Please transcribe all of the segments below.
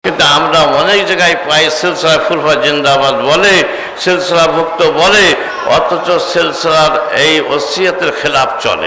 কিন্তু আমরা অনেক জায়গায় পাই সিলসিলা ফুরফা জিন্দাবাদ বলে, সিলসিলাভুক্ত বলে, অথচ সিলসিলার এই ওসিয়তের খেলাফ চলে,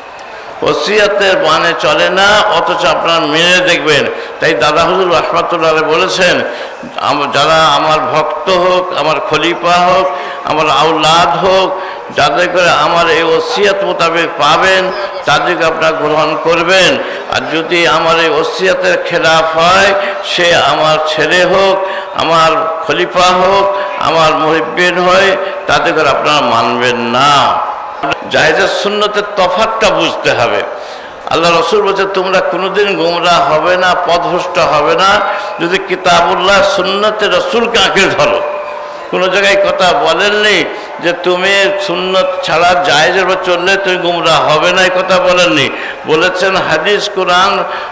ওসিয়তের মানে চলে না, অথচ আপনারা মেনে দেখবেন। তাই দাদা হুজুর রাহমাতুল্লাহ আলাইহি বলেছেন, যারা আমার ভক্ত হোক, আমার খলিফা হোক, আমার আওলাদ হোক, যাদের করে আমার এই ওসিয়ত মোতাবেক পাবেন, তাদেরকে আপনারা গ্রহণ করবেন। আর যদি আমার এই ওসিয়তের খেলাফ হয়, সে আমার ছেলে হোক, আমার খলিফা হোক, আমার মুহিব্বিন হয়, তাদের করে আপনারা মানবেন না। জায়েজের সুন্নতের তফাৎটা বুঝতে হবে। আল্লাহ রসুল বলছে, তোমরা কোনোদিন গোমরাহ হবে না, পথভ্রষ্ট হবে না, যদি কিতাবুল্লাহ সুন্নতে রসুলকে আঁকড়ে ধরো। কোনো জায়গায় কথা বলেননি যে তুমি সুন্নত ছাড়া জায়েজের উপর চললে তুমি গোমরাহ হবে না, এই কথা বলেননি। বলেছেন হাদিস কোরআন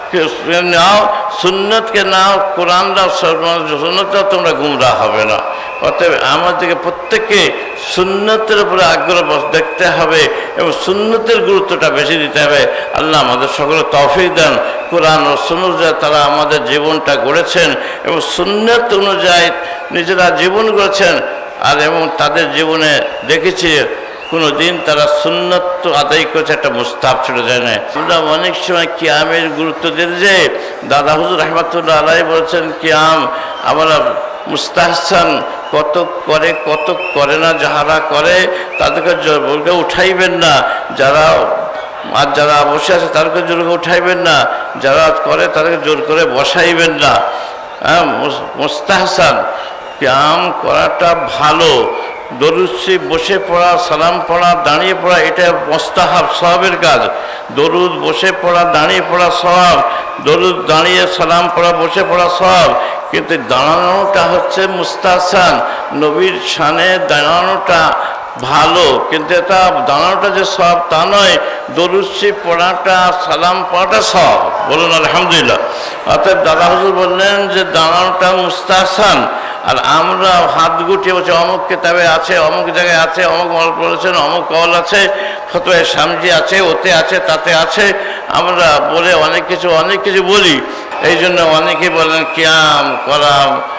নাও, সুন্নতকে নাও, কোরআন নাও, সুন্নতটাও তোমরা গোমরাহ হবে না। অতএব আমাদেরকে প্রত্যেককে সুন্নতের উপরে আগ্রহ দেখতে হবে এবং সুন্নতের গুরুত্বটা বেশি দিতে হবে। আল্লাহ আমাদের সকলে তৌফিক দেন। কোরআন ও সুন্নাত অনুযায়ী তারা আমাদের জীবনটা গড়েছেন এবং সুন্নত অনুযায়ী নিজেরা জীবন গড়েছেন। আর এবং তাদের জীবনে দেখেছি কোনো দিন তারা সুন্নত আদায় করেছে, একটা মুস্তাহাব ছেড়ে যায় না। আমরা অনেক সময় কিয়ামের গুরুত্ব দিতে যে দাদা হুজুর রাহমাতুল্লাহ আলাইহি বলছেন, কিয়াম আমরা মুস্তাহসান কত করে কত করে না, যাহারা করে তাদেরকে জোরকে উঠাইবেন না, যারা আর যারা বসে আছে তাদেরকে জোরকে উঠাইবেন না, যারা করে তাদেরকে জোর করে বসাইবেন না। হ্যাঁ, মুস্তাহসান কিয়াম করাটা ভালো। দরুদ শরীফ বসে পড়া, সালাম পড়া, দাঁড়িয়ে পড়া, এটা মুস্তাহাব সওয়াবের কাজ। দরুদ বসে পড়া, দাঁড়িয়ে পড়া সওয়াব, দরুদ দাঁড়িয়ে সালাম পড়া, বসে পড়া সওয়াব। কিন্তু দাঁড়ানোটা হচ্ছে মুস্তাহসান, নবীর শানে দাঁড়ানোটা ভালো, কিন্তু এটা দাঁড়ানোটা যে সওয়াব তা নয়। দরুদ শরীফ পড়াটা, সালাম পড়াটা সওয়াব, বলুন আলহামদুলিল্লাহ। অতএব দাদা হুজুর বললেন যে দাঁড়ানোটা মুস্তাহসান। আর আমরা হাত গুটিয়ে বলছি অমুক কিতাবে আছে, অমুক জায়গায় আছে, অমুক মল পড়েছেন, অমুক কল আছে, ফতোয়া শামজি আছে, ওতে আছে, তাতে আছে, আমরা বলে অনেক কিছু বলি। এই জন্য অনেকেই বলেন কিয়াম করা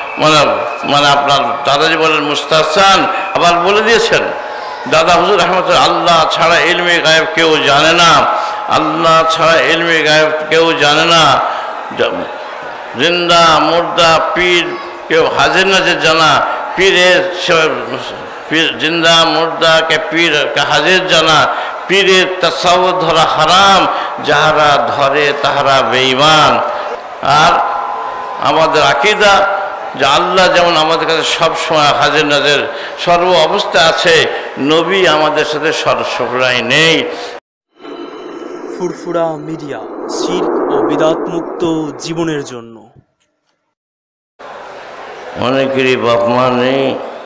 মানে আপনার দাদাজি বলেন মুস্তাহসান। আবার বলে দিয়েছেন দাদা হুজুর রাহমাতুল্লাহ, আল্লাহ ছাড়া ইলমে গায়েব কেউ জানে না, আল্লাহ ছাড়া ইলমে গায়েব কেউ জানে না। জিন্দা মুর্দা পীর কেউ হাজির নাজির জানা, পীরের জিন্দা মুর্দাকে পীর হাজির জানা, পীরের তাসাউফ ধরা হারাম, যাহারা ধরে তাহারা বেঈমান। আর আমাদের আকীদা যে আল্লাহ যেমন আমাদের কাছে সবসময় হাজির নাজির সর্ব অবস্থায় আছে, নবী আমাদের সাথে সর্বসময় নেই। ফুরফুরা মিডিয়া, শিরক ও বিদআত মুক্ত জীবনের জন্য। অনেকেরই বাপ মা নেই,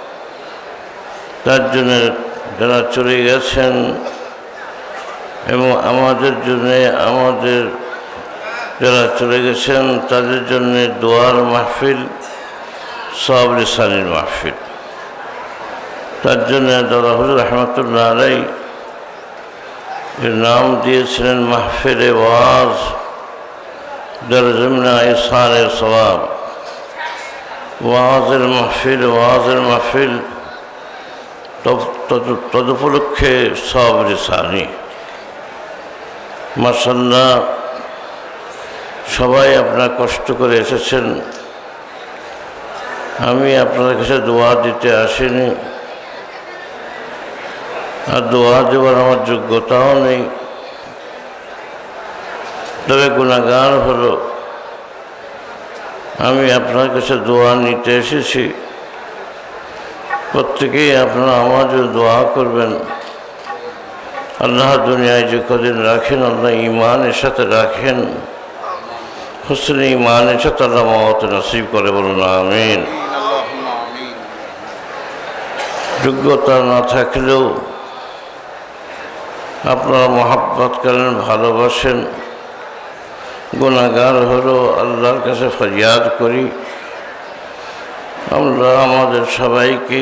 তার জন্য যারা চলে গেছেন, এবং আমাদের জন্যে আমাদের যারা চলে গেছেন তাদের জন্যে দোয়ার মাহফিল, সব রিসালির মাহফিল। তার জন্যে দাদা হুজুর রাহমাতুল্লাহ আলাইহি এর নাম দিয়েছিলেন মাহফিলে ওয়াজ দরজমনা ইসানের সওয়াব। ওয়াজের মাহফিল তদুপলক্ষে সব রিসানি। মাশাআল্লাহ, সবাই আপনারা কষ্ট করে এসেছেন। আমি আপনাদের কাছে দোয়া দিতে আসিনি, আর দোয়া দেওয়ার আমার যোগ্যতাও নেই। তবে গুনাহগার হলো আমি আপনার কাছে দোয়া নিতে এসেছি। প্রত্যেকেই আপনারা আমার জন্য দোয়া করবেন। আল্লাহ দুনিয়ায় যে কদিন রাখেন, আল্লাহ ঈমানের সাথে রাখেন, হুসনে ঈমানের সাথে আল্লাহ মওত নসিব করে, বলুন আমিন। যোগ্যতা না থাকলেও আপনারা মহাব্বত করেন, ভালোবাসেন। গুনাহগার হলো আল্লাহর কাছে ফরিয়াদ করি, আমরা আমাদের সবাইকে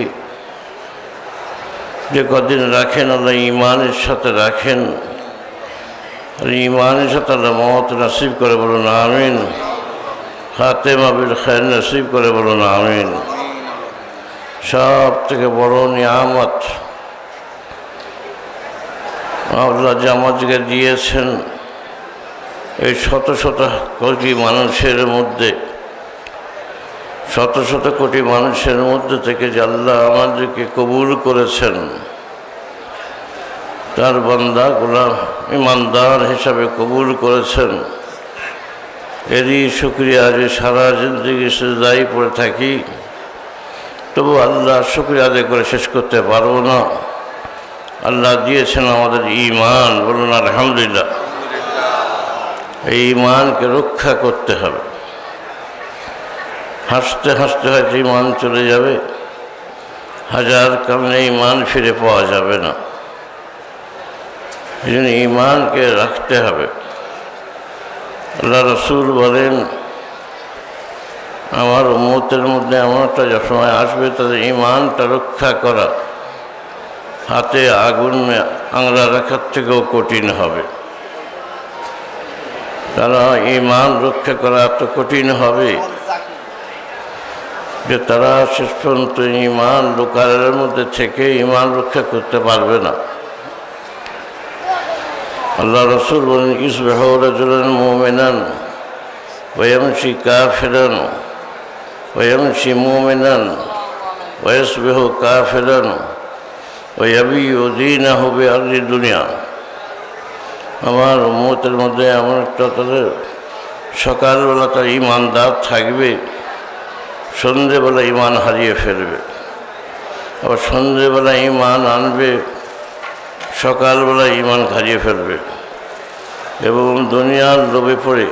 যে কদিন রাখেন আল্লাহ ঈমানের সাথে রাখেন, আর ঈমানের সাথে আল্লাহ মওত নসিব করে, বলুন আমিন। খাতেমা বিল খায়র নসিব করে বলুন আমিন। সব থেকে বড় নিয়ামত আল্লাহ যে আমাদেরকে দিয়েছেন, এই শত শত কোটি মানুষের মধ্যে, শত শত কোটি মানুষের মধ্যে থেকে যে আল্লাহ আমাদেরকে কবুল করেছেন, তার বান্দা গোলাম ইমানদার হিসাবে কবুল করেছেন, এরই শুকরিয়া যে সারা জিন্দগি সিজদায় পড়ে থাকি, তবু আল্লাহ শুকরিয়া আদায় করে শেষ করতে পারবো না। আল্লাহ দিয়েছেন আমাদের ঈমান, বলুন আলহামদুলিল্লাহ। এই ঈমানকে রক্ষা করতে হবে। হাসতে হাসতে হয়তো ঈমান চলে যাবে, হাজার কামনে ঈমান ফিরে পাওয়া যাবে না। এই জন্য ঈমানকে রাখতে হবে। আল্লাহ রসুল বলেন, আমার উম্মতের মধ্যে এমন একটা সময় আসবে তাদের ঈমানটা রক্ষা করা হাতে আগুন আংরা রাখার থেকেও কঠিন হবে। তারা ঈমান রক্ষা করা এত কঠিন হবে যে তারা শেষ পর্যন্ত ঈমান লোকারের মধ্যে থেকে ঈমান রক্ষা করতে পারবে না। আল্লাহ রসুল বলেন, ইসবাহু রাজুলান মুমিনান ওয়া ইয়ামশি কাফিরান ওয়া ইয়ামশি মুমিনান ওয়া ইয়াসবিহু কাফিরান ওয়া ইয়াবিউ দীনাহু বিআরদি দুনিয়া। আমার উম্মতের মধ্যে এমন একটা তাদের সকালবেলা তার ঈমানদার থাকবে, সন্ধ্যেবেলা ঈমান হারিয়ে ফেলবে, আবার সন্ধ্যেবেলা ঈমান আনবে, সকালবেলা ঈমান হারিয়ে ফেলবে, এবং দুনিয়ার লোভে পড়ে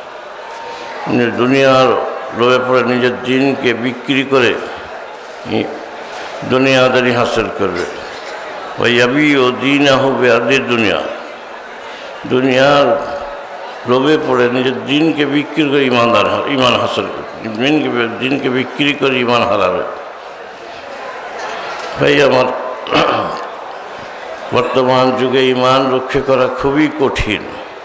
নিজের দিনকে বিক্রি করে দুনিয়াদারি হাসিল করবে। ওই ইয়াবিউ দীনাহু বিআরদি দুনিয়া, দুনিয়ার লোভে পড়ে নিজের দিনকে বিক্রি করে ঈমান হাসিল করবে, দিনকে বিক্রি করে ঈমান হারাবে। ভাই আমার, বর্তমান যুগে ঈমান রক্ষা করা খুবই কঠিন।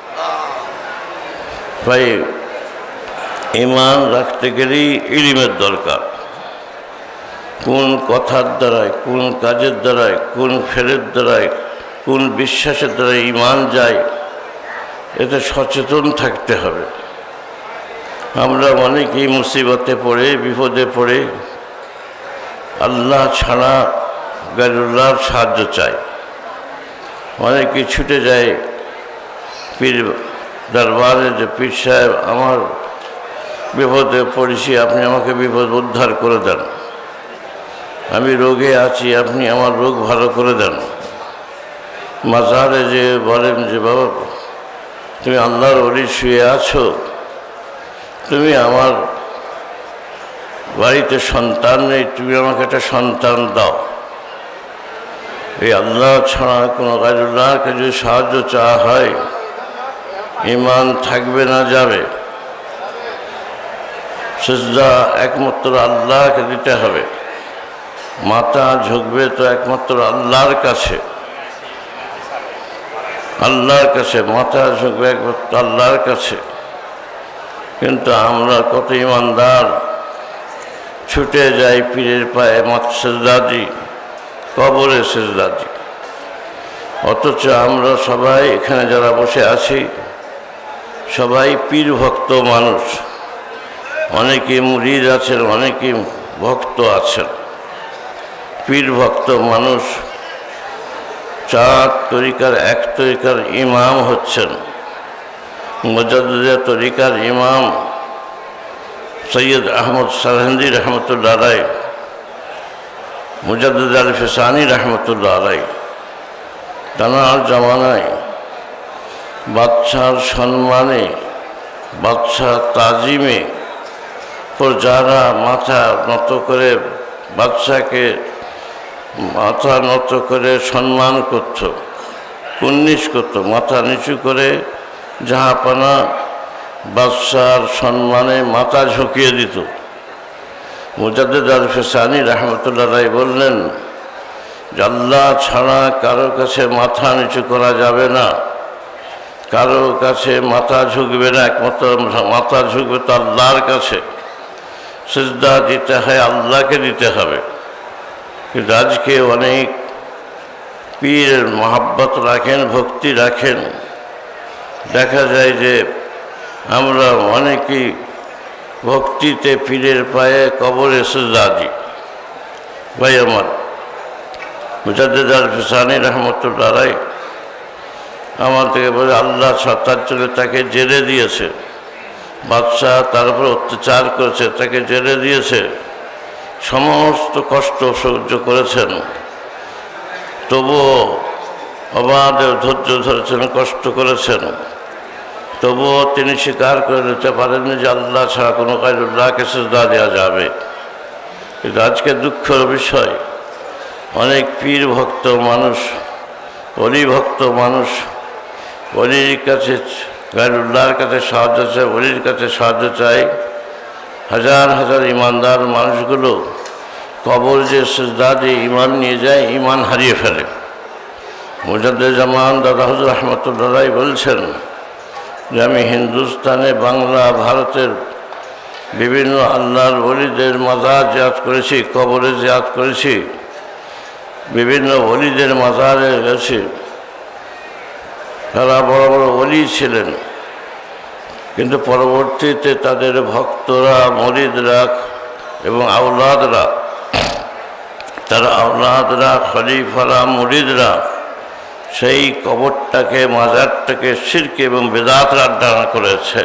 ভাই, ঈমান রাখতে গেলেই ইলমের দরকার। কোন কথার দ্বারায়, কোন কাজের দ্বারায়, কোন ফেরের দ্বারায়, কোন বিশ্বাসের দ্বারায় ঈমান যায়, এতে সচেতন থাকতে হবে। আমরা অনেকেই মুসিবতে পড়ে, বিপদে পড়ে আল্লাহ ছাড়া গায়রুল্লাহর সাহায্য চাই। অনেকে ছুটে যায় পীর দরবারে, যে পীর সাহেব আমার বিপদে পড়েছি, আপনি আমাকে বিপদ উদ্ধার করে দেন, আমি রোগে আছি, আপনি আমার রোগ ভালো করে দেন। মাজারে যে বলেন যে বাবা তুমি আল্লাহর ওলি শুয়ে আছো, তুমি আমার বাড়িতে সন্তান নেই, তুমি আমাকে একটা সন্তান দাও। এই আল্লাহ ছাড়া কোনো গায়রুল্লাহকে যদি সাহায্য চাওয়া হয়, ঈমান থাকবে না, যাবে। সিজদা একমাত্র আল্লাহকে দিতে হবে, মাথা ঝুঁকবে তো একমাত্র আল্লাহর কাছে, আল্লাহর কাছে মাথা ঝুঁকবে একমাত্র আল্লাহর কাছে। কিন্তু আমরা কত ঈমানদার ছুটে যাই পীরের পায়ে সিজদা দিই, কবরে সিজদা দিই। অথচ আমরা সবাই এখানে যারা বসে আছি সবাই পীর ভক্ত মানুষ, অনেকে মুরিদ আছেন, অনেকে ভক্ত আছেন। পীর ভক্ত মানুষ চার তরিকার এক তরিকার ইমাম হচ্ছেন। মুজাদ্দিদ তরিকার ইমাম সৈয়দ আহমদ সারহিন্দি রহমতুল্লাহ আলাইহি, মুজাদ্দিদ আল ফিসানি রহমতুল্লাহ আলাইহি, তানার জামানায় বাদশার সম্মানে, বাদশার তাজিমে যারা মাথা নত করে বাদশাকে মাথা নত করে সম্মান করত, কুর্নিশ করত, মাথা নিচু করে জাহাপানা বাদশার সম্মানে মাথা ঝুঁকিয়ে দিত। মুজাদ্দিদ আল ফিসানি রহমতুল্লাহ আলাইহি বললেন যে আল্লাহ ছাড়া কারো কাছে মাথা নিচু করা যাবে না, কারো কাছে মাথা ঝুঁকবে না, একমাত্র মাথা ঝুঁকবে তো আল্লাহর কাছে। সিজদা দিতে হয় আল্লাহকে দিতে হবে। কিন্তু আজকে অনেক পীরের মহাব্বত রাখেন, ভক্তি রাখেন, দেখা যায় যে আমরা অনেকেই ভক্তিতে পীরের পায়ে কবরে সিজদা দিই। ভাই আমার মুজাদ্দিদ আল ফিসানি রহমতুল্লাহ আলাইহি আমার থেকে বলে আল্লাহ তার জন্য তাকে জেলে দিয়েছে, বাদশাহ তার উপর অত্যাচার করেছে, তাকে জেলে দিয়েছে, সমস্ত কষ্ট সহ্য করেছেন, তবুও অবাধে ধৈর্য ধরেছেন, কষ্ট করেছেন, তবুও তিনি স্বীকার করে নিতে পারেননি যে আল্লাহ ছাড়া কোনো গায়রুল্লাহকে সিজদা দেওয়া যাবে। কিন্তু আজকে দুঃখের বিষয়, অনেক পীর ভক্ত মানুষ, অলি ভক্ত মানুষ অলির কাছে, গায়রুল্লাহর কাছে সাহায্য চায়, অলির কাছে সাহায্য চায়। হাজার হাজার ইমানদার মানুষগুলো কবর যে সিজদা দিয়ে ইমান নিয়ে যায়, ইমান হারিয়ে ফেলে। মুজাদ্দিদ জামান দাদা হুজুর রহমতুল্লাহ আলাইহি বলছেন যে আমি হিন্দুস্তানে, বাংলা, ভারতের বিভিন্ন আল্লাহর ওলিদের মাজার জিয়ারত করেছি, কবরে জিয়ারত করেছি, বিভিন্ন ওলিদের মাজারে গেছি। তারা বড় বড় ওলি ছিলেন, কিন্তু পরবর্তীতে তাদের ভক্তরা, মরিদরা এবং আওলাদরা, তারা আওলাদরা, খলিফারা, মুরিদরা সেই কবরটাকে, মাজারটাকে শিরক এবং বেদাতের আড্ডানা করেছে।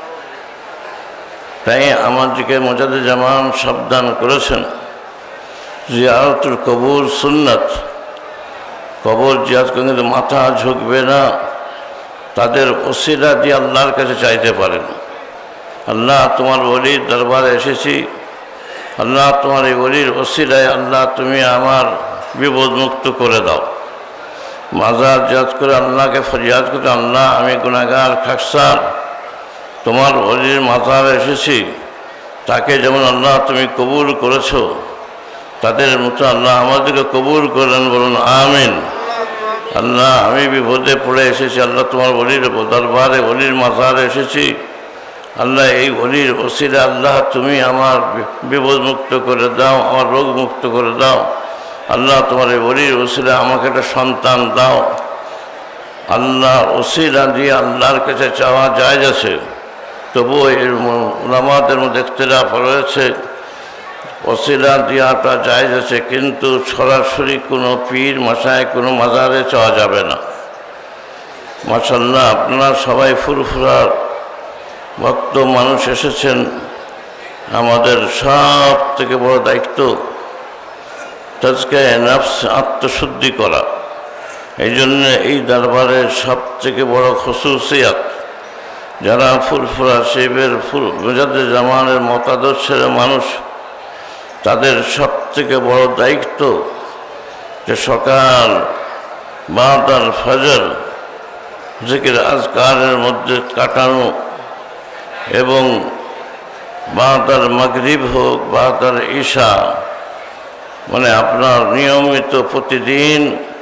তাই আমাদেরকে মুজাদ্দিদ জামান সাবধান করেছেন, জিয়ারতুল কবর সুন্নাত, কবর জিয়ারত করে কিন্তু মাথা ঝুঁকবে না, তাদের ওসিলা দিয়ে আল্লাহর কাছে চাইতে পারেন। আল্লাহ তোমার ওলির দরবারে এসেছি, আল্লাহ তোমার এই ওলির ওসিলায় আল্লাহ তুমি আমার বিপদ মুক্ত করে দাও। মাজার জিয়ারত করে আল্লাহকে ফরিয়াদ করে, আল্লাহ আমি গুনাহগার খাকসার, তোমার ওলির মাজারে এসেছি, তাকে যেমন আল্লাহ তুমি কবুল করেছো, তাদের মতো আল্লাহ আমাদেরকে কবুল করেন, বলুন আমিন। আল্লাহ আমি বিপদে পড়ে এসেছি, আল্লাহ তোমার ওলির দরবারে, ওলির মাজারে এসেছি, আল্লাহ এই ওলির ওসিলা আল্লাহ তুমি আমার বিপদ মুক্ত করে দাও, আমার রোগ মুক্ত করে দাও। আল্লাহ তোমার এই ওলির ওসিলা আমাকে একটা সন্তান দাও। আল্লাহ ওসিলা দিয়ে আল্লাহর কাছে চাওয়া যায় আছে, তবুও এর উলামাদের মধ্যে ইখতিলাফ রয়েছে, ওসিলা দেওয়াটা জায়েজ আছে, কিন্তু সরাসরি কোনো পীর মাসায় কোনো মাজারে চাওয়া যাবে না। মাশাআল্লাহ আপনারা সবাই ফুরফুরার ভক্ত মানুষ এসেছেন, আমাদের সব থেকে বড় দায়িত্ব তাজকিয়া নফস, আত্মশুদ্ধি করা। এই জন্য এই দরবারের সব থেকে বড় খুসুসিয়াত, যারা ফুরফুরা শিবের মুজাদ্দিদ জামানের মতাদর্শের মানুষ, তাদের সব থেকে বড় দায়িত্ব যে সকাল বাদাল ফজর জিকির আজকারের মধ্যে কাটানো, এবং বাদাল মাগরিব হোক, বাদাল ঈশা, মানে আপনার নিয়মিত প্রতিদিন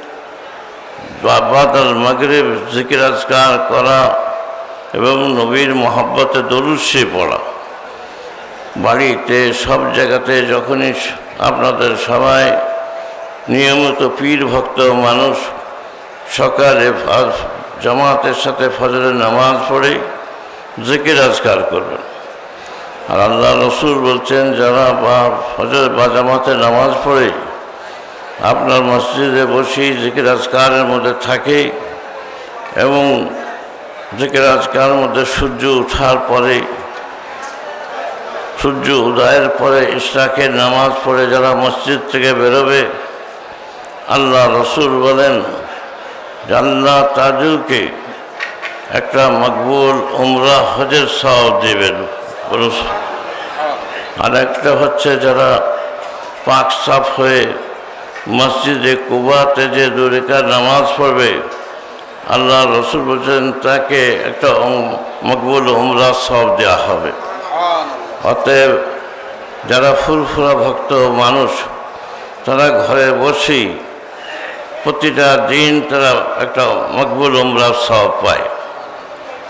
বাদাল মাগরিব জিকির আজকার করা এবং নবীর মহব্বতে দরুদ শরীফ পড়া। বাড়িতে সব জায়গাতে যখনই আপনাদের সবাই নিয়মিত পীর ভক্ত মানুষ সকালে জামাতের সাথে ফজরের নামাজ পড়ে জিকির আজকার করবেন। আর আল্লাহ রসুল বলছেন, যারা ফজর বা জামাতে নামাজ পড়ে আপনার মসজিদে বসেই জিকির আজকারের মধ্যে থাকে, এবং জিকির আজকারের মধ্যে সূর্য ওঠার পরে, সূর্য উদয়ের পরে ইশরাকের নামাজ পড়ে যারা মসজিদ থেকে বেরোবে, আল্লাহ রসুল বলেন যে আল্লাহ তাদেরকে একটা মকবুল উমরা হজের সওয়াব দেবেন। আর একটা হচ্ছে যারা পাক সাফ হয়ে মসজিদে কুবাতে যে 2 রাকাত নামাজ পড়বে, আল্লাহ রসুল বলছেন তাকে একটা মকবুল উমরা সওয়াব দেওয়া হবে। অতএব যারা ফুরফুরা ভক্ত মানুষ, তারা ঘরে বসেই প্রতিটা দিন তারা একটা মকবুল উমরা সওয়াব পায়।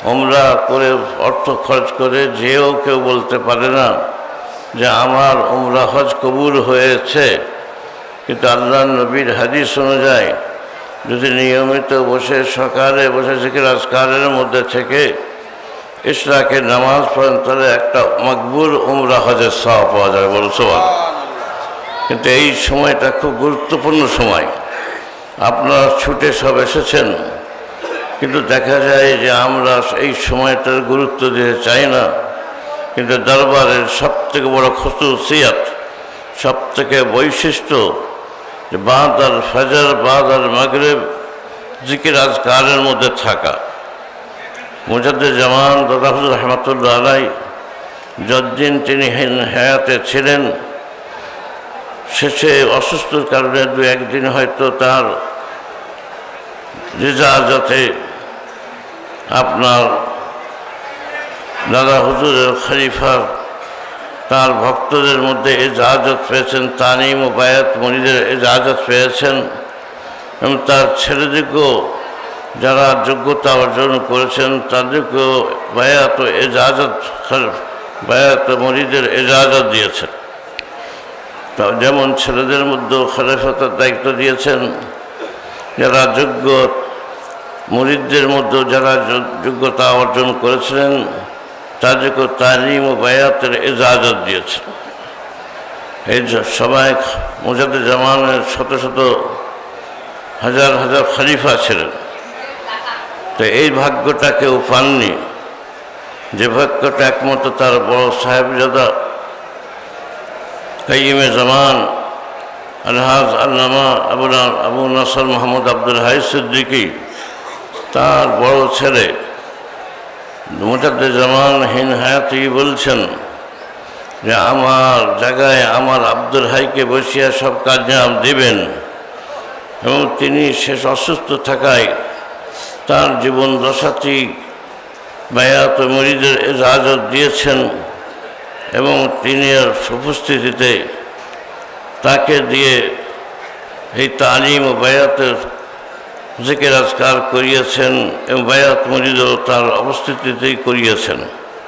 উমরা করে অর্থ খরচ করে যেও কেউ বলতে পারে না যে আমার উমরা হজ কবুল হয়েছে। কিন্তু আল্লাহর নবীর হাদিস অনুযায়ী যদি নিয়মিত বসে সকালে বসে জিকির আজকারের মধ্যে থেকে ইশরাকের নামাজ পড়েন তাহলে একটা মকবুল উমরা হজের সওয়াব পাওয়া যায়। বলছো কিন্তু এই সময়টা খুব গুরুত্বপূর্ণ সময়। আপনারা ছুটে সব এসেছেন, কিন্তু দেখা যায় যে আমরা এই সময়টার গুরুত্ব দিতে চাই না। কিন্তু দরবারের সবথেকে বড় খুসুসিয়াত, সবথেকে বৈশিষ্ট্য যে বাদ আর ফজর বাদ আর মাগরিব জিকির আজকারের মধ্যে থাকা। মুজাদ্দিদ জামান দাদা হুজুর রহমাতুল্লাহ আলাইহি যতদিন তিনি হায়াতে ছিলেন, শেষে অসুস্থর কারণে দু একদিন হয়তো তার রিজাজতে আপনার দাদা হুজুরের খলিফা তার ভক্তদের মধ্যে ইজাজত পেয়েছেন, তানিম ও বায়াত মুরিদের ইজাজত পেয়েছেন, এবং তার ছেলেদেরকেও যারা যোগ্যতা অর্জন করেছেন তাদেরকেও বায়াত ও ইজাজত বায়াত মুরিদের ইজাজত দিয়েছেন। যেমন ছেলেদের মধ্যেও খলিফাতের দায়িত্ব দিয়েছেন, যারা যোগ্য মুরিদদের মধ্যেও যারা যোগ্যতা অর্জন করেছিলেন তাদেরকে তালিম ও বায়াতের ইজাজত দিয়েছেন। এই সবাই মুজাদ্দিদ জামানের শত শত হাজার হাজার খলিফা ছিলেন, তো এই ভাগ্যটা কেউ পাননি। যে ভাগ্যটা একমাত্র তার বড় সাহেবজাদা কাইয়িমে জামান আলহাজ আল্লামা আবু নাসর মোহাম্মদ আব্দুল হাই সিদ্দিকী, তার বড় ছেলে মুজাদ্দিদ জামান হিন হায়াতি বলছেন যে আমার জায়গায় আমার আব্দুল হাইকে বসিয়া সব কাজ দিবেন, এবং তিনি শেষ অসুস্থ থাকায় তার জীবন দশাতেই বায়াত মুরিদের ইজাজত দিয়েছেন, এবং তিনি উপস্থিতিতে তাকে দিয়ে এই তালিম ও বায়াতের জিকির আজকার করিয়েছেন, এবং বায়াত মুরিদও তার অবস্থিতিতেই করিয়েছেন।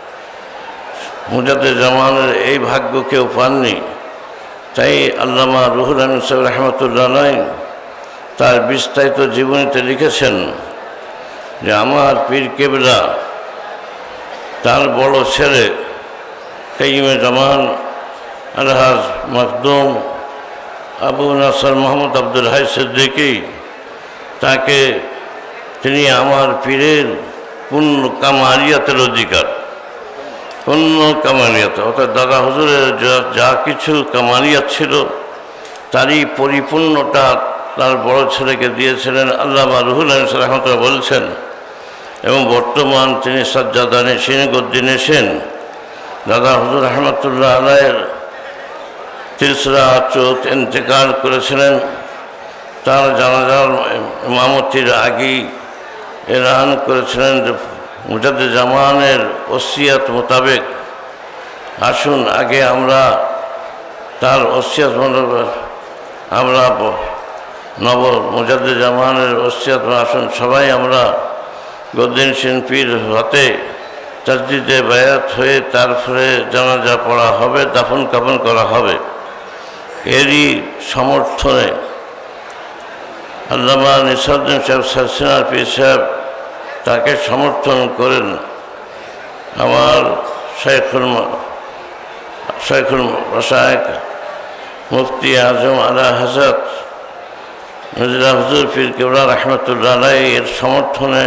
মুজাদ্দিদ জামানের এই ভাগ্য কেউ পাননি। তাই আল্লামা রুহুল আমিন সাহেব রহমতুল্লাহ আলাইহি তার বিস্তারিত জীবনীতে লিখেছেন যে আমার পীর কেবলা তার বড় ছেলে কাইয়িমে জামান আলহাজ মখদুম আবু নাসর মোহাম্মদ আব্দুল হাই সিদ্দিকী, তাকে তিনি আমার পীরের পূর্ণ কামালিয়াতের অধিকার, পূর্ণ কামালিয়াত অর্থাৎ দাদা হুজুরের যা কিছু কামালিয়াত ছিল তারই পরিপূর্ণটা তার বড় ছেলেকে দিয়েছিলেন। আল্লামা রুহুল আমিন রহমতুল্লাহ বলছেন, এবং বর্তমান তিনি সাজ্জাদা নেশিন গদ্দি নেশিন দাদা হুজুর রহমতুল্লাহ আলাইহির ৩রা চোত ইন্তেকাল করেছিলেন। তার জানাজার ইমামতির আগেই এলান করেছিলেন যে মুজাদ্দিদ জামানের ওসিয়াত মোতাবেক আসুন আগে আমরা তার ওসিয়াত আমরা নব মুজাদ্দিদ জামানের ওসিয়াত আসুন সবাই আমরা গদ্দিন শিল্পীর হাতে তাজদিদে বায়াত হয়ে তারপরে জানাজা পড়া হবে, দাফন কাফন করা হবে। এরই সমর্থনে আল্লামা নিসারউদ্দিন সাহেব সারসিনার পীর সাহেব তাকে সমর্থন করেন। আমার শেখুল মাশায়েখ মুফতি আজম আলা হযরত নজরুল হুজুর পীর কেবলা রহমতুল্লাহ আলাইহি এর সমর্থনে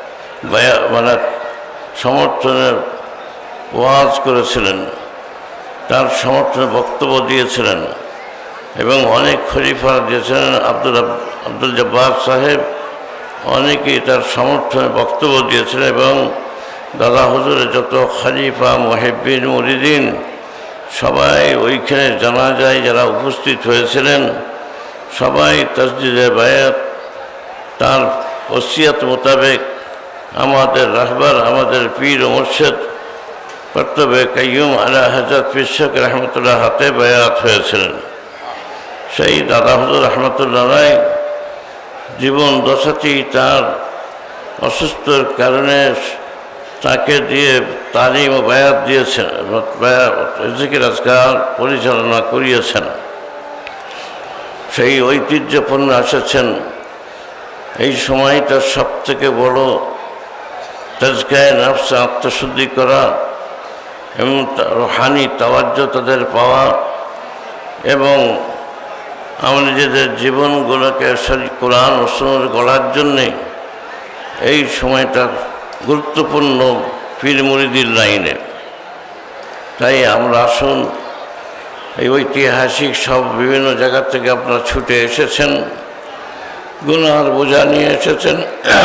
সমর্থনে ওয়াজ করেছিলেন, তার সমর্থনে বক্তব্য দিয়েছিলেন, এবং অনেক খলিফা দিয়েছিলেন। আব্দুল জব্বার সাহেব অনেকেই তার সমর্থনে বক্তব্য দিয়েছিলেন, এবং দাদা হুজুরের যত খলিফা মুহিব্বিন মুরিদিন সবাই ওইখানে জানা যায় যারা উপস্থিত হয়েছিলেন সবাই তাজদিদে বায়াত তার ওসিয়াত মোতাবেক আমাদের রাহবার আমাদের পীর ও মুর্শিদ কর্তব্যে কাইয়ুম আলা হযরত পীর শেখ রহমতুল্লাহ হাতে বায়াত হয়েছিলেন। সেই দাদা হুজুর রহমতুল্লাহ আলাইহি জীবন দশাতেই তার অসুস্থর কারণে তাকে দিয়ে তালিম ও বায়াত দিয়েছেন, জিকির আজকার পরিচালনা করিয়েছেন। সেই ঐতিহ্যপূর্ণ এসেছেন। এই সময়টা সব থেকে বড় তাজকিয়ায়ে নফস, আত্মশুদ্ধি করা এবং রুহানি তাওয়াজ্জু তাদের পাওয়া এবং আমরা নিজেদের জীবনগুলোকে কোরআন ও সুন্নাহ গড়ার জন্যে এই সময়টা গুরুত্বপূর্ণ পীর মুরিদির লাইনে। তাই আমরা আসুন, এই ঐতিহাসিক সব বিভিন্ন জায়গা থেকে আপনারা ছুটে এসেছেন, গুনার বোঝা নিয়ে এসেছেন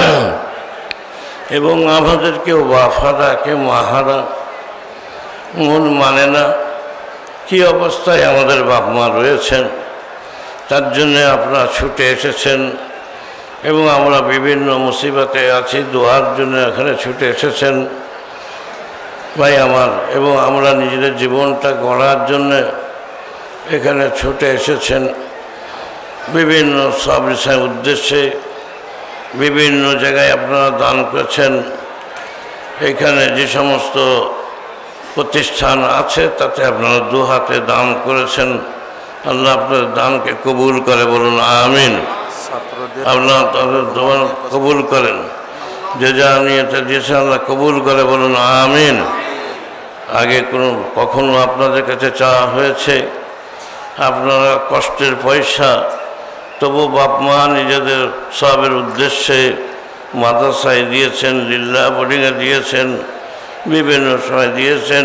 এবং আমাদেরকেও বাফারা কেউ মাহারা মন মানে না কি অবস্থায় আমাদের বাপ মা রয়েছেন, তার জন্যে আপনারা ছুটে এসেছেন এবং আমরা বিভিন্ন মুসিবতে আছি, দোয়ার জন্য এখানে ছুটে এসেছেন ভাই আমার, এবং আমরা নিজেদের জীবনটা গড়ার জন্য এখানে ছুটে এসেছেন। বিভিন্ন সব বিষয়ের উদ্দেশ্যে বিভিন্ন জায়গায় আপনারা দান করেছেন। এখানে যে সমস্ত প্রতিষ্ঠান আছে তাতে আপনারা দু হাতে দান করেছেন। আল্লাহ আপনার দানকে কবুল করে, বলুন আমিন। আল্লাহ তাদের দোয়া কবুল করেন, যে যা নিয়েতে দিয়েছেন আল্লাহ কবুল করে, বলুন আমিন। আগে কখনো আপনাদের কাছে চাওয়া হয়েছে আপনারা কষ্টের পয়সা, তবু বাপ মা নিজেদের সবের উদ্দেশ্যে মাদ্রাসায় দিয়েছেন, লিল্লাহ বোর্ডিংয়ে দিয়েছেন, বিভিন্ন সময় দিয়েছেন।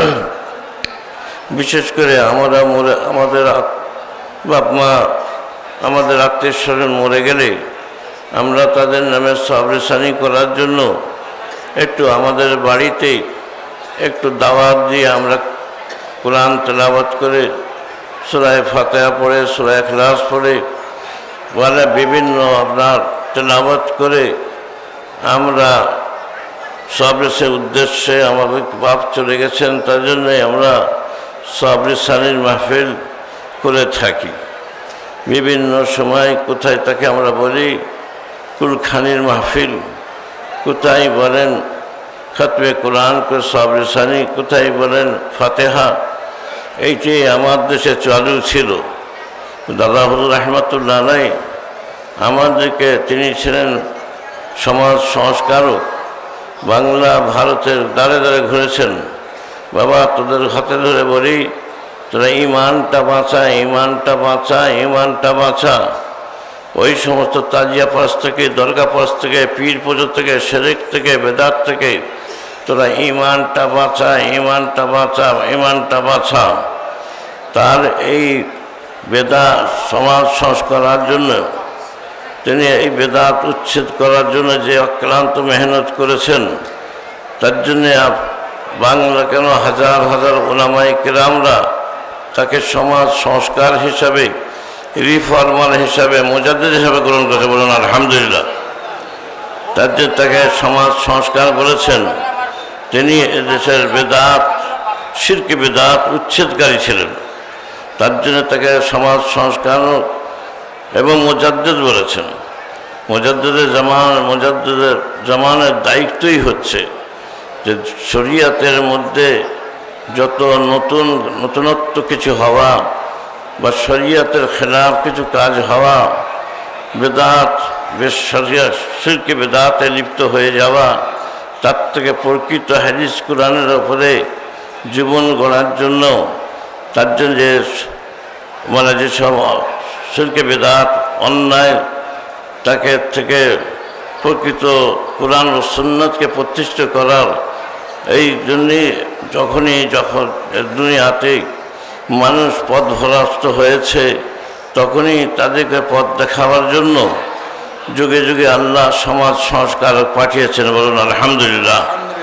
বিশেষ করে আমাদের বাপ মা, আমাদের আত্মীয় স্বজন মরে গেলে আমরা তাদের নামে সবরেসানি করার জন্য একটু আমাদের বাড়িতে একটু দাওয়াত দিয়ে আমরা কোরআন তেলাওয়াত করে, সূরা ফাতিহা পড়ে, সূরা ইখলাস পড়ে, বলে বিভিন্ন আপনার তেলাওয়াত করে আমরা সবরেসের উদ্দেশ্যে, আমাদের বাপ চলে গেছেন তার জন্যে আমরা সবরেসানির মাহফিল করে থাকি। বিভিন্ন সময় কোথায় তাকে আমরা বলি কুলখানির মাহফিল, কোথায় বলেন খতমে কোরআন করে সবরেসানি, কোথায় বলেন ফাতিহা। এইটি আমার দেশে চালু ছিল। দাদা হুজুর রহমতুল্লাহ আলাই আমাদেরকে, তিনি ছিলেন সমাজ সংস্কারক, বাংলা ভারতের দ্বারে দ্বারে ঘুরেছেন। বাবা তোদের হাতে ধরে বলি, তোরা ইমানটা বাঁচা, ইমানটা বাঁচা, ইমানটা বাঁচা। ওই সমস্ত তাজিয়া পাশ থেকে, দরগা পাশ থেকে, পীর পুজো থেকে, শিরক থেকে, বেদাত থেকে তোরা ইমানটা বাঁচা, ইমানটা বাঁচা, ইমানটা বাঁচা। তার এই বেদাত সমাজ সংস্কারের জন্য, তিনি এই বেদাত উচ্ছেদ করার জন্য যে অক্লান্ত মেহনত করেছেন, তার জন্যে বাংলা কেন হাজার হাজার ওলামায়ে কেরামরা তাকে সমাজ সংস্কার হিসাবে, রিফর্মার হিসাবে, মুজাদ্দিদ হিসাবে গ্রহণ করেছে, বলুন আলহামদুলিল্লাহ। তার জন্য তাকে সমাজ সংস্কার বলেছেন। তিনি এদেশের বেদাত, শিরক বেদাত উচ্ছেদকারী ছিলেন, তার জন্য তাকে সমাজ সংস্কার এবং মুজাদ্দিদ বলেছেন। মুজাদ্দিদের জামানের দায়িত্বই হচ্ছে যে শরিয়াতের মধ্যে যত নতুনত্ব কিছু হওয়া বা শরিয়াতের খেলাফ কিছু কাজ হওয়া, বেদাত শিরক বেদাতে লিপ্ত হয়ে যাওয়া, তার থেকে প্রকৃত হাদিস কোরআনের উপরে জীবন গড়ার জন্য, তার জন্য যে মানে যেসব শিরক বেদাত অন্যায়, তাকে থেকে প্রকৃত কোরআন ও সুন্নাতকে প্রতিষ্ঠিত করার, এই জন্যে যখন দুনিয়াতে মানুষ পথভ্রষ্ট হয়েছে, তখনই তাদেরকে পথ দেখাবার জন্য যুগে যুগে আল্লাহ সমাজ সংস্কারক পাঠিয়েছেন, বলুন আলহামদুলিল্লাহ।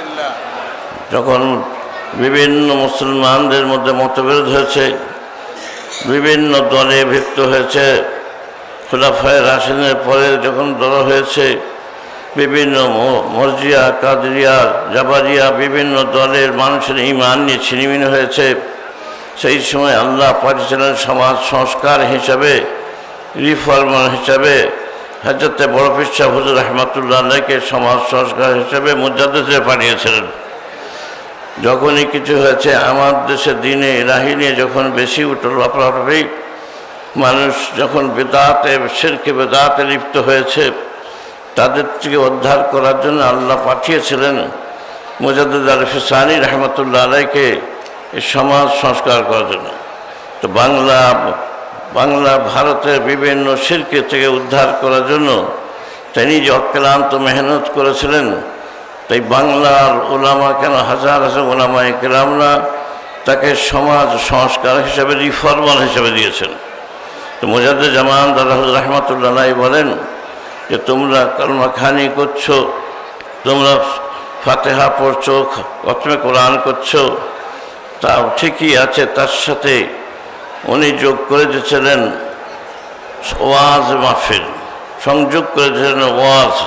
যখন বিভিন্ন মুসলমানদের মধ্যে মতবিরোধ হয়েছে, বিভিন্ন দলে বিভক্ত হয়েছে, খুলাফায়ে রাশিদের পরে যখন দল হয়েছে, বিভিন্ন মরজিয়া, কাদরিয়া, জাবারিয়া, বিভিন্ন দলের মানুষের ঈমান নিয়ে ছিনিমিন হয়েছে, সেই সময় আল্লাহ পাঠিয়েছিলেন সমাজ সংস্কার হিসাবে, রিফর্মার হিসাবে হযরতে বড় পীর সাহেব হুজুর রহমাতুল্লাহ আলাইহিকে সমাজ সংস্কার হিসেবে মুজাদ্দিদে পাঠিয়েছিলেন। যখনই কিছু হয়েছে আমার দেশে দিনে ইলাহি নিয়ে যখন বেশি উঠলাপালাপি, মানুষ যখন বেদাতে শিরকে বেদাতে লিপ্ত হয়েছে, তাদের থেকে উদ্ধার করার জন্য আল্লাহ পাঠিয়েছিলেন মুজাদ্দিদ আল-ফিসানি রহমাতুল্লাহ আলাইহিকে এই সমাজ সংস্কার করার জন্য। তো বাংলা ভারতের বিভিন্ন শিরকে থেকে উদ্ধার করার জন্য তিনি যে অক্লান্ত মেহনত করেছিলেন, তাই বাংলার ওলামা কেন হাজার হাজার ওলামায়ে কেরামরা তাকে সমাজ সংস্কার হিসেবে রিফর্মার হিসেবে দিয়েছেন। তো মুজাদ্দিদ জামান দাদা হুজুর রহমাতুল্লাহ আলাইহি বলেন যে তোমরা কলমা খানি করছো, তোমরা ফাতিহা পড়ছো, খতমে কোরআন করছো, তাও ঠিকই আছে, তার সাথে উনি যোগ করে দিয়েছিলেন ওয়াজ মাহফিল, সংযোগ করে দিয়েছিলেন ওয়াজ।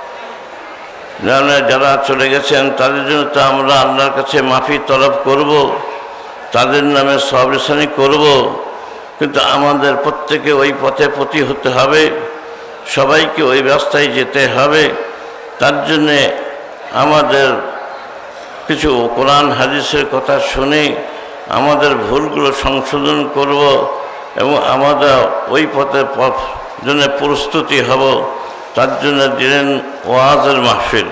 যারা চলে গেছেন তাদের জন্য তো আমরা আল্লাহর কাছে মাফি তলব করব, তাদের নামে সবরিসানি করব, কিন্তু আমাদের প্রত্যেকে ওই পথে প্রতি হতে হবে, সবাইকে ওই রাস্তায় যেতে হবে। তার জন্যে আমাদের কিছু কোরআন হাদিসের কথা শুনে আমাদের ভুলগুলো সংশোধন করব এবং আমাদের ওই পথের জন্য প্রস্তুতি হব। তার জন্য দিলেন ওয়াজের মাহফিল।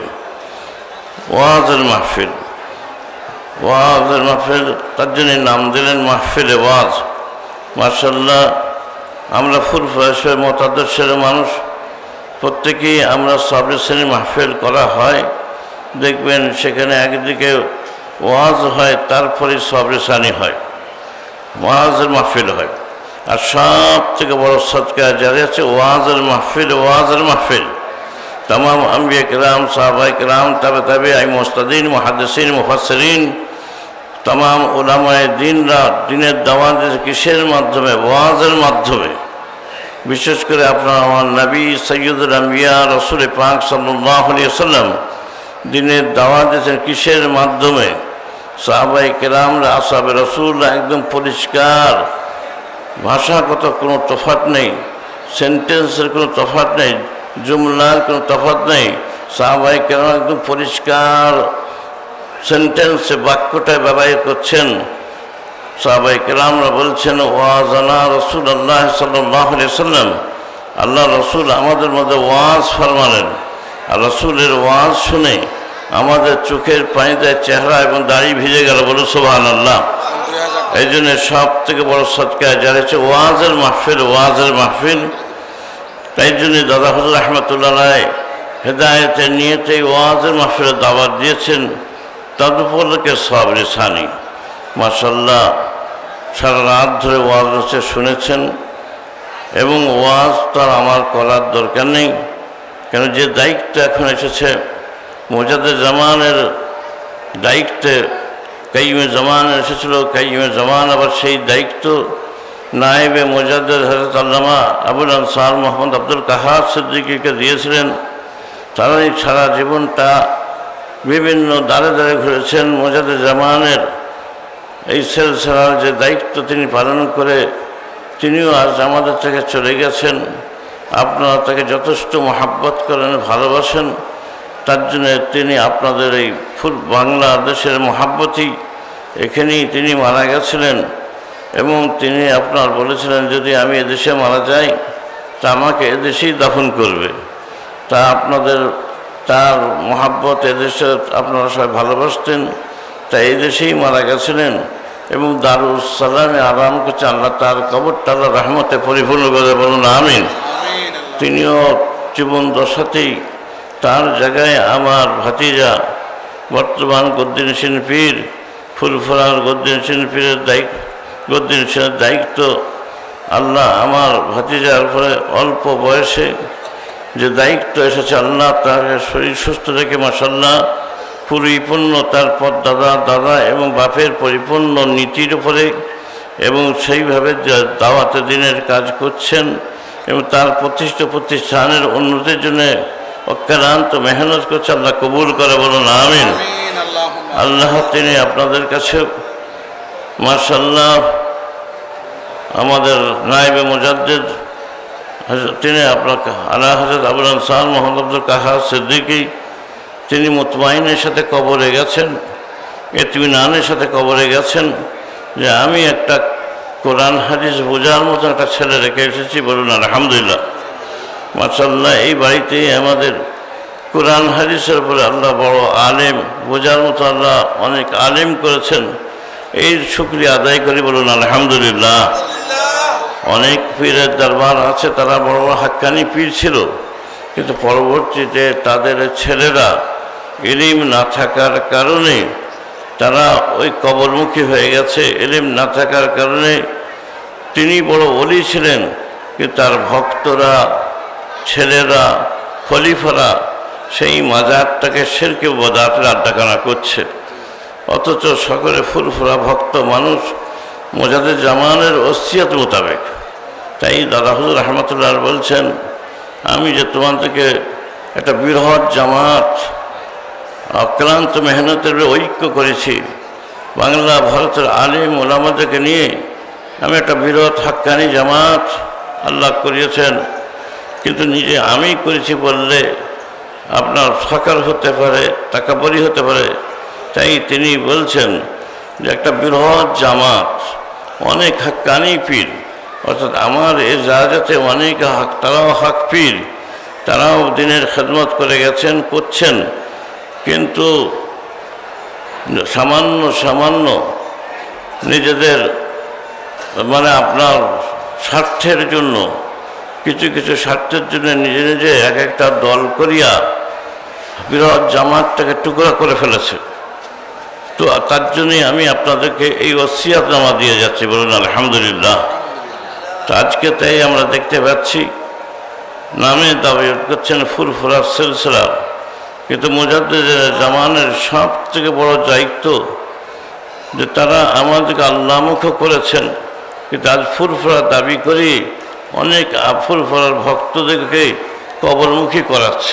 তার জন্য নাম দিলেন মাহফিলে ওয়াজ। মাশাআল্লাহ, আমরা ফুরফুরা মতাদর্শের মানুষ, প্রত্যেকেই আমরা সবরি শ্রেণী মাহফিল করা হয়, দেখবেন সেখানে একদিকে ওয়াজ হয়, তারপরে সবরিসানি হয়, ওয়াজের মাহফিল হয়। আর সব থেকে বড় সদকা জারি আছে ওয়াজের মাহফিল। तमाम अम्बिया किराम, साहबाए किराम, तबे ताबीईन, मुस्तादीन, मुहद्दिसीन, मुफस्सिरीन, तमाम उलामाए दीनरा दिनेर दाওয়াত किसेर माध्यमे ওয়াজের माध्यमे, विशेष करे अपना आमार नबी सय्यदुल अम्बिया रसूल पाक सल्लल्लाहु अलैहि वसल्लम दिनेर दाওয়াত दिয়েছেন किसेर माध्यमे। साहबाए किरामरा আসহাবে रसूलরা एकदम परिष्कार, भाषागत कोनो तफात नहीं, सेंटेंसের কোনো तफात नहीं, जुमलार কোনো तफात नहीं। সাহাবায়ে কেরাম একদম পরিষ্কার সেন্টেন্সে বাক্যটাই ব্যবহার করছেন। সাহাবায়ে কেরামরা বলছেন ওয়াজানা রাসূলুল্লাহ সাল্লাল্লাহু আলাইহি ওয়াসাল্লাম, আল্লাহ রসুল আমাদের মধ্যে ওয়াজ ফরমালেন। আর রসুলের ওয়াজ শুনে আমাদের চোখের পানিতে চেহারা এবং দাড়ি ভিজে গেল, বলে সুবহানাল্লাহ। এই জন্য সব থেকে বড় সদকা জারি হচ্ছে ওয়াজের মাহফিল। তাই জন্য দাদা হুজুর রহমাতুল্লাহ আলাইহি হেদায়েতের নিয়তে ওয়াজের মাহফিলের দাওয়াত দিয়েছেন। তদুপলক্ষে সবরিসানি মাশাআল্লাহ সারা রাত ধরে ওয়াজ হচ্ছে শুনেছেন, এবং ওয়াজ তো আমার করার দরকার নেই, কেন যে দায়িত্ব এখন এসেছে মুজাদ্দিদ জামানের দায়িত্বে, কাইয়ুমে জামান এসেছিল, কাইয়ুমে জামান আবার সেই দায়িত্ব নায়েবে মুজাদ্দিদ হযরত আল্লামা আবুল আনসার মোহাম্মদ আব্দুল কাহার সিদ্দিকীকে দিয়েছিলেন। তারাই সারা জীবনটা বিভিন্ন দ্বারে দ্বারে ঘুরেছেন। মুজাদ্দিদ জামানের এই সিলসিলার যে দায়িত্ব তিনি পালন করে তিনিও আজ আমাদের থেকে চলে গেছেন। আপনারা তাকে যথেষ্ট মহাব্বত করেন, ভালোবাসেন, তার জন্য তিনি আপনাদের এই বাংলাদেশের মহাব্বতী এখানেই তিনি মারা গেছিলেন। এবং তিনি আপনার বলেছিলেন যদি আমি এদেশে মারা যাই তা আমাকে এদেশেই দাফন করবে। তা আপনাদের তার মহাব্বত এদেশে আপনারা সবাই ভালোবাসতেন, তাই এদেশেই মারা গেছিলেন এবং দারুস সালামে আরাম করছে। আল্লাহ তার কবরটা আল্লাহ রহমতে পরিপূর্ণ করে, বলুন আমিন। তিনিও জীবন দশাতেই তার জায়গায় আমার ভাতিজা বর্তমান গদ্দিন হোসেন পীর, ফুরফুরার গদ্দিন হোসেন পীরের গদ্দিন হোসেনের দায়িত্ব আল্লাহ আমার ভাতিজার উপরে অল্প বয়সে যে দায়িত্ব এসেছে, আল্লাহ তাকে শরীর সুস্থ রেখে মাশাআল্লাহ পরিপূর্ণ তার পর দাদা এবং বাপের পরিপূর্ণ নীতির উপরে এবং সেইভাবে দাওয়াতে দিনের কাজ করছেন এবং তার প্রতিষ্ঠানের উন্নতির জন্য অক্লান্ত মেহনত করছে। আল্লাহ কবুল করে, বলুন আমিন। আল্লাহ তিনি আপনাদের কাছে মাশাআল্লাহ আমাদের নায়েবে মুজাদ্দিদ তিনি আপনার আলা হযরত আবুল আনসার মোহাম্মদ আব্দুল কাহ্হার সিদ্দিকী, তিনি মুতমাইনের সাথে কবরে গেছেন, ইতমিনানের সাথে কবরে গেছেন যে আমি একটা কোরআন হাদিস বোঝার মতো একটা ছেলে রেখে এসেছি। বলুন আলহামদুলিল্লাহ। মাশাআল্লাহ, এই বাড়িতেই আমাদের কোরআন হাদিসের উপরে আল্লাহ বড় আলেম, বোঝার মতো আল্লাহ অনেক আলেম করেছেন। এই শুকরিয়া আদায় করি, বলুন আলহামদুলিল্লাহ। অনেক পীরের দরবার আছে, তারা বড় বড় হাক্কানি পীর ছিল, কিন্তু পরবর্তীতে তাদের ছেলেরা ইলিম না থাকার কারণে তারা ওই কবরমুখী হয়ে গেছে। ইলিম না থাকার কারণে তিনি বড় ওলি ছিলেন, কিন্তু তার ভক্তরা, ছেলেরা, খলিফারা সেই মাজারটাকে শিরকে বিদআতের আড্ডাখানা করছে। অথচ সকলে ফুরফুরা ভক্ত মানুষ মুজাদ্দিদ জামানের ওসিয়ত মোতাবেক। তাই দাদা হুজুর রহমতুল্লাহ বলছেন, আমি যে তোমাদেরকে একটা বৃহৎ জামাত অক্লান্ত মেহনতের ঐক্য করেছি, বাংলা ভারতের আলিম ওলামাদেরকে নিয়ে আমি একটা বৃহৎ হাক্কানি জামাত আল্লাহ করিয়েছেন, কিন্তু নিজে আমি করেছি বললে আপনার ফাকার হতে পারে, তাকাবরি হতে পারে। তাই তিনি বলছেন যে একটা বৃহৎ জামাত, অনেক হাক্কানি পীর, অর্থাৎ আমার এ জায়গাতে অনেক তারাও হক পীর, তারাও দিনের খেদমত করে গেছেন, করছেন, কিন্তু সামান্য সামান্য নিজেদের আপনার স্বার্থের জন্য, কিছু কিছু স্বার্থের জন্য নিজে নিজে এক একটা দল করিয়া বৃহৎ জামাতটাকে টুকরা করে ফেলেছে। তো তার জন্যই আমি আপনাদেরকে এই ওসিয়াতনামা দিয়ে যাচ্ছি, বলুন আলহামদুলিল্লাহ। তো আজকে তাই আমরা দেখতে পাচ্ছি নামে দাবি করছেন ফুরফুরা সিলসিলা, কিন্তু মুজাদ্দিদ জামানের সব থেকে বড় দায়িত্ব যে তারা আমাদেরকে আল্লাহমুখ করেছেন, কিন্তু আজ ফুরফুরা দাবি করি অনেক ফুরফুরার ভক্তদেরকে কবরমুখী করাচ্ছে।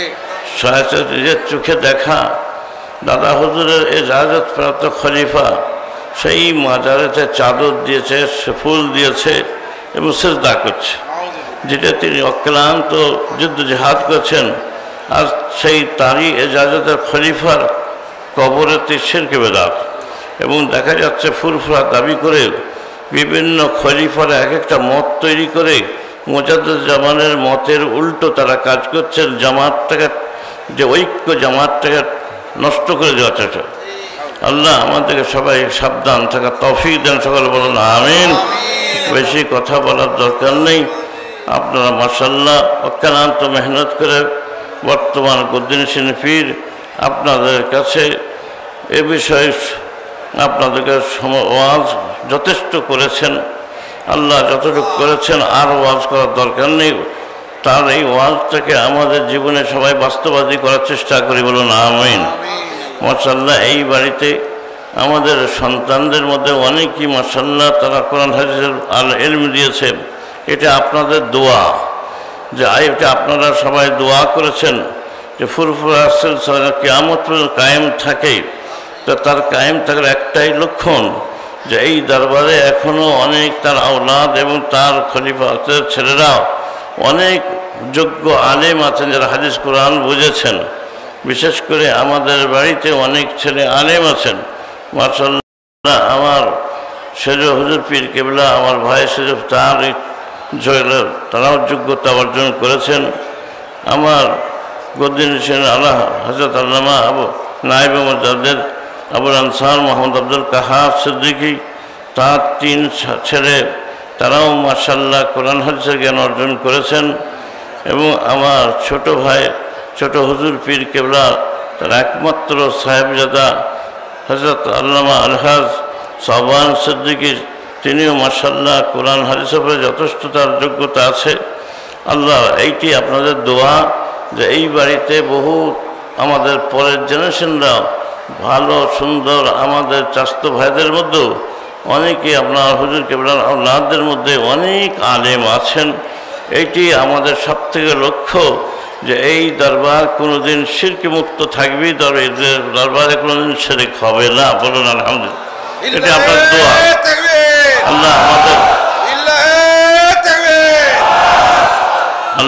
নিজের চোখে দেখা দাদা হুজুরের এজাজত প্রাপ্ত খলিফা সেই মাজারেতে চাদর দিয়েছে, ফুল দিয়েছে এবং সিজদা করছে, যেটা তিনি অক্লান্ত যুদ্ধ জিহাদ করছেন। আর সেই তারই এজাজতের খলিফার কবরেতে শিরকে বিদআত। এবং দেখা যাচ্ছে ফুরফুরা দাবি করে বিভিন্ন খলিফারা এক একটা মত তৈরি করে মুজাদ্দিদ জামানের মতের উল্টো তারা কাজ করছেন, জামাতটাকে, যে ঐক্য জামাতটাকে নষ্ট করে দেওয়ার চেষ্টা। আল্লাহ আমাদেরকে সবাই সাবধান থাকা তৌফিক দেন, সকলে বলুন আমিন। বেশি কথা বলার দরকার নেই। আপনারা মাশাআল্লাহ অক্লান্ত মেহনত করে বর্তমান গদ্দিন পীর আপনাদের কাছে এ বিষয়ে আপনাদেরকে ওয়াজ যথেষ্ট করেছেন। আল্লাহ যতটুকু করেছেন আর ওয়াজ করার দরকার নেই। তার এই ওয়াজটাকে আমাদের জীবনে সবাই বাস্তবাদী করার চেষ্টা করি, বলুন আমিন। মাশাআল্লাহ, এই বাড়িতে আমাদের সন্তানদের মধ্যে অনেকেই মাশাআল্লাহ তারা কোরআন হাদিসের ইলম দিয়েছে। এটা আপনাদের দোয়া, যে এটা আপনারা সবাই দোয়া করেছেন যে ফুরফুরা সিলসিলা কিয়ামত পর্যন্ত কায়েম থাকে। তো তার কায়েম থাকার একটাই লক্ষণ যে এই দরবারে এখনও অনেক তার আওলাদ এবং তার খলিফাতের ছেলেরা অনেক যোগ্য আলেম আছেন যারা হাদিস কোরআন বুঝেছেন। বিশেষ করে আমাদের বাড়িতে অনেক ছেলে আলেম আছেন মাশাআল্লাহ। আমার সেজ হুজুর পীর কেবলা, আমার ভাই সেজ, তারাও যোগ্যতা অর্জন করেছেন। আমার গদ্দিন হোসেন আল্লাহ হযরত আল্লামা নায়েব মুজাদ্দিদ আবুল আনসার মোহাম্মদ আব্দুল কাহ্হার সিদ্দিকী, তার 3 ছেলে, তারাও মাশাআল্লাহ কোরআন হাদিসের জ্ঞান অর্জন করেছেন। এবং আমার ছোট ভাই ছোট হুজুর পীর কেবলা, তার একমাত্র সাহেবজাদা হযরত আল্লামা আলহাজ শাবান সিদ্দিকী, তিনিও মাশাআল্লাহ কোরআন হাদিসের উপরে যথেষ্ট তার যোগ্যতা আছে। আল্লাহ এইটি আপনাদের দোয়া যে এই বাড়িতে বহু আমাদের পরের জেনারেশনরা ভালো সুন্দর, আমাদের চাস্ত ভাইদের মধ্যেও অনেকে আপনার হুজুর কেবলার আওলাদদের মধ্যে অনেক আলেম আছেন। এইটি আমাদের সবথেকে লক্ষ্য যে এই দরবার কোনোদিন শিরক মুক্ত থাকবে, দরবারে কোনোদিন শিরক হবে না, বলুন আলহামদুলিল্লাহ। এটা আপনার দোয়া। আল্লাহ আমাদের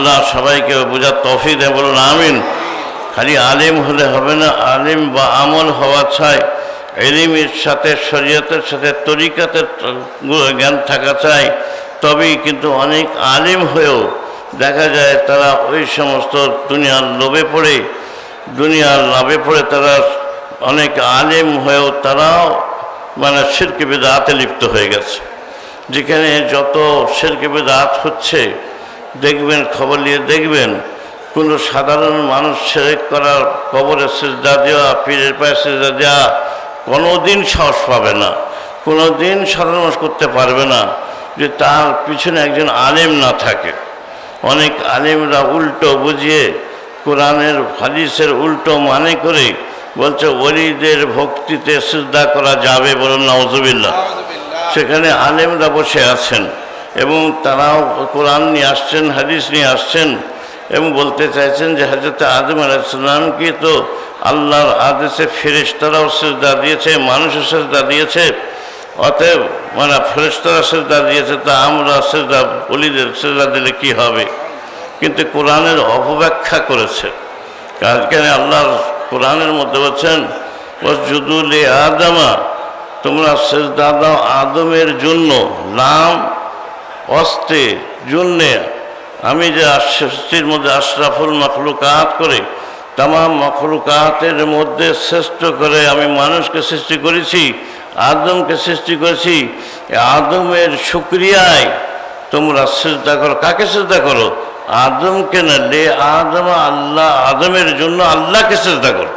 আল্লাহ সবাইকে বোঝার তৌফিক দেয়, বলুন আমিন। খালি আলিম হলে হবে না, আলিম বা আমল হওয়া চাই, ইলমের সাথে শরীয়তের সাথে তরিকাতের জ্ঞান থাকা চাই। তবেই কিন্তু অনেক আলিম হয়েও দেখা যায় তারা ওই সমস্ত দুনিয়ার লোভে পড়ে, দুনিয়ার লাভে পড়ে তারা অনেক আলিম হয়েও তারাও মানে শিরকে বিদআতে লিপ্ত হয়ে গেছে। যেখানে যত শিরকে বিদআত হচ্ছে দেখবেন, খবর নিয়ে দেখবেন, কোনো সাধারণ মানুষ শিরক করার, কবরে সিজদা দেওয়া, পীরের পায়ে সিজদা দেওয়া কোনোদিন সাহস পাবে না, কোনোদিন সাধারণ মানুষ করতে পারবে না যে তার পিছনে একজন আলেম না থাকে। অনেক আলেমরা উল্টো বুঝিয়ে কোরআনের হাদিসের উল্টো মানে করে বলছে ওলিদের ভক্তিতে সিজদা করা যাবে, বলুন নাউজুবিল্লাহ। সেখানে আলেমরা বসে আছেন এবং তারাও কোরআন নিয়ে আসছেন, হাদিস নিয়ে আসছেন এবং বলতে চাইছেন যে হযরত আদম আলাইহিস সালামকে তো আল্লাহর আদেশে ফেরেশতারাও সিজদা দিয়েছে, মানুষও সিজদা দিয়েছে, অতএব মানে ফেরেশতারা সিজদা দিয়েছে, তা আমরা সিজদা ওলিদের সিজদা দিলে কি হবে? কিন্তু কোরআনের অপব্যাখ্যা করেছে। কারণ আল্লাহর কোরআনের মধ্যে বলছেন ওয়াসজুদু লিআদামা, তোমরা সিজদা দাও আদমের জন্য, নাম অস্তে জন্যে, আমি যে সৃষ্টির মধ্যে আশরাফুল মখলুকাত করে তামাম মখলুকাতের মধ্যে শ্রেষ্ঠ করে আমি মানুষকে সৃষ্টি করেছি, আদমকে সৃষ্টি করেছি, আদমের শুকরিয়ায় তোমরা সিজদা করো। কাকে সিজদা করো? আদমকে না, লে আদম, আল্লাহ, আদমের জন্য আল্লাহকে সিজদা করো।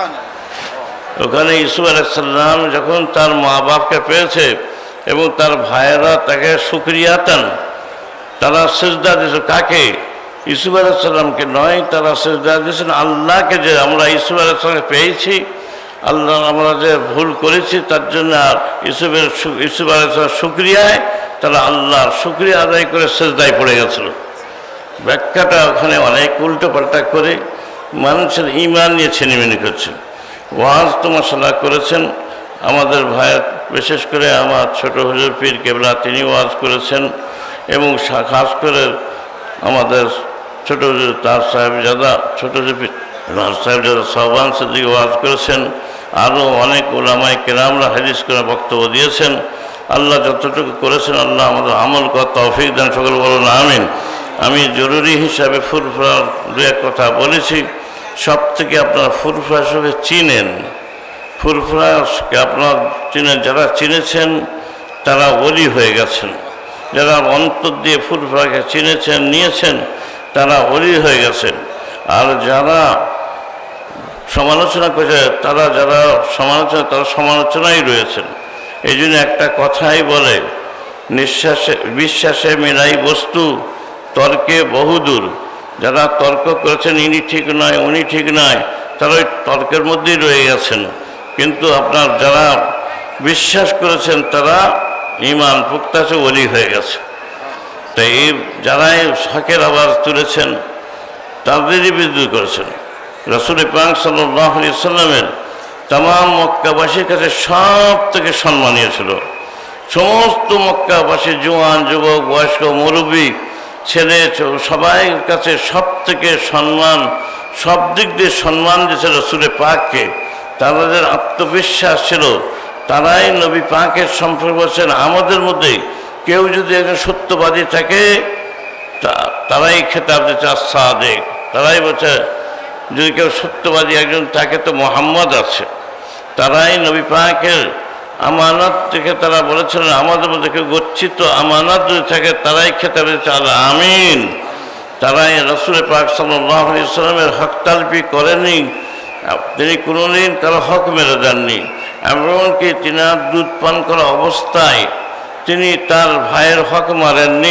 ওখানে ইউসুফ আলাইহিস সালাম যখন তার মা বাপকে পেয়েছে এবং তার ভাইয়েরা তাকে শুকরিয়াতান, তারা সিজদা দিয়েছে কাকে? ইউসুফ আলাইহিস সালামকে নয়, তারা সিজদা দিয়েছেন আল্লাহকে। যে আমরা ইউসুফ আলাইহিস সালামকে পেয়েছি, আল্লাহ আমরা যে ভুল করেছি তার জন্য, আর ইউসুফ আলাইহিস সালাম শুকরিয়ায় তারা আল্লাহর শুকরিয়া আদায় করে সিজদায় পড়ে গেছিল। ব্যাখ্যাটা ওখানে অনেক উল্টো পাল্টা করে মানুষের ঈমান নিয়ে ছিনিমিনি করছে। ওয়াজ তো মাশাআল্লাহ করেছেন আমাদের ভাইয়ের, বিশেষ করে আমার ছোট হুজুর পীর কেবলা, তিনি ওয়াজ করেছেন এবং খাস করে আমাদের ছোট হুজুর তার সাহেবজাদা, ছোট হুজুর পীর সাহেবজাদা সাহবান সিদ্দিক ওয়াজ করেছেন। আরও অনেক উলামায়ে কেরামরা হাদিস করে বক্তব্য দিয়েছেন। আল্লাহ যতটুকু করেছেন আল্লাহ আমাদের আমল করার তৌফিক দেন, সকল বলুন আমিন। আমি জরুরি হিসাবে ফুরফুরার দু এক কথা বলেছি। সব থেকে আপনারা ফুরফুরা হিসেবে চিনেন, ফুরফুরাকে আপনারা চিনেন, যারা চিনেছেন তারা ওলি হয়ে গেছেন, যারা অন্তর দিয়ে ফুরফুরাকে চিনেছেন, নিয়েছেন, তারা ওলি হয়ে গেছেন। আর যারা সমালোচনা করেছে, তারা যারা সমালোচনা, তারা সমালোচনায় রয়েছেন। এই জন্য একটা কথাই বলে, বিশ্বাসে মিলাই বস্তু, তর্কে বহুদূর। যারা তর্ক করেছেন ইনি ঠিক নয়, উনি ঠিক নয়, তারা ওই তর্কের মধ্যেই রয়ে গেছেন। কিন্তু আপনার যারা বিশ্বাস করেছেন তারা ঈমান পুক্তা আছে, ওলি হয়ে গেছে। তাই এই যারাই হকের আওয়াজ তুলেছেন তাদেরই বিরোধী করেছেন। রাসূল পাক সাল্লাল্লাহু আলাইহি ওয়াসাল্লামের তামাম মক্কাবাসীর কাছে সব থেকে সম্মানীয় ছিল। সমস্ত মক্কাবাসী, জোয়ান, যুবক, বয়স্ক, মুরব্বী, ছেলে, সবাই কাছে সব থেকে সম্মান, সব দিক দিয়ে সম্মান দিয়েছিল রাসূল পাককে। তাদের আত্মবিশ্বাস ছিল, তারাই নবী পাকের সম্পর্কে বলছেন আমাদের মধ্যে কেউ যদি একজন সত্যবাদী থাকে তারাই খেতাব দিচ্ছে আস-সাদিক। তারাই বলছে যদি কেউ সত্যবাদী একজন থাকে তো মুহাম্মদ আছে। তারাই নবী পাকের আমানত থেকে তারা বলেছিলেন আমাদের মধ্যে কেউ গচ্ছিত আমানত যদি থাকে তারাই খেতাব দিচ্ছে আল আমিন। তারাই রাসূল পাক সাল্লাল্লাহু আলাইহি ওয়াসাল্লামের হক তালবি করেননি, তিনি কোনোদিন কারো হক মেরে দেননি। এমনকি তিনি দুধ পান করা অবস্থায় তিনি তার ভাইয়ের হক মারেননি।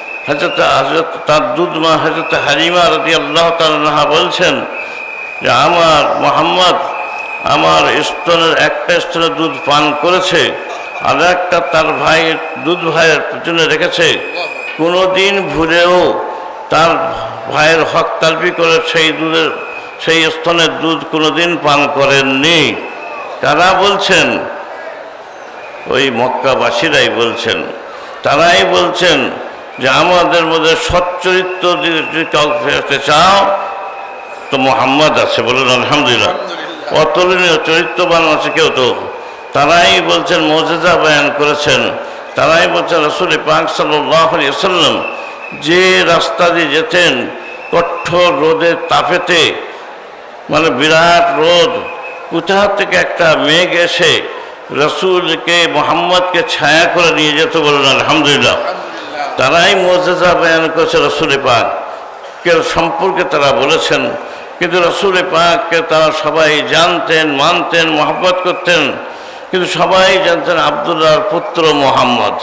তার দুধ মা হযরত হালিমা রাদিয়াল্লাহু তাআলা আনহা বলছেন যে আমার মুহাম্মদ আমার স্তনের একটা স্তনের দুধ পান করেছে, আর একটা তার ভাইয়ের দুধ ভাইয়ের পেছনে রেখেছে। কোনোদিন ভুলেও তার ভাইয়ের হক তালবি করে সেই স্তনের দুধ কোনোদিন পান করেননি। কারা বলছেন? ওই মক্কাবাসীরাই বলছেন। তারাই বলছেন যে আমাদের মধ্যে সচ্চরিত্র যদি কাউ ফেরাতে চাও তো মোহাম্মদ আছে, বলুন আলহামদুলিল্লাহ। অতুলনীয় চরিত্রবান আছে কেউ, তো তারাই বলছেন মুজিজা বয়ান করেছেন, তারাই বলছেন রাসূল পাক সাল্লাল্লাহু আলাইহি ওয়াসাল্লাম যে রাস্তা দিয়ে যেতেন কঠোর রোদের তাপেতে, মানে বিরাট রোদ, কোথা থেকে একটা মেঘ এসে রসুলকে মোহাম্মদকে ছায়া করে নিয়ে যেত, বলুন আলহামদুলিল্লাহ। তারাই মুজিজা বয়ান করেছে রসুল পাকের সম্পর্কে তারা বলেছেন, কিন্তু রসুল পাককে তারা সবাই জানতেন, মানতেন, মহব্বত করতেন, কিন্তু সবাই জানতেন আব্দুল্লাহর পুত্র মোহাম্মদ,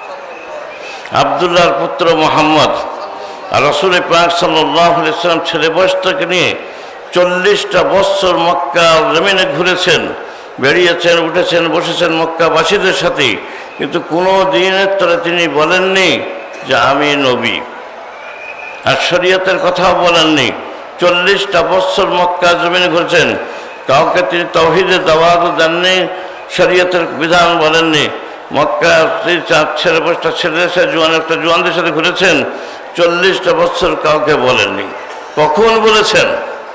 আব্দুল্লাহর পুত্র মোহাম্মদ। আর রসুল পাক সাল্লাল্লাহু আলাইহি ওয়াসাল্লাম ছেলে বয়স থেকে নিয়ে 40টা বৎসর মক্কা জমিনে ঘুরেছেন, বেরিয়েছেন, উঠেছেন, বসেছেন মক্কাবাসীদের সাথে, কিন্তু কোনো দিনের তরে তিনি বলেননি যে আমি নবী, আর শরীয়তের কথাও বলেননি। 40টা বৎসর মক্কা জমিনে ঘুরেছেন, কাউকে তিনি তাওহীদের দাওয়াতও দেননি, শরীয়তের বিধান বলেননি। মক্কা ছেলে বয়সটা ছেলেদের সাথে জোয়ানদের সাথে ঘুরেছেন, 40টা বৎসর কাউকে বলেননি। কখন বলেছেন?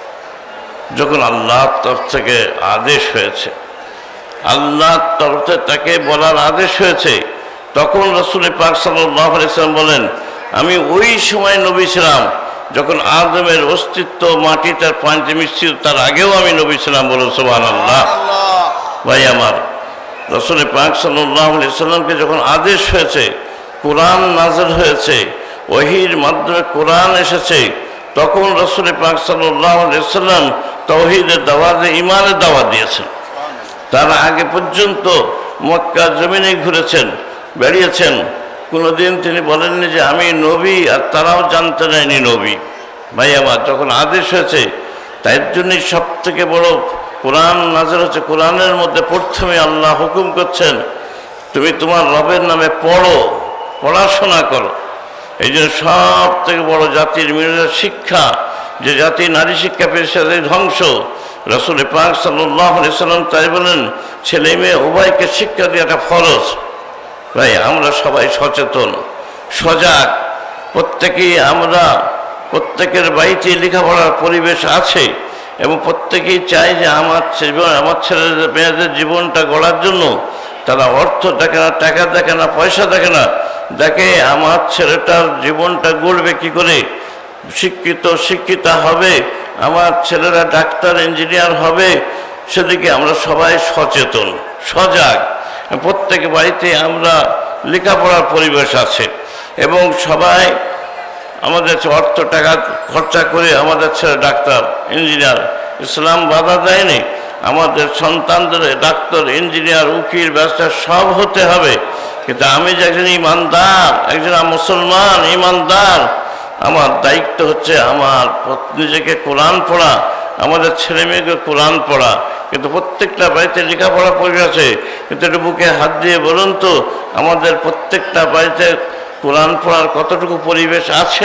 যখন আল্লাহর তরফ থেকে আদেশ হয়েছে, আল্লাহর তরফ থেকে তাকে বলার আদেশ হয়েছে, তখন রাসূল পাক সাল্লাল্লাহু আলাইহি ওয়াসাল্লাম বলেন আমি ওই সময় নবী ছিলাম যখন আদমের অস্তিত্ব মাটিটার পানিতে মিশছিল, তার আগেও আমি নবী ছিলাম, বলুন সুবহানাল্লাহ। ভাই আমার, রাসূল পাক সাল্লাল্লাহু আলাইহি ওয়াসাল্লামকে যখন আদেশ হয়েছে, কোরআন নাযিল হয়েছে, ওহীর মাধ্যমে কোরআন এসেছে, তখন রাসূল পাক সাল্লাল্লাহু আলাইহি ওয়াসাল্লাম তাওহীদের দাওয়াত, ঈমানের দাওয়াত দিয়েছেন। তার আগে পর্যন্ত মক্কা জমিনে ঘুরেছেন, বেরিয়েছেন, কোনোদিন তিনি বলেননি যে আমি নবী, আর তারাও জানতে নেয়নি নবী। ভাই আমার, যখন আদেশ হয়েছে, তাই জন্যই সব থেকে বড় কোরআন নাযিল হচ্ছে। কোরআনের মধ্যে প্রথমে আল্লাহ হুকুম করছেন তুমি তোমার রবের নামে পড়ো, পড়াশোনা করো। এই জন্য সব থেকে বড় জাতির মেয়েদের শিক্ষা, যে জাতি নারী শিক্ষা পেয়েছে ধ্বংস। রাসূল পাক সাল্লাল্লাহু আলাইহি ওয়াসাল্লাম তাই বলেন ছেলে মেয়ে উভয়কে শিক্ষা দেওয়াটা ফরজ। ভাই, আমরা সবাই সচেতন, সজাগ, প্রত্যেকেই আমরা, প্রত্যেকের বাড়িতে লেখাপড়ার পরিবেশ আছে, এবং প্রত্যেকেই চাই যে আমার ছেলেদের মেয়েদের জীবনটা গড়ার জন্য তারা অর্থ দেখে না, টাকা দেখে না, পয়সা দেখে না, দেখে আমার ছেলেটার জীবনটা গড়বে কি করে, শিক্ষিতা হবে, আমার ছেলেরা ডাক্তার ইঞ্জিনিয়ার হবে, সেদিকে আমরা সবাই সচেতন, সজাগ। প্রত্যেক বাড়িতে আমরা লেখাপড়ার পরিবেশ আছে, এবং সবাই আমাদের অর্থ টাকা খরচা করে আমাদের ছেলে ডাক্তার ইঞ্জিনিয়ার, ইসলাম বাধা দেয়নি। আমাদের সন্তানদের ডাক্তার ইঞ্জিনিয়ার উকিল ব্যবসা সব হতে হবে, কিন্তু আমি যে একজন ইমানদার, একজন মুসলমান ইমানদার, আমার দায়িত্ব হচ্ছে আমার নিজেকে কোরআন পড়া, আমাদের ছেলে মেয়েকে কোরআন পড়া। কিন্তু প্রত্যেকটা বাড়িতে লেখাপড়া পরিবেশ আছে, কিন্তু একটু বুকে হাত দিয়ে বলুন তো আমাদের প্রত্যেকটা বাড়িতে কোরআন পড়ার কতটুকু পরিবেশ আছে,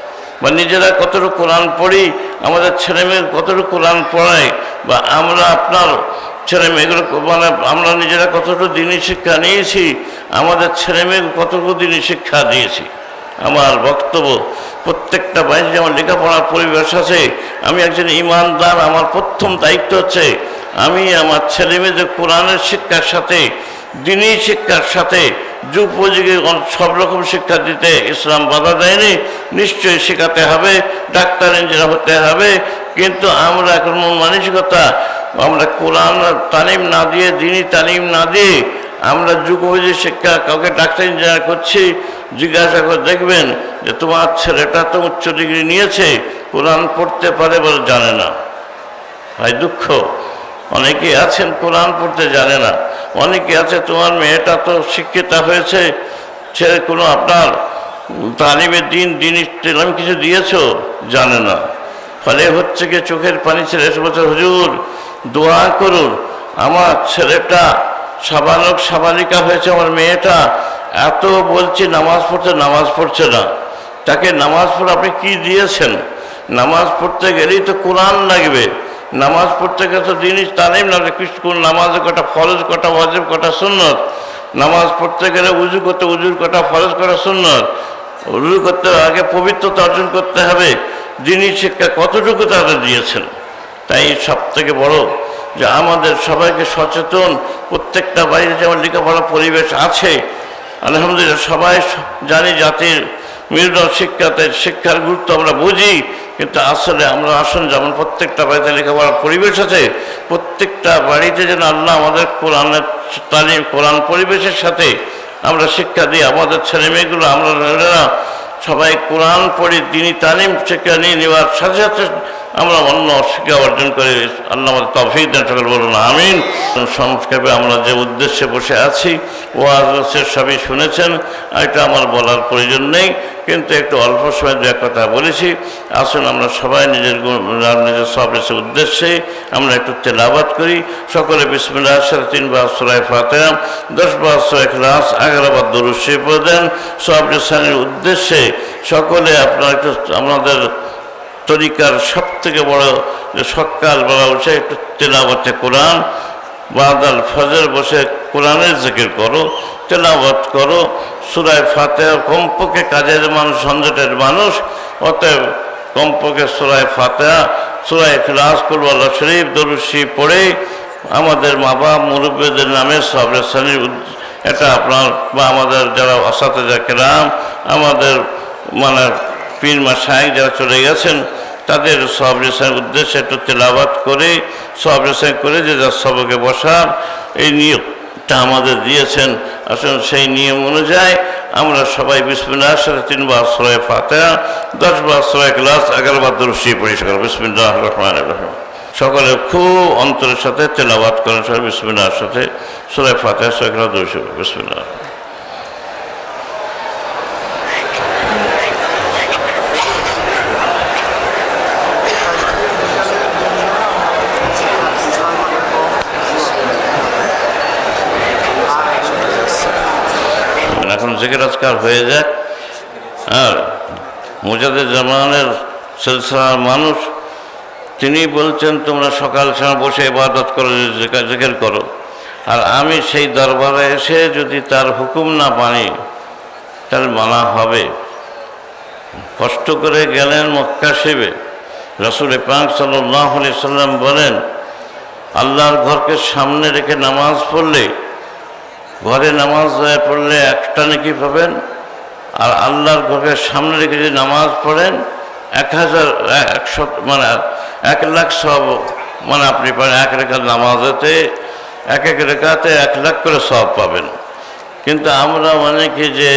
বা নিজেরা কতটুকু কোরআন পড়ি, আমাদের ছেলে মেয়ে কতটুকু কোরআন পড়াই, বা আমরা আপনার ছেলে মেয়েগুলো মানে আমরা নিজেরা কতটুকু দিনই শিক্ষা নিয়েছি, আমাদের ছেলে মেয়ে কতটুকু দিনই শিক্ষা দিয়েছি। আমার বক্তব্য, প্রত্যেকটা বাড়িতে যেমন লেখাপড়ার পরিবেশ আছে, আমি একজন ইমানদার, আমার প্রথম দায়িত্ব হচ্ছে আমি আমার ছেলে মেয়েদের কোরআনের শিক্ষার সাথে, দিনী শিক্ষার সাথে যুগোপযোগী সব রকম শিক্ষা দিতে ইসলাম বাধা দেয়নি, নিশ্চয়ই শেখাতে হবে, ডাক্তার ইঞ্জিনিয়ার হতে হবে। কিন্তু আমরা এখন মানসিকতা, আমরা কোরআন তালিম না দিয়ে, দিনী তালিম না দিয়ে আমরা যুগোপযোগী শিক্ষা, কাউকে ডাক্তার ইঞ্জিনিয়ার করছি, জিজ্ঞাসা করে দেখবেন যে তোমার ছেলেটা তো উচ্চ ডিগ্রি নিয়েছে, কোরআন পড়তে পারে বলে জানে না। ভাই দুঃখ, অনেকে আছেন কোরআন পড়তে জানে না, অনেকে আছে তোমার মেয়েটা তো শিক্ষিতা হয়েছে, ছেলে কোনো আপনার তালিমের দিনই কিছু দিয়েছ, জানে না। ফলে হচ্ছে কি চোখের পানি ছেলে এসে বলছে হুজুর দোয়া করুন, আমার ছেলেটা সাবালক সাবালিকা হয়েছে, আমার মেয়েটা এত বলছি নামাজ পড়ছে না, তাকে নামাজ পড়ে আপনি কি দিয়েছেন? নামাজ পড়তে গেলেই তো কোরআন লাগবে, নামাজ পড়তে গেলে তো দিনই তালিম লাগবে, কোন নামাজে কটা ফরজ, কটা ওয়াজিব, কটা সুন্নত, নামাজ পড়তে গেলে উজু করতে উজুর কটা ফরজ, কটা সুন্নত, রুজু করতে আগে পবিত্রতা অর্জন করতে হবে। দিনই শিক্ষা কতটুকু তারা দিয়েছেন। তাই সব থেকে বড় যে আমাদের সবাইকে সচেতন, প্রত্যেকটা বাড়িতে যেমন লেখাপড়ার পরিবেশ আছে, আলহামদুলিল্লাহ সবাই জানি জাতির মেরুদণ্ড শিক্ষাতে শিক্ষার গুরুত্ব আমরা বুঝি, কিন্তু আসলে আমরা আসুন যেমন প্রত্যেকটা বাড়িতে লেখাপড়ার পরিবেশ আছে, প্রত্যেকটা বাড়িতে যেন আল্লাহ আমাদের কোরআনের তালিম, কোরআন পরিবেশের সাথে আমরা শিক্ষা দিই। আমাদের ছেলে মেয়েগুলো আমরা সবাই কোরআন পড়ি, দিনী তালিম শিক্ষা নিয়ে নেওয়ার সাথে সাথে আমরা অন্য শিক্ষা অর্জন করে আল্লাহ আমাদের তৌফিক দেন। সকল বলুন আমিন। সংক্ষেপে আমরা যে উদ্দেশ্যে বসে আছি ওয়াজ সবই শুনেছেন, এটা আমার বলার প্রয়োজন নেই, কিন্তু একটু অল্প সময় দু এক কথা বলেছি। আসুন আমরা সবাই নিজের সবের উদ্দেশ্যে আমরা একটু তেলাওয়াত করি। সকলে বিসমিল্লাহির সাথে 3 বার সূরা ফাতিহা, 10 বার সূরা ইখলাস, 11 বার দরুদ শরীফ পড়েন। সবের সানের উদ্দেশ্যে সকলে আপনারা একটু আমাদের তরিকার সব থেকে বড় যে সকালবেলা উঠে একটু তেলাওয়াতে কোরআন, বাদাল ফজর বসে কোরআনের জিকির করো, তেলাওয়াত করো, সূরা ফাতিহা। কমপক্ষে কাজের মানুষ, ঝঞ্ঝটের মানুষ, অতএব কমপক্ষে সূরা ফাতিহা, সূরা ইখলাস, কুল আল্লাহ শরীফ, দরুদ শরীফ পড়ে আমাদের মা বাবা মুরব্বীদের নামে সবরে শ্রেণীর এটা আপনার বা আমাদের যারা আসাতেজা কেরাম, আমাদের মানে পীর মাশায়েখ যারা চলে গেছেন তাদের সবরে শ্রেণীর উদ্দেশ্যে একটু তেলাওয়াত করে সবরে শ্রেণী করে যে যার সবকে বসার এই নিয়মটা আমাদের দিয়েছেন। আসলে সেই নিয়ম অনুযায়ী আমরা সবাই বিসমিল্লাহির সাথে 3 বার সূরা ফাতিহা, 10 বার সূরা ইখলাস, 11 বার দরুদ শরীফ পড়ি। বিসমিল্লাহির রহমানির রহিম। সকলে খুব অন্তরের সাথে তেলাওয়াত করেন। সবাই বিসমিল্লাহির সাথে সূরা ফাতিহা, সূরা ইখলাস, দরুদ শরীফ। বিসমিল্লাহ। এখন জিকির আজকার হয়ে যাক। আর মুজাদ্দিদ জামানের সিলসিলার মানুষ তিনি বলছেন তোমরা সকাল সময় বসে ইবাদত করো, জিকির করো। আর আমি সেই দরবারে এসে যদি তার হুকুম না মানি তাহলে মানা হবে। কষ্ট করে গেলেন মক্কা শিবে। রাসূল পাক সাল্লাল্লাহু আলাইহি সাল্লাম বলেন আল্লাহর ঘরকে সামনে রেখে নামাজ পড়লে, ঘরে নামাজ পড়লে 1টা নেকি পাবেন, আর আল্লাহর ঘরকে সামনে রেখে যদি নামাজ পড়েন 1,100 মানে 1 লাখ সব মানে আপনি পারেন। 1 রেখাত নামাজেতে 1 রেখাতে 1 লাখ করে সব পাবেন। কিন্তু আমরা অনেকে যে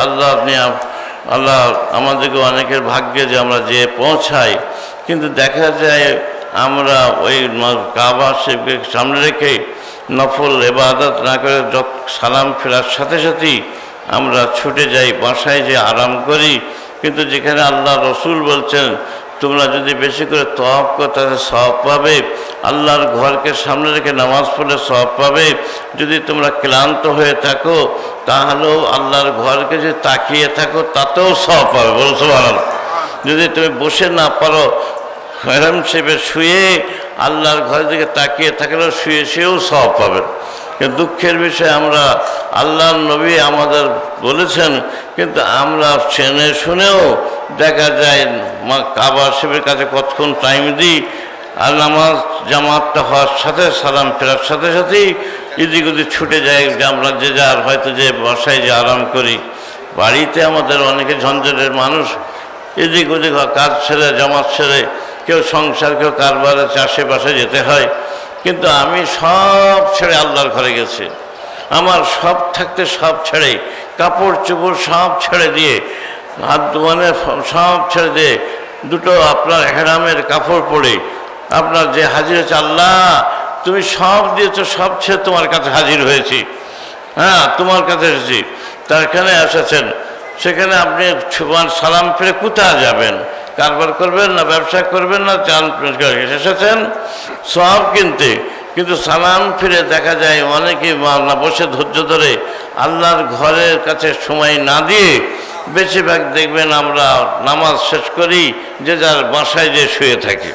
আল্লাহ আমাদেরকে অনেকের ভাগ্যে যে আমরা যে পৌঁছাই, কিন্তু দেখা যায় আমরা ওই কাবা শরীফকে সামনে রেখে নফল ইবাদত না করে সালাম ফেরার সাথে সাথেই আমরা ছুটে যাই বাসায়, যে আরাম করি। কিন্তু যেখানে আল্লাহ রসুল বলছেন তোমরা যদি বেশি করে তওয়াফ করো তাহলে সওয়াব পাবে, আল্লাহর ঘরকে সামনে রেখে নামাজ পড়লে সওয়াব পাবে। যদি তোমরা ক্লান্ত হয়ে থাকো তাহলেও আল্লাহর ঘরকে যদি তাকিয়ে থাকো তাতেও সওয়াব পাবে। বলো সুবহানাল্লাহ। যদি তুমি বসে না পারো হেরাম শরীফে শুয়ে আল্লাহর ঘরের দিকে তাকিয়ে থাকলেও শুয়েও সওয়াব পাবেন। কিন্তু দুঃখের বিষয় আমরা আল্লাহর নবী আমাদের বলেছেন, কিন্তু আমরা চেনে শুনেও দেখা যায় কাবা শরীফের কাছে কতক্ষণ টাইম দিই, আর নামাজ জামাতটা হওয়ার সাথে সালাম ফেরার সাথে সাথেই এদিক ওদিক ছুটে যায়। যে আমরা যে যার হয়তো যে বাসায় যে আরাম করি, বাড়িতে আমাদের অনেকে ঝঞ্ঝটের মানুষ, এদিক ওদিক কাজ ছেড়ে জামাত ছেড়ে কেউ সংসার, কেউ কারবারে চাষে বাসে যেতে হয়। কিন্তু আমি সব ছেড়ে আল্লাহর ঘরে গেছি, আমার সব থাকতে সব ছেড়ে, কাপড় চোপড় সব ছেড়ে দিয়ে, হাত মানে সব ছেড়ে দিয়ে, দুটো আপনার হেরামের কাপড় পরে আপনার যে হাজির হয়েছে, আল্লাহ তুমি সব দিয়েছো, সব ছেড়ে তোমার কাছে হাজির হয়েছি। হ্যাঁ, তোমার কাছে এসেছি। তার এখানে এসেছেন, সেখানে আপনি সালাম ফিরে কোথায় যাবেন? কারবার করবেন না, ব্যবসা করবেন না, চাল এসেছেন সব কিনতে, কিন্তু সালাম ফিরে দেখা যায় অনেকে না বসে ধৈর্য ধরে আল্লাহর ঘরের কাছে সময় না দিয়ে বেশিরভাগ দেখবেন আমরা নামাজ শেষ করি যে যার বাসায় যে শুয়ে থাকি।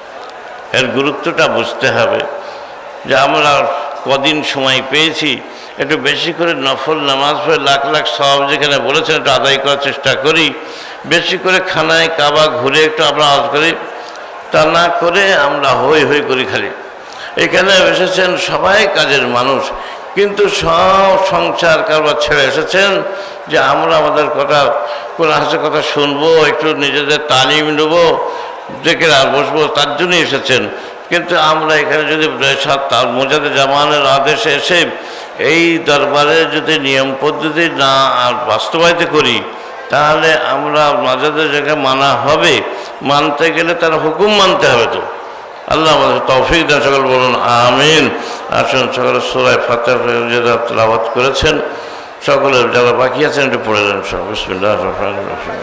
এর গুরুত্বটা বুঝতে হবে যে আমরা কদিন সময় পেয়েছি, একটু বেশি করে নফল নামাজ পড়ে লাখ লাখ সওয়াব যেখানে বলেছেন একটু আদায় করার চেষ্টা করি, বেশি করে খানায় কাবা ঘুরে একটু আমরা আওয়াজ করি, তা না করে আমরা হই হই করি খালি। এখানে এসেছেন সবাই কাজের মানুষ, কিন্তু সব সংসার কারবার ছেড়ে এসেছেন যে আমরা আমাদের কথা কোন হাসির কথা শুনবো, একটু নিজেদের তালিম নেবো, দেখে আর বসবো, তার জন্যই এসেছেন। কিন্তু আমরা এখানে যদি তার মোজাদে জামানের আদেশে এসে এই দরবারে যদি নিয়ম পদ্ধতি না বাস্তবায়িত করি, তাহলে আমরা মাজাদের জায়গায় মানা হবে, মানতে গেলে তার হুকুম মানতে হবে। তো আল্লাহ আমাদের তৌফিক দেন, সকল বলুন আমিন। আসুন সকলে সূরা ফাতিহা তেলাওয়াত করেছেন, সকলের যারা বাকি আছেন একটু পড়ে দেন সব। বিসমিল্লাহির রহমানির রহিম।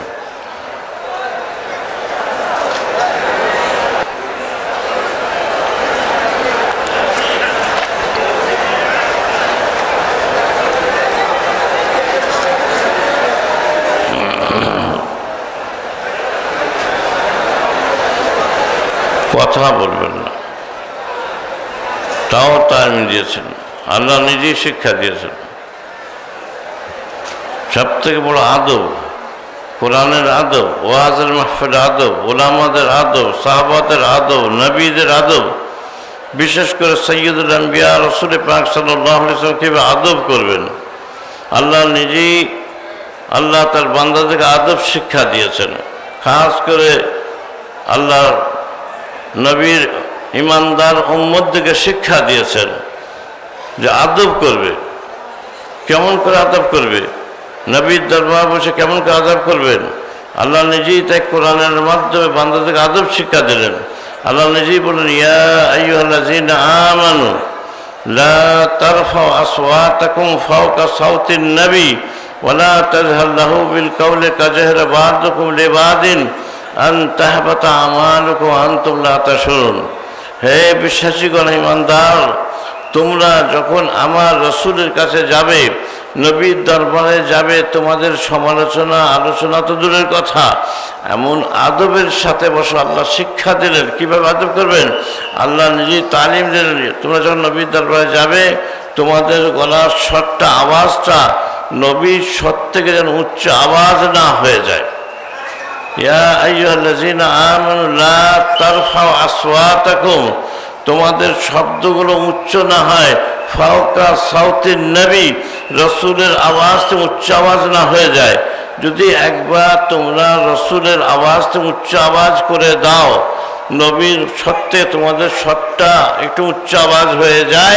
কথা বলবেন না, তাও তালিম দিয়েছেন, আল্লাহ নিজেই শিক্ষা দিয়েছেন। সব থেকে বড় আদব কোরআনের আদব, ওয়াজের মাহফিলের আদব, ওলামাদের আদব, সাহাবাদের আদব, নবীদের আদব, বিশেষ করে সৈয়দুল আম্বিয়া রাসূল পাক সাল্লাল্লাহু আলাইহি ওয়াসাল্লাম কিভাবে আদব করবেন, আল্লাহ নিজেই আল্লাহ তার বান্দাদেরকে আদব শিক্ষা দিয়েছেন। খাস করে আল্লাহ নবীর ইমানদার উম্মতদেরকে শিক্ষা দিয়েছেন যে আদব করবে, কেমন করে আদব করবে, নবীর দরবার বসে কেমন করে আদব করবেন। আল্লাহ নিজেই তাই কোরআনের মাধ্যমে বান্দাদেরকে আদব শিক্ষা দিলেন। আল্লাহ নিজেই বলেন, ইয়া আইয়ুহাল্লাযীনা আমানু লা তারফাউ আসওয়াতাকুম ফাওকা সাওতিন নবী ওয়া লা তাজহার লাহু বিল কাওলি কাজহরি বা'দুকুম লিবা'দিন আন তাহবাতা আমালুকুম ওয়া আনতুম লা তাশউরুন। হে বিশ্বাসীগণ, ইমানদার, তোমরা যখন আমার রসুলের কাছে যাবে, নবীর দরবারে যাবে, তোমাদের সমালোচনা আলোচনা তো দূরের কথা, এমন আদবের সাথে বসো। আল্লাহ শিক্ষা দিলেন কীভাবে আদব করবেন, আল্লাহ নিজেই তালিম দিলেন। তোমরা যখন নবীর দরবারে যাবে, তোমাদের গলার স্বরটা, আওয়াজটা নবীর স্বর থেকে যেন উচ্চ আওয়াজ না হয়ে যায়। ইয়া আইয়ুহাল্লাযীনা আমানু লা তারফাউ আসওয়াতাকুম, তোমাদের শব্দগুলো উচ্চ না হয় ফাওকা সাওতিন নবী, রসুলের আওয়াজতে উচ্চ আওয়াজ না হয়ে যায়। যদি একবার তোমরা রসুলের আওয়াজতে উচ্চ আওয়াজ করে দাও, নবীর সত্ত্বে তোমাদের স্বরটা একটু উচ্চ আওয়াজ হয়ে যায়,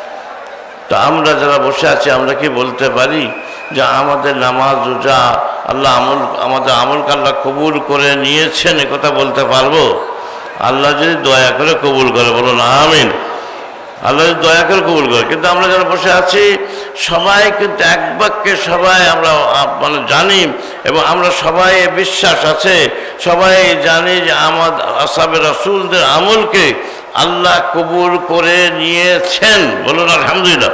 তা আমরা যারা বসে আছি আমরা কি বলতে পারি যে আমাদের নামাজ রোজা আল্লাহ আমাদের আমলকে আল্লাহ কবুল করে নিয়েছেন, একথা বলতে পারবো? আল্লাহ যদি দয়া করে কবুল করে, বলুন আমিন। আল্লাহ যদি দয়া করে কবুল করে। কিন্তু আমরা যারা বসে আছি সবাই কিন্তু এক বাক্যে সবাই আমরা মানে জানি, এবং আমরা সবাই বিশ্বাস আছে, সবাই জানি যে আমাদের আসহাবে রাসূলদের আমলকে আল্লাহ কবুল করে নিয়েছেন, বলুন আলহামদুলিল্লাহ।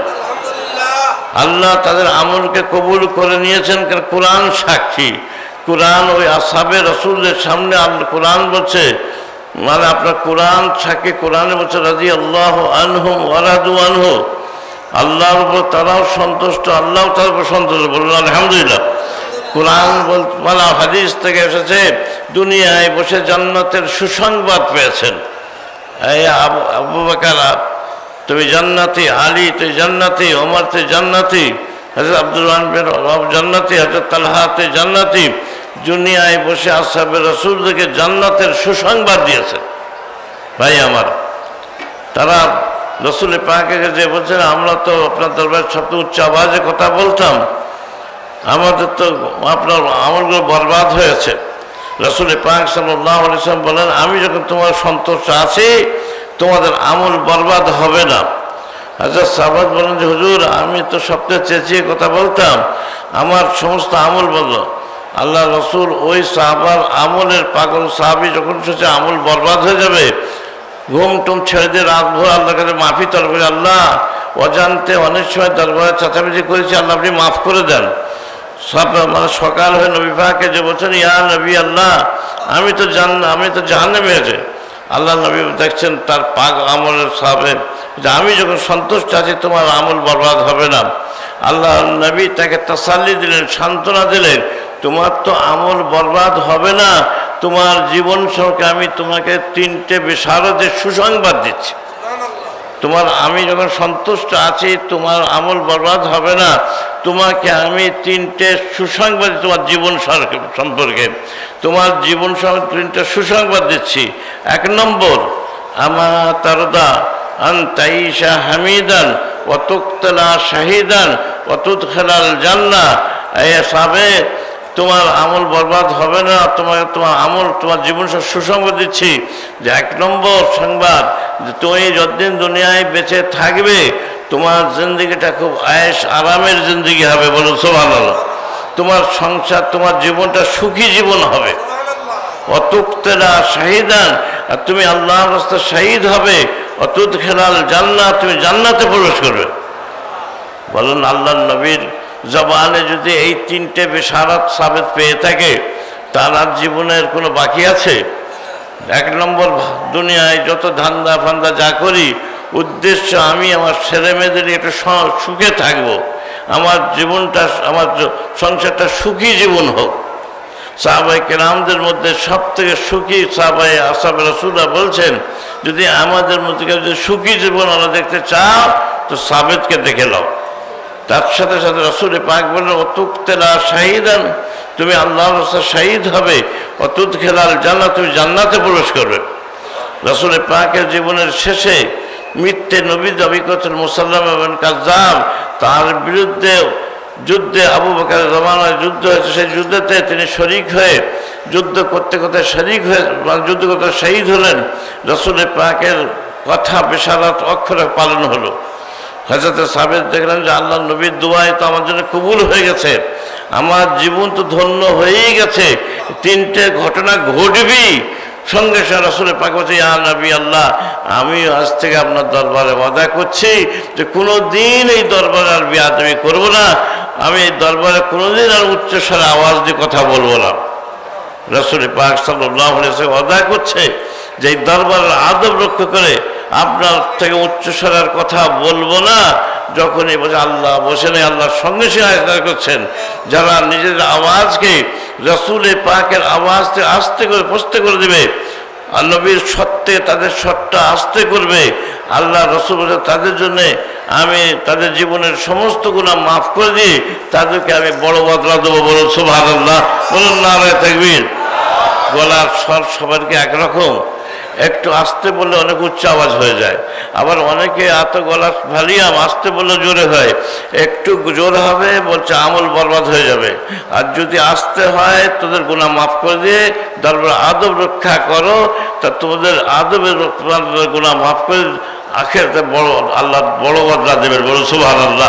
আল্লাহ তাদের আমলকে কবুল করে নিয়েছেন, কারণ কোরআন সাক্ষী। কোরআন ওই আসহাবে রাসূলদের সামনে আল্লাহ কোরআন বলছে, মানে আপনার কোরআন সাক্ষী। কোরআনে বলছে রাদিয়াল্লাহু আনহুম ওয়া রাদু আনহু, আল্লাহর উপর তারাও সন্তুষ্ট, আল্লাহ তার উপর সন্তুষ্ট, বলুন আলহামদুলিল্লাহ। কোরআন মানে হাদিস থেকে এসেছে, দুনিয়ায় বসে জান্নাতের সুসংবাদ পেয়েছেন। এই আবু বকর তুমি জান্নাতি, আলী তুই জান্নাতি, ওমর তুই জান্নাতি, হযরত আব্দুর রহমান বিন আওফ জান্নাতি, হযরত তালহা তুই জান্নাতি। দুনিয়ায় বসে আসহাবে রাসূলদেরকে জান্নাতের সুসংবাদ দিয়েছে। ভাই আমার, তারা রাসূল পাকের কাছে বলছেন, আমরা তো আপনার দরবারে সবচেয়ে উচ্চ আওয়াজে কথা বলতাম, আমাদের তো আপনার আমলগুলো বরবাদ হয়েছে। রাসূল পাক সাল্লাল্লাহু আলাইহি ওয়াসাল্লাম বলেন, আমি যখন তোমার সন্তুষ্ট আছি, তোমাদের আমল বরবাদ হবে না। হযরত সাহাবা বলেন যে হুজুর, আমি তো সবচেয়ে চেঁচিয়ে কথা বলতাম, আমার সমস্ত আমল বলল। আল্লাহ রসুল ওই সাহাবার আমলের পাগল সাহাবি যখন সে আমল বরবাদ হয়ে যাবে, ঘুম টুম ছেড়ে দিয়ে রাত ভোর আল্লাহর কাছে মাফি তলব করে, আল্লাহ অজান্তে অনেক সময় দরবারে চাচামেচি করেছি, আল্লাহ আপনি মাফ করে দেন। সব মানে সকাল হয়ে নবী পাককে যে বলছেন, ইয়া নবী আল্লাহ, আমি তো জাহান্নামে আছে, আল্লাহ নবী দেখছেন তার পাক আমলের সওয়াবে যে আমি যখন সন্তুষ্ট আছি তোমার আমল বরবাদ হবে না। আল্লাহ নবী তাকে তাসাল্লি দিলেন, সান্ত্বনা দিলেন, তোমার তো আমল বরবাদ হবে না, তোমার জীবন সম্পর্কে আমি তোমাকে 3টে বিশারদের সুসংবাদ দিচ্ছি। তোমার আমি যখন সন্তুষ্ট আছি তোমার আমল বরবাদ হবে না, তোমাকে আমি 3টে সুসংবাদ তোমার জীবন সম্পর্কে, তোমার জীবন সম্পর্কে 3টে সুসংবাদ দিচ্ছি। 1 নম্বর, আমা তারদা আন তাইশা হামিদান ওয়া তুকতালা শাহিদান ওয়া তুদখালাল জান্নাহ। এই সাবে তোমার আমল বরবাদ হবে না, তোমার আমল তোমার জীবন সুসংবাদ দিচ্ছি যে 1 নম্বর সংবাদ যে তুমি যতদিন দুনিয়ায় বেঁচে থাকবে তোমার জিন্দেগিটা খুব আয়েশ আরামের জিন্দেগি হবে। বলো সুবহানাল্লাহ। তোমার সংসার, তোমার জীবনটা সুখী জীবন হবে। অতুক্তেলা শাহিদান, আর তুমি আল্লাহর রাস্তায় শহীদ হবে। অতুদখিলাল জান্নাহ, তুমি জান্নাতে প্রবেশ করবে। বলেন আল্লাহ নবীর জবানে যদি এই 3টে বিশারাত সাবেত পেয়ে থাকে তার আর জীবনের কোনো বাকি আছে? 1 নম্বর, দুনিয়ায় যত ধান্দা ফান্দা যা করি উদ্দেশ্য আমি আমার ছেলে মেয়েদের একটু সুখে থাকবো, আমার জীবনটা, আমার সংসারটা সুখী জীবন হোক। সাহাবায়ে কেরামদের মধ্যে সবথেকে সুখী সাহাবায়ে আসহাবে রাসূলুল্লাহ বলছেন, যদি আমাদের মধ্যে কেউ যদি সুখী জীবন আমরা দেখতে চাও তো সাবেতকে দেখে নাও। তার সাথে সাথে রাসূল পাক বললেন, অতুকতেলা শাহিদান, তুমি আল্লাহর রাস্তায় শহীদ হবে। অতুদখিলাল জান্নাহ, তুমি জান্নাতে প্রবেশ করবে। রাসূল পাকের জীবনের শেষে মিথ্যে নবী দাবি করছেন মুসাল্লাম এবং কাযযাব, তার বিরুদ্ধে যুদ্ধে আবু বকরের জমানায় যুদ্ধ হয়েছে, সেই যুদ্ধেতে তিনি শরিক হয়ে যুদ্ধ করতে করতে শরিক হয়ে যুদ্ধ করতে শহীদ হলেন। রাসূল পাকের কথা বিশারাত অক্ষরে পালন হলো। হযরত সাবেত দেখলেন যে আল্লাহ নবীর দোয়াই তো আমার জন্য কবুল হয়ে গেছে, আমার জীবন তো ধন্য হয়েই গেছে, 3টে ঘটনা ঘটবি। সঙ্গে সঙ্গে রাসূল পাক বলছে, ইয়া নবী আল্লাহ, আমি আজ থেকে আপনার দরবারে ওয়াদা করছি যে কোনো দিন এই দরবারে আর বেয়াদবি করবো না, আমি এই দরবারে কোনোদিন আর উচ্চস্বরে আওয়াজ দিয়ে কথা বলবো না। রাসূল পাক সাল্লাল্লাহু আলাইহি ওয়াসাল্লাম ওয়াদা করছে যে এই দরবারের আদব রক্ষা করে আপনার থেকে উচ্চস্বরের কথা বলবো না। যখনই বসে আল্লাহ বসে নেই, আল্লাহর সঙ্গে সঙ্গে আয়াত করছেন, যারা নিজের আওয়াজকে রাসূল পাকের আওয়াজ থেকে আস্তে করে প্রস্তে করে দেবে, আর নবীর সত্যে তাদের সত্যটা আস্তে করবে, আল্লাহ রাসূল তাদের জন্যে আমি তাদের জীবনের সমস্ত গুনাহ মাফ করে দিই, তাদেরকে আমি বড় বদলা দেবো। বলুন সুবহানাল্লাহ, বলুন নারায়ে তাকবীর। গলার স্বর সবারকে একরকম, একটু আস্তে বললে অনেক উচ্চ আওয়াজ হয়ে যায়, আবার অনেকে এত গলা ভালিয়াম আস্তে বললে জোরে হয়, একটু জোর হবে বলছে আমল বরবাদ হয়ে যাবে। আর যদি আস্তে হয় তোদের গুনাহ মাফ করে দিয়ে দরবার আদব রক্ষা করো, তা তোমাদের আদবের গুনাহ মাফ করে আখিরাতে বড় আল্লাহ বড় বদলা দেবেন। বলো সুবহানাল্লাহ।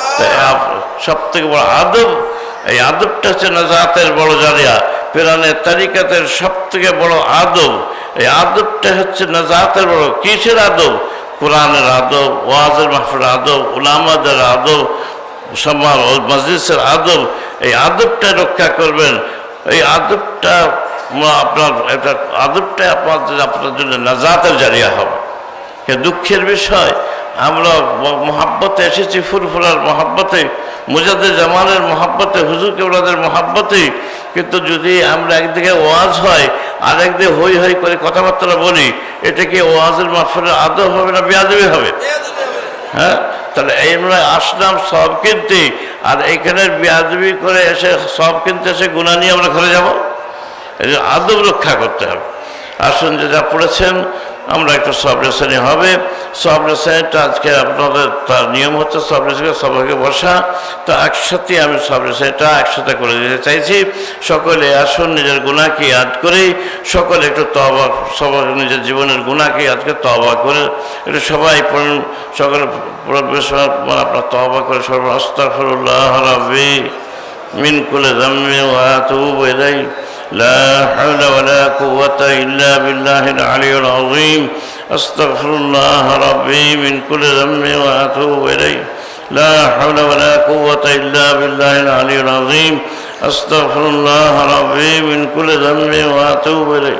সব থেকে বড় আদব, এই আদবটা হচ্ছে নাজাতের বড় জারিয়া, পেরানের তারিকাতের সব থেকে বড় আদব। এই আদবটা হচ্ছে নাজাতের বড়। কিসের আদব? কোরআনের আদব, ওয়াজের মাহফিলের আদব, উলামাদের আদব, সম্মান মজলিসের আদব। এই আদবটা রক্ষা করবেন। এই আদবটা আপনার এটা আদবটা আপনার জন্য নাজাতের জারিয়া হবে। দুঃখের বিষয়, আমরা মহাব্বতে এসেছি, ফুরফুরার মহাব্বতে, মুজাদ্দিদ জামানের মহাব্বতে, হুজুর কেবলাদের মহাব্বতে, কিন্তু যদি আমরা একদিকে ওয়াজ হয় আর একদিকে হই হই করে কথাবার্তা বলি, এটা কি ওয়াজের মাহফিলের আদব হবে না বেয়াদবি হবে? হ্যাঁ, তাহলে আমরা আসলাম সব কিনতে, আর এইখানের বেয়াদবি করে এসে সব কিনতে এসে গুনাহ নিয়ে আমরা ঘরে যাব? এই আদব রক্ষা করতে হবে। আসুন, যে যা পড়েছেন আমরা একটু সবরেশনে হবে। সবরেশনটা আজকে আপনাদের তার নিয়ম হচ্ছে সবরেশনে সবাইকে বসা, তো একসাথে আমি সবরেশনটা একসাথে করে দিতে চাইছি। সকলে আসুন, নিজের গুনাহকে ইয়াদ করে সকলে একটু তওবা, সবাই নিজের জীবনের গুনাহকে আজকে তওবা করে একটু সবাই পড়ুন। সকলে আপনার তওবা করে সর্ব আস্তাগফিরুল্লাহ রাব্বি মিন কুল্লি যামবি ওয়া আতুবু ইলাইহি لا حول ولا قوة إلا بالله العلي العظيم أستغفر الله ربي من كل ذنب وأتوب إليه لا حول ولا قوة إلا بالله العلي العظيم أستغفر الله ربي من كل ذنب وأتوب إليه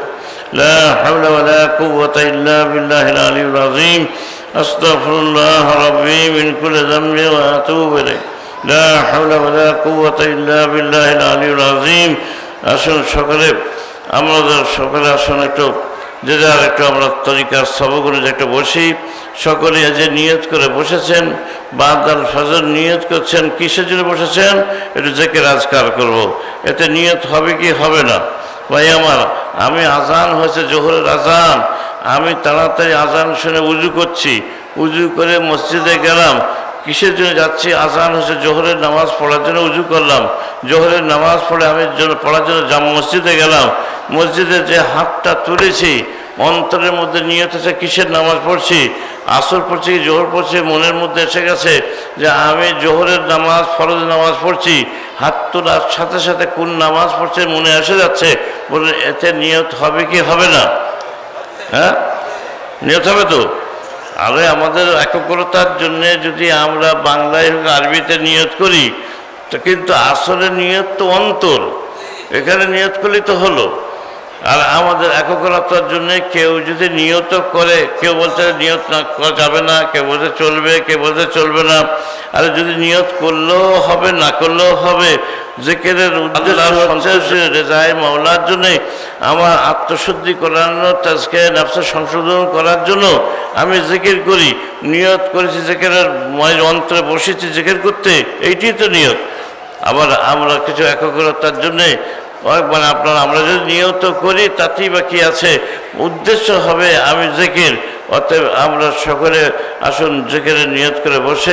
لا حول ولا قوة إلا بالله العلي العظيم أستغفر الله ربي من كل ذنب وأتوب إليه لا حول ولا قوة إلا بالله العلي العظيم আসুন সকলে আমাদের সকলে আসুন একটু যে যার একটু আমরা তরিকার সবক অনুযায়ী একটু বসি সকলে যে নিয়ত করে বসেছেন বাদাল ফজর নিয়ত করছেন কিসের জন্য বসেছেন একটু জেকের আজকার করব এতে নিয়ত হবে কি হবে না ভাই আমার আমি আজান হয়েছে জোহরের আজান আমি তাড়াতাড়ি আজান শুনে উজু করছি উজু করে মসজিদে গেলাম কিসের জন্য যাচ্ছি আজান হচ্ছে জোহরের নামাজ পড়ার জন্য উজু করলাম জোহরের নামাজ পড়ে আমি পড়ার জন্য মসজিদে গেলাম মসজিদে যে হাতটা তুলেছি অন্তরের মধ্যে নিয়ত আছে কিসের নামাজ পড়ছি আসর পড়ছি কি জোহর পড়ছি মনের মধ্যে এসে গেছে যে আমি জোহরের নামাজ ফরজ নামাজ পড়ছি হাত তোলার সাথে সাথে কোন নামাজ পড়ছে মনে এসে যাচ্ছে বলে এতে নিয়ত হবে কি হবে না হ্যাঁ নিয়ত হবে তো আরে আমাদের একগ্রতার জন্য যদি আমরা বাংলায় আরবিতে নিয়ত করি তো কিন্তু আসলে নিয়ত তো অন্তর এখানে নিয়ত করলেই তো হলো আর আমাদের একগ্রতার জন্য কেউ যদি নিয়ত করে কেউ বলছে নিয়ত না করা যাবে না কেউ বলছে চলবে কেউ বলছে চলবে না আর যদি নিয়ত করলেও হবে না করলেও হবে জিকিরের উদ্দেশ্য রেজায়ে মাওলার জন্যে আমার আত্মশুদ্ধি করানো তাজকিয়া নফস সংশোধন করার জন্য আমি জিকির করি নিয়ত করেছি জিকিরের অন্তরে বসেছি জিকির করতে এইটি তো নিয়ত আবার আমরা কিছু একগ্রতার জন্যে মানে আপনারা আমরা যদি নিয়ত করি তাতেই বা কী আছে উদ্দেশ্য হবে আমি জিকির অতএব আমরা সকলে আসুন জিকিরের নিয়ত করে বসে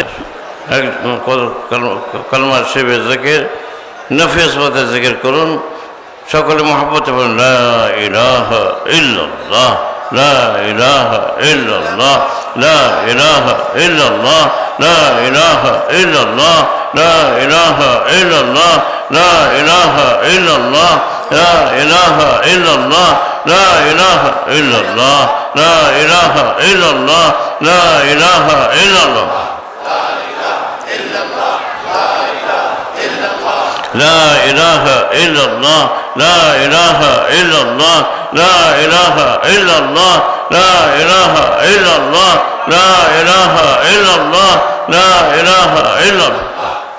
কলমা শিবে জিকির নফিস পথে জিকির করুন সকলে মহব্বতে বলুন লা ইলাহা ইল্লাল্লাহ লা ইলাহা ইল্লাল্লাহ লা ইলাহা ইল্লাল্লাহ লা ইলাহা ইল্লাল্লাহ লা ইলাহা ইল্লাল্লাহ لا إله إلا الله لا إله إلا الله لا إله إلا الله لا إله إلا الله لا إله إلا الله لا إله إلا الله لا إله إلا الله لا إله إلا الله لا إله إلا الله لا إله إلا الله لا إله إلا الله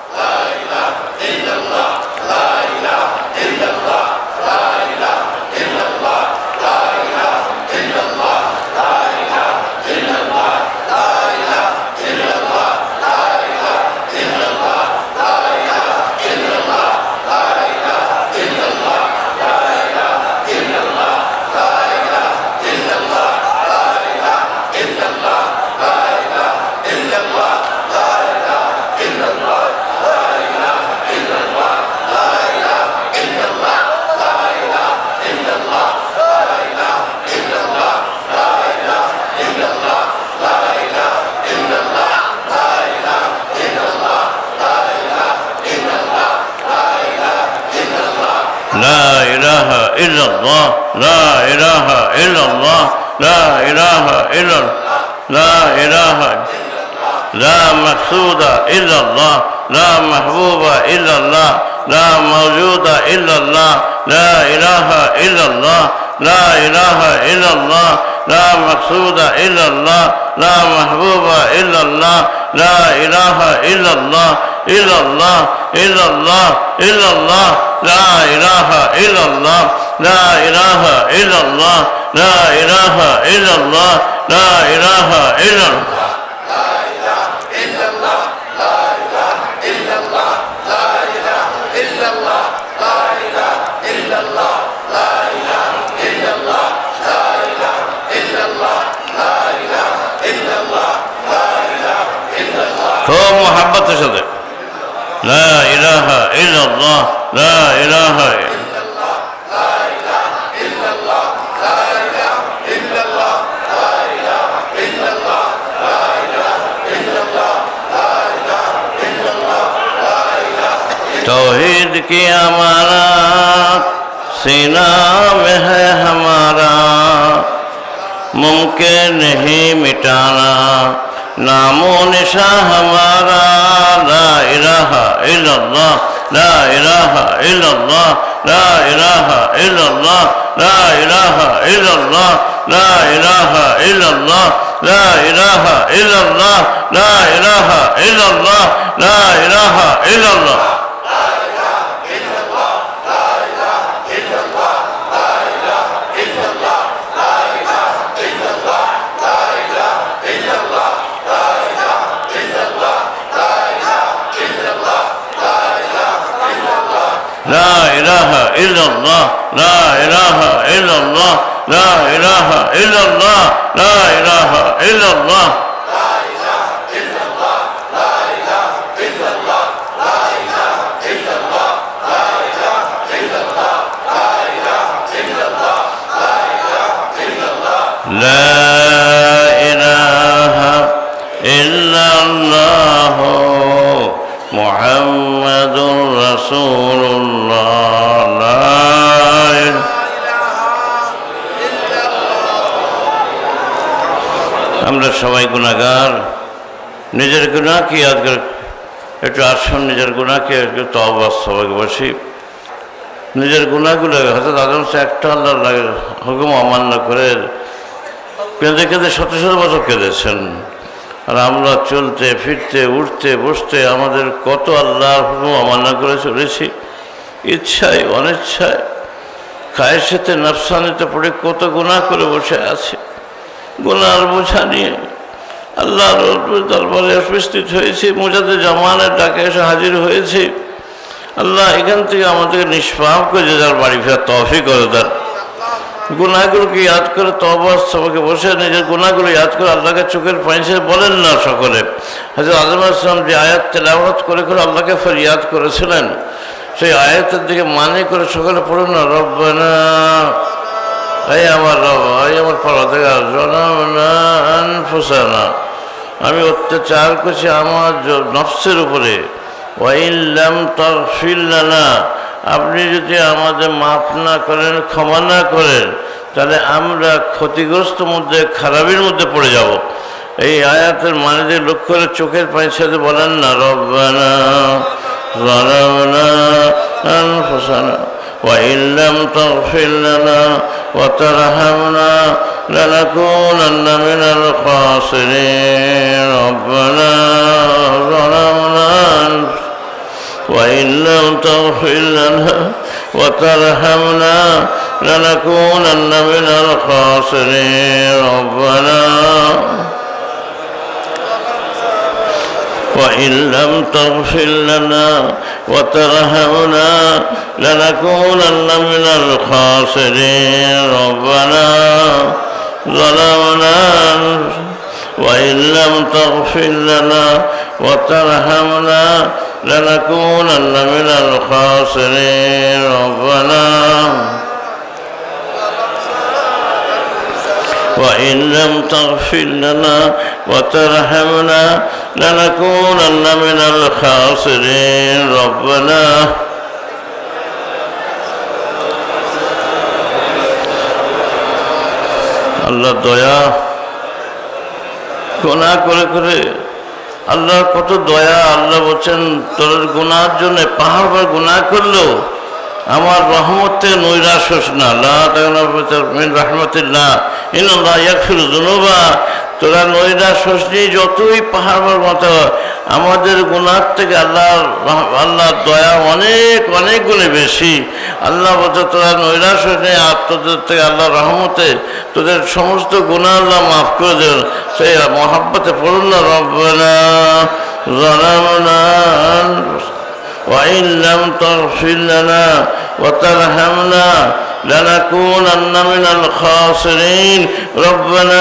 لا إله إلا الله لا إله إلا الله لا إله إلا الله لا إله لا مقصود إلا الله لا محبوب إلا الله لا موجود إلا الله لا إله إلا الله لا إله إلا الله لا مقصود إلا الله لا محبوب إلا الله لا إله إلا الله إلا الله إلا الله إلا الله لا إله إلا الله لا إله إلا الله لا إله إلا الله لا إله إلا الله খুব মোহাব্বতের সাথে لا إله إلا الله لا إله إلا الله لا إله إلا الله لا إله إلا الله لا إله إلا الله لا إله إلا الله لا إله إلا الله لا إله तौहीद की अमानत सीना में है हमारा मुमकिन नहीं मिटाना नामो निशा हमारा ला इलाहा इल्लल्लाह ला इलाहा इल्लल्लाह لا إله إلا الله لا إله إلا الله لا إله إلا الله لا إله إلا الله لا إله إلا الله لا إله إلا الله لا إله إلا الله لا إله إلا الله لا إله إلا الله لا إله إلا الله لا إله إلا الله محمد رسول الله لا إله আমরা সবাই গুনাহগার নিজের গুনাহকে ইয়াদ করে একটু আসুন নিজের গুনাহকে একটু তওবা সবাইকে বসি নিজের গুনাহগুলো হযরত আদম একটা আল্লাহর হুকুম অমান্য করে কেঁদে কেঁদে শত শত বছর কেঁদেছেন আর আমরা চলতে ফিরতে উঠতে বসতে আমাদের কত আল্লাহর হুকুম অমান্য করে চলেছি ইচ্ছায় অনিচ্ছায় খায়েশাতে নফসানিতে পড়ে কত গুনাহ করে বসে আছি গুনাহর বোঝা নিয়ে আল্লাহর দরবারে উপস্থিত হয়েছি মুজাদ্দে জামানের ডাকে এসে হাজির হয়েছি আল্লাহ এখান থেকে আমাদেরকে নিষ্পাপ করে যে যার বাড়ি ফেরার তৌফিক করে দেন গুনাহগুলোকে ইয়াদ করে তওবা সবাইকে বসে নিজের গুনাহগুলো ইয়াদ করে আল্লাহকে চোখের পানি ছেড়ে বলেন না সকলে হযরত আদম আলাইহিস সালাম যে আয়াত তেলাওয়াত করে করে আল্লাহকে ফরিয়াদ করেছিলেন সেই আয়াতের দিকে মানে করে সকলে পড়ুন না রব্বানা হে আমার রব হে আমার পরওয়ারদিগার যালামনা আনফুসানা আমি অত্যাচার করছি আমার নফসের উপরে ওয়া ইন লাম তাগফির লানা আপনি যদি আমাদের মাফ না করেন ক্ষমা না করেন তাহলে আমরা ক্ষতিগ্রস্ত মধ্যে খারাপের মধ্যে পড়ে যাব এই আয়াতের মানে দিয়ে লক্ষ্য করে চোখের পানির সাথে বলেন না রব্বানা যালামনা আনফুসানা ওয়া ইন লাম তাগফির লানা ওয়া তারহামনা লানাকুনান্না মিনাল খাসিরিন রব্বানা যালামনা وإن لم تغفر لنا وترحمنا لنكونن من الخاسرين ربنا وإن لم تغفر لنا وترحمنا لنكونن من الخاسرين ربنا ظلمنا وإن لم تغفر لنا وترحمنا لنكونن من الخاسرين ربنا وإن لم تغفر لنا وترحمنا لنكونن من الخاسرين ربنا الله দয়া গুনাহ করে করে আল্লাহর কত দয়া আল্লাহ বলছেন তোর গুনাহর জন্য পাহাড় পর গুনাহ করলো আমার রহমতে নৈরাশ হোস না লা তাকনাতু মিন রাহমাতিল্লাহ ইন্নাল্লাহ ইয়াগফিরু যুনুবা তোরা নৈরাশ হোসনি যতই পাহাড় পর মতো আমাদের গুনাহ থেকে আল্লাহর দয়া অনেক অনেক গুণে বেশি আল্লাহ বলছে তোরা নৈরাশ হোসনি আর তোদের থেকে আল্লাহর রহমতে তোদের সমস্ত গুনাহ আল্লাহ মাফ করে দেন সেই মহব্বতে পড়ুন না রব্বানা যালামনা وإن لم تغفر لنا وترحمنا لنكونن من الخاسرين ربنا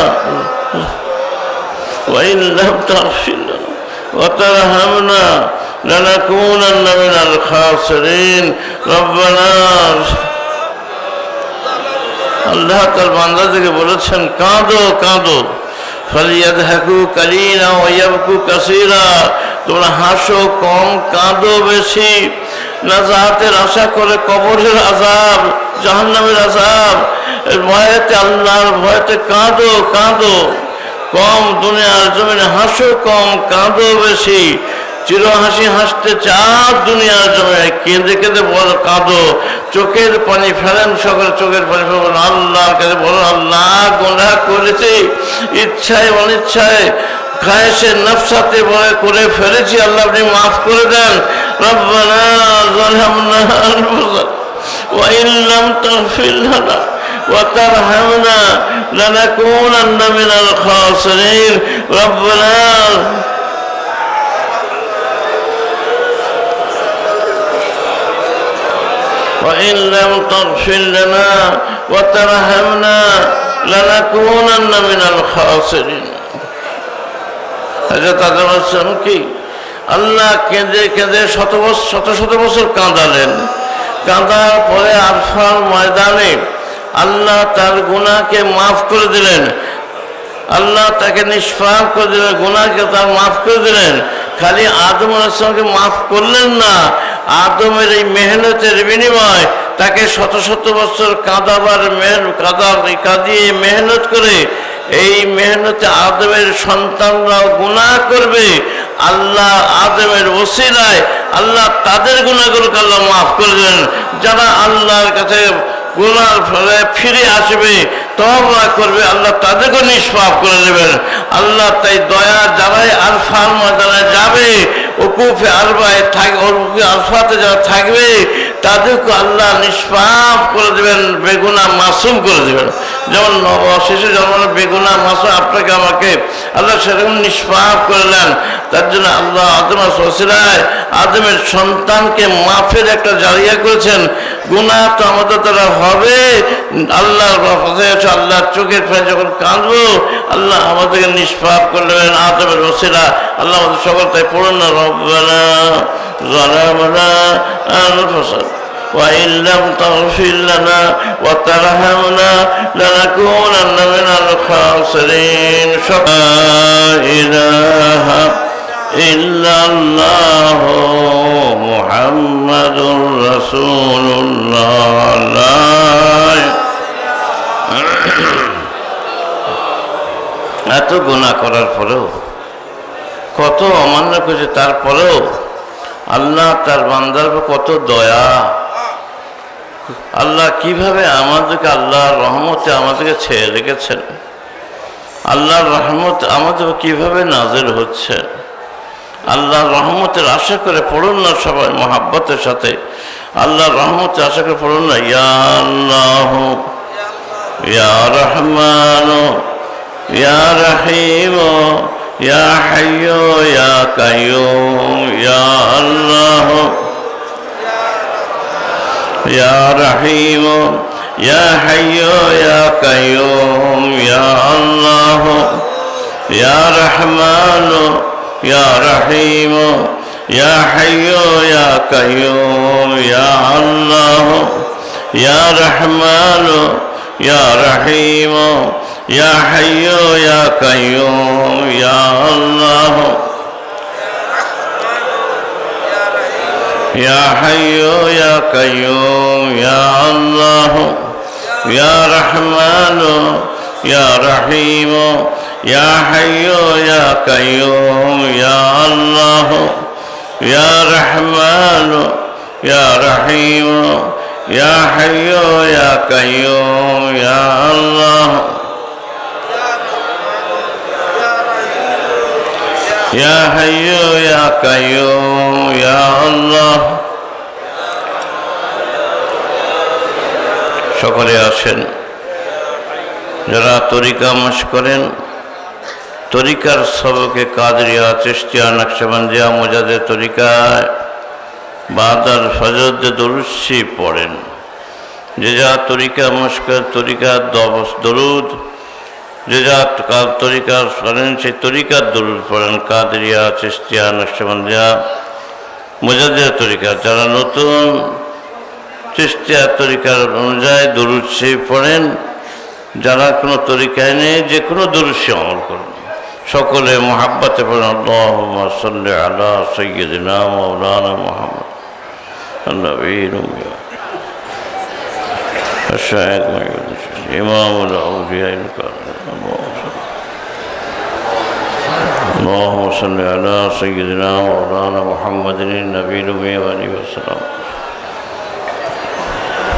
وإن لم تغفر لنا وترحمنا لنكونن من الخاسرين ربنا আল্লাহ তার বান্দাদেরকে বলেছেন কাঁদো কাঁদো ফালিয়াদহাকু কালিলা ওয়া ইয়াবকু কাসীরা তোমরা হাসো কম কাঁদো বেশি নাজাতের আশা করে কবরের আযাব জাহান্নামের আযাব এর ভয়েতে আল্লাহর ভয়েতে কাঁদো কাঁদো কম দুনিয়ার জমিনে হাসো কম কাঁদো বেশি চির হাসি হাসতে চাও দুনিয়ার জমিনে কেঁদে কেঁদে বল কাঁদো চোখের পানি ফেলেন, সকলে চোখের পানি ফেলেন, আল্লাহর কাছে বলুন, আল্লাহ গুনাহ করেছি, ইচ্ছায় অনিচ্ছায় খায়েশে নফসাতে ভয় করে ফেলেছি, আল্লাহ আপনি মাফ করে দেন। রব্বানা যালামনা আনফুসানা ওয়া ইন লাম তাগফির লানা ওয়া তারহামনা লানাকুনান্না মিনাল খাসিরিন। রব্বানা وإن لم تغفر لنا وترحمنا لنكونن من الخاسرين। হযরত আদম আলাইহিস সালাম কি আল্লাহ কেঁদে কেঁদে শত বছর কাঁদালেন। কাঁদার পরে আরফার ময়দানে আল্লাহ তার গুনাহকে মাফ করে দিলেন, আল্লাহ তাকে নিষ্পাপ করে দিলেন, গুনাহকে তার মাফ করে দিলেন। খালি আদম আলাইহিস সালামকে মাফ করলেন না, আদমের এই মেহনতের বিনিময় তাকে শত বছর কাঁদিয়ে মেহনত করে এই মেহনতে আদমের সন্তানরাও গুনাহ করবে, আল্লাহ আদমের ওসিলায় আল্লাহ তাদের গুনাহগুলোকে আল্লাহ মাফ করে দেন। যারা আল্লাহর কাছে গুনার ফলে ফিরে আসবে, তওবা করবে, আল্লাহ তাদেরকে নিষ্পাপ করে দেবেন। আল্লাহ তাই দয়া যারাই আরফার ময়দানে যাবে, উকুফে আরবায় থাকবে, আরফাতে যারা থাকবে তাদেরকে আল্লাহ নিষ্পাপ করে দেবেন, বেগুনা মাসুম করে দেবেন। যেমন শিশু জন্ম বেগুনা মাসুম আপনাকে আমাকে আল্লাহ সেরকম নিষ্পাপ করলেন। তার জন্য আল্লাহ আদমের ওসিলায় আদমের সন্তানকে মাফের একটা জারিয়া করেছেন। গুনাহ তো আমাদের দ্বারা হবে, আল্লাহর আল্লাহর চোখের পানি যখন কাঁদবো আল্লাহ আমাদেরকে নিষ্পাপ করলেন আদমের ওসিলা। আল্লাহ আমাদের সকল তাই পড়ুন না, রব্বানা যালামনা আনফুসানা ওয়া ইন লাম তাগফির লানা ওয়া তারহামনা লানাকুনান্না মিনাল খাসিরিন। লা ইলাহা ইল্লাল্লাহ মুহাম্মাদুর রাসূলুল্লাহ। এত গুনাহ করার পরেও, কত অমান্য করেছে, তারপরেও আল্লাহ তার বান্দার উপর কত দয়া। আল্লাহ কিভাবে আমাদেরকে আল্লাহর রহমতে আমাদেরকে ছেড়ে রেখেছেন, আল্লাহর রহমত আমাদের কিভাবে নাজিল হচ্ছে। আল্লাহর রহমতের আশা করে পড়ুন না সবাই মহাব্বতের সাথে, আল্লাহর রহমতের আশা করে পড়ুন না, ইয়া আল্লাহ ইয়া রহমান ইয়া রহিম ইয়া হাইয়্যু ইয়া কাইয়্যুম ইয়া আল্লাহ ইয়া রহিম ইয়া হাইয়্যু ইয়া কাইয়্যুম ইয়া আল্লাহ ইয়া রহমান ইয়া রহিম ইয়া হাইয়্যু ইয়া কাইয়্যুম ইয়া আল্লাহ ইয়া রহমান ইয়া রহিম ইয়া হাইয়্যু ইয়া কাইয়্যুম ইয়া আল্লাহ ইয়া হাইয়্যু ইয়া কাইয়্যুম ইয়া আল্লাহ ইয়া রহমান ইয়া রহিম ইয়া হাইয়্যু ইয়া কাইয়্যুম ইয়া আল্লাহ ইয়া রহমান ইয়া রহিম ইয়া হাইয়্যু ইয়া কাইয়্যুম ইয়া আল্লাহ ইয়া হাইয়্যু ইয়া কাইয়্যুম ইয়া আল্লাহ। সকলে আসেন, যারা তরিকা মাস করেন, তরিকার সবকে কাদরিয়া, চিশতিয়া, নকশবন্দিয়া, মুজাদ্দিদ তরিকায় বাদার ফজর দরুদ শরীফ পড়েন। যে যা তরিকা মস্কর তরিকার দরুদ, যে যা তরিকার করেন সেই তরিকার দরুদ পড়েন। কাদরিয়া, চিশতিয়া, নকশবন্দিয়া, মুজাদ্দিদ তরিকা যারা নতুন চিশতিয়া তরিকার অনুযায়ী দরুদ শরীফ পড়েন, যারা কোনো তরিকায় নেই যে কোনো দরুদ শরীফ আমল করেন। সকলে মুহাব্বতে পড়েন, আল্লাহুম্মা সাল্লি আলা সাইয়্যিদিনা মাওলানা মুহাম্মদ النبي الشاهد إمام الأولياء اللهم صل على سيدنا مولانا محمد النبي الأمي وآله وسلم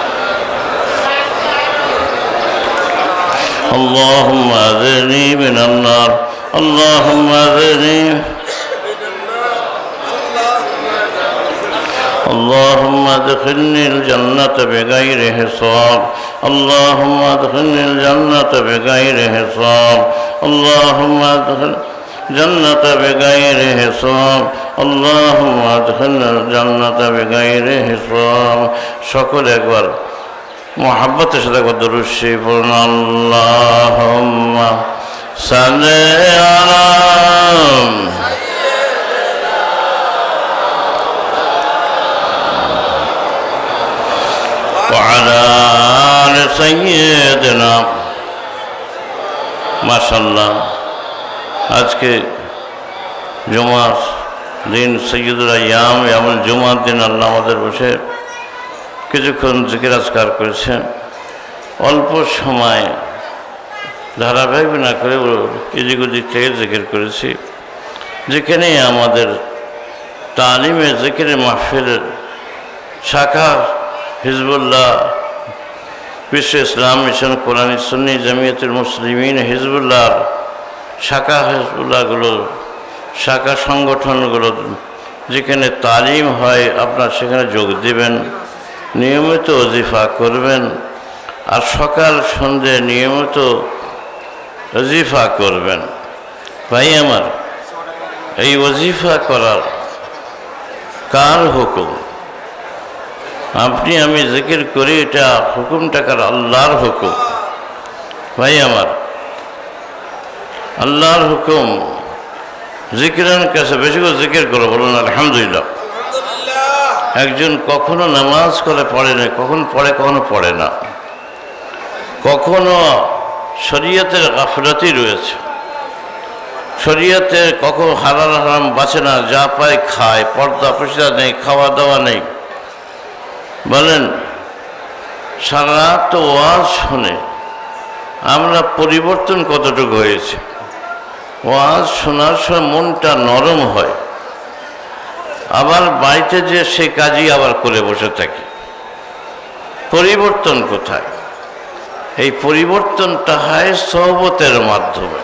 اللهم أجرني من النار اللهم أجرني اللهم ادخلني الجنة بغير حساب اللهم ادخلني الجنة بغير حساب اللهم ادخل جنة بغير حساب اللهم ادخلنا الجنة بغير حساب সকল একবার মুহাব্বতের সাথে একবার দরুদ শরীফ পড়ুন আল্লাহুম্মা সাল্লি আলা وعلى آل سيدنا মাশাআল্লাহ আজকে জুমার দিন সৈয়দুল আইয়াম ইয়ামুল জুমার দিন আল্লাহ আমাদের বসে কিছুক্ষণ জিকির আজকার করেছেন অল্প সময় ধারাবাহিক না করে এদিক ওদিক থেকে জিকির করেছি যেখানে আমাদের তালিমে জিকিরের মাহফিলের শাখা হিজবুল্লাহ বিশ্ব ইসলাম মিশন কোরআন সুন্নি জামিয়াতুল মুসলিমিন হিজবুল্লাহর শাখা হিজবুল্লাহগুলো শাখা সংগঠনগুলো যেখানে তালিম হয় আপনারা সেখানে যোগ দিবেন নিয়মিত ওজিফা করবেন আর সকাল সন্ধ্যে নিয়মিত ওজিফা করবেন ভাই আমার এই ওজিফা করার কার হুকুম আপনি আমি জিকির করি এটা হুকুমটা কার আল্লাহর হুকুম ভাই আমার আল্লাহর হুকুম জিকিরের কাছে বেশি করে জিকির করো বলুন আলহামদুলিল্লাহ একজন কখনো নামাজ করে পড়ে না কখন পড়ে কখনো পড়ে না কখনো শরীয়তের গাফলাতি রয়েছে শরীয়তের কখনো হালাল হারাম বাঁচে না যা পায় খায় পর্দা পর্দা নেই খাওয়া দাওয়া নেই বলেন সারা রাত তো ওয়াজ শুনে আমরা পরিবর্তন কতটুকু হয়েছে ওয়াজ শোনার সময় মনটা নরম হয় আবার বাড়িতে যে সে কাজই আবার করে বসে থাকি পরিবর্তন কোথায় এই পরিবর্তনটা হয় সহবতের মাধ্যমে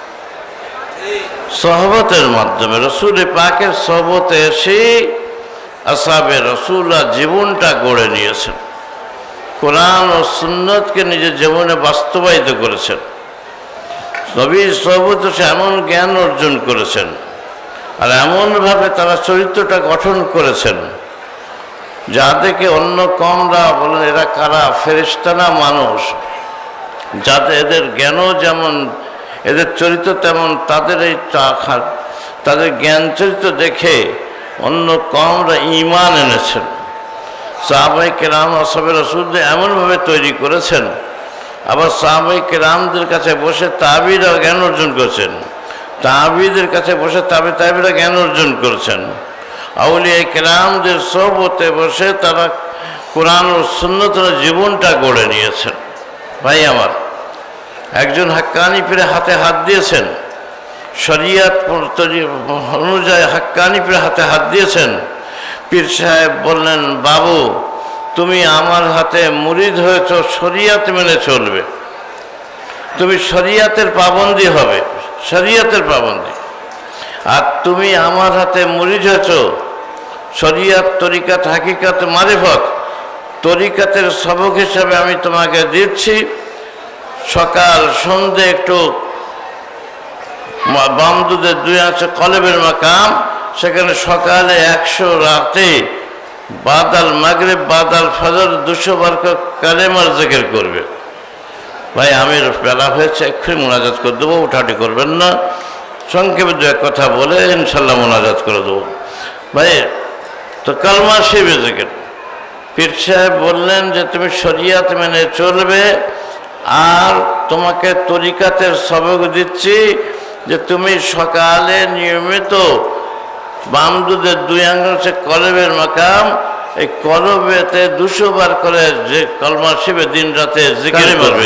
সহবতের মাধ্যমে রসুল পাকের সহবতে এসে আসহাবে রাসূলুল্লাহ জীবনটা গড়ে নিয়েছেন কোরআন ও সুন্নতকে নিজের জীবনে বাস্তবায়িত করেছেন নবীর সহবতে সে এমন জ্ঞান অর্জন করেছেন আর এমনভাবে তারা চরিত্রটা গঠন করেছেন যাদেরকে অন্য কমরা বলেন এরা কারা ফেরেশতা না মানুষ যাতে এদের জ্ঞানও যেমন এদের চরিত্র তেমন তাদের এই তাদের জ্ঞান চরিত্র দেখে অন্য কমরা ঈমান এনেছেন সাহাবায়ে কেরাম আসহাবে রাসূলদের এমনভাবে তৈরি করেছেন আবার সাহাবায়ে কেরামদের কাছে বসে তাবিরা জ্ঞান অর্জন করেছেন তাবিদের কাছে বসে তাবিরা জ্ঞান অর্জন করেছেন আউলিয়া কেরামদের সোহবতে বসে তারা কোরআন ও সুন্নতের জীবনটা গড়ে নিয়েছেন ভাই আমার একজন হাক্কানি পীরের হাতে হাত দিয়েছেন শরিয়ত অনুযায়ী হাক্কানি পীরের হাতে হাত দিয়েছেন পীর সাহেব বললেন বাবু তুমি আমার হাতে মুরিদ হয়েছ শরিয়ত মেনে চলবে তুমি শরিয়তের পাবন্দি হবে শরিয়তের পাবন্দি আর তুমি আমার হাতে মুরিদ হয়েছ শরিয়ত তরিকাত হাকিকাত মারিফত তরিকাতের সবক হিসাবে আমি তোমাকে দিচ্ছি সকাল সন্ধ্যে একটু বাম দুধের 2 আঁচে কলবের মাকাম সেখানে সকালে 100 রাতে বাদাল মাগরিব বাদাল ফজর 200 বার কালেমার জিকির করবে ভাই আমি বেলা হয়েছে এক্ষুনি মোনাজাত করে দেবো উঠাটি করবেন না সংক্ষেপে 2 কথা বলে ইনশাল্লাহ মোনাজাত করে দেবো ভাই তো কালমা শিবে জিকির পীর সাহেব বললেন যে তুমি শরিয়ত মেনে চলবে আর তোমাকে তরিকাতের সবক দিচ্ছি যে তুমি সকালে নিয়মিত বাম দুধের 2 আঙ্গুল সে কলবের মাকাম এই কলবেতে 200 বার করে যে কলমা শিবে দিন রাতে জিকির করবে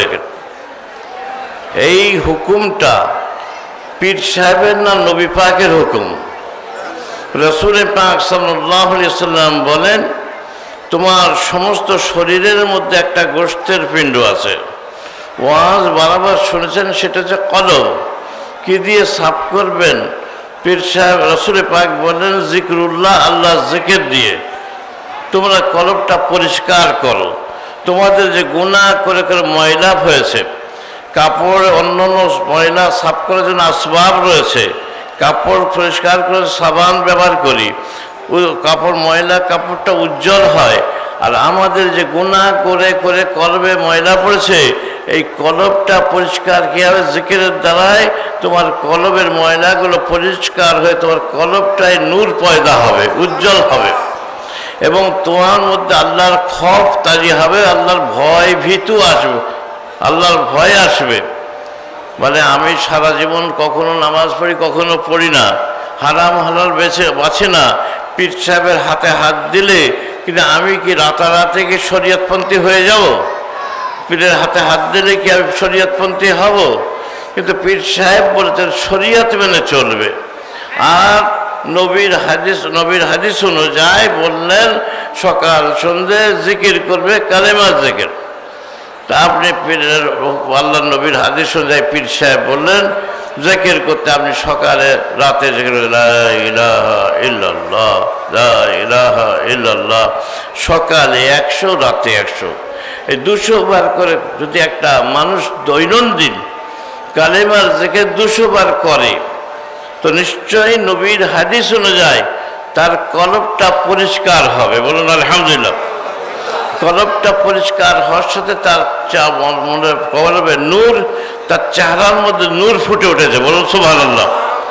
এই হুকুমটা পীর সাহেবের না নবী পাকের হুকুম রাসূল পাক সাল্লাল্লাহু আলাইহি সাল্লাম বলেন তোমার সমস্ত শরীরের মধ্যে একটা গোশতের পিণ্ড আছে ওয়াজ বারবার শুনেছেন, সেটা হচ্ছে কলব। কি দিয়ে সাফ করবেন? পীর সাহেব রসুল পাক বলেন জিকরুল্লাহ, আল্লাহ জিকির দিয়ে তোমরা কলবটা পরিষ্কার করো। তোমাদের যে গুনাহ করে করে ময়লা হয়েছে, কাপড় অন্যান্য ময়লা সাফ করার জন্য আসবাব রয়েছে, কাপড় পরিষ্কার করে সাবান ব্যবহার করি, ওই কাপড় ময়লা কাপড়টা উজ্জ্বল হয়। আর আমাদের যে গুনাহ করে করে কলবে ময়লা পড়েছে, এই কলবটা পরিষ্কার কী হবে? জিকিরের দ্বারাই তোমার কলবের ময়লাগুলো পরিষ্কার হয়ে তোমার কলবটায় নূর পয়দা হবে, উজ্জ্বল হবে, এবং তোমার মধ্যে আল্লাহর খৌফ তাজি হবে, আল্লাহর ভয় ভীতু আসবে, আল্লাহর ভয় আসবে। মানে আমি সারা জীবন কখনো নামাজ পড়ি, কখনো পড়ি না, হারাম হালাল বাছে না, পীর সাহেবের হাতে হাত দিলে কিন্তু আমি কি রাতারাতি কি শরীয়তপন্থী হয়ে যাব? পীরের হাতে হাত দিলে কি আমি শরীয়তপন্থী হব? কিন্তু পীর সাহেব বলেছেন শরীয়ত মেনে চলবে। আর নবীর হাদিস অনুযায়ী বললেন সকাল সন্ধ্যে জিকির করবে, কালেমা জিকির। তা আপনি পীরের আল্লাহ নবীর হাদিস অনুযায়ী পীর সাহেব বললেন জিকির করতে, আপনি সকালে রাতে জিকির লা ইলাহা ইল্লাল্লাহ, লা ইলাহা ইল্লাল্লাহ, সকালে 100, রাতে 100, এই 200 বার করে যদি একটা মানুষ দৈনন্দিন কালেমার জিকির 200 বার করে, তো নিশ্চয়ই নবীর হাদিস অনুযায়ী তার কলবটা পরিষ্কার হবে। বলুন আলহামদুলিল্লাহ। কলবটা পরিষ্কার হওয়ার সাথে তার মনে কলবে নূর, তার চেহারার মধ্যে নূর ফুটে উঠেছে। বলুন সুবহানাল্লাহ।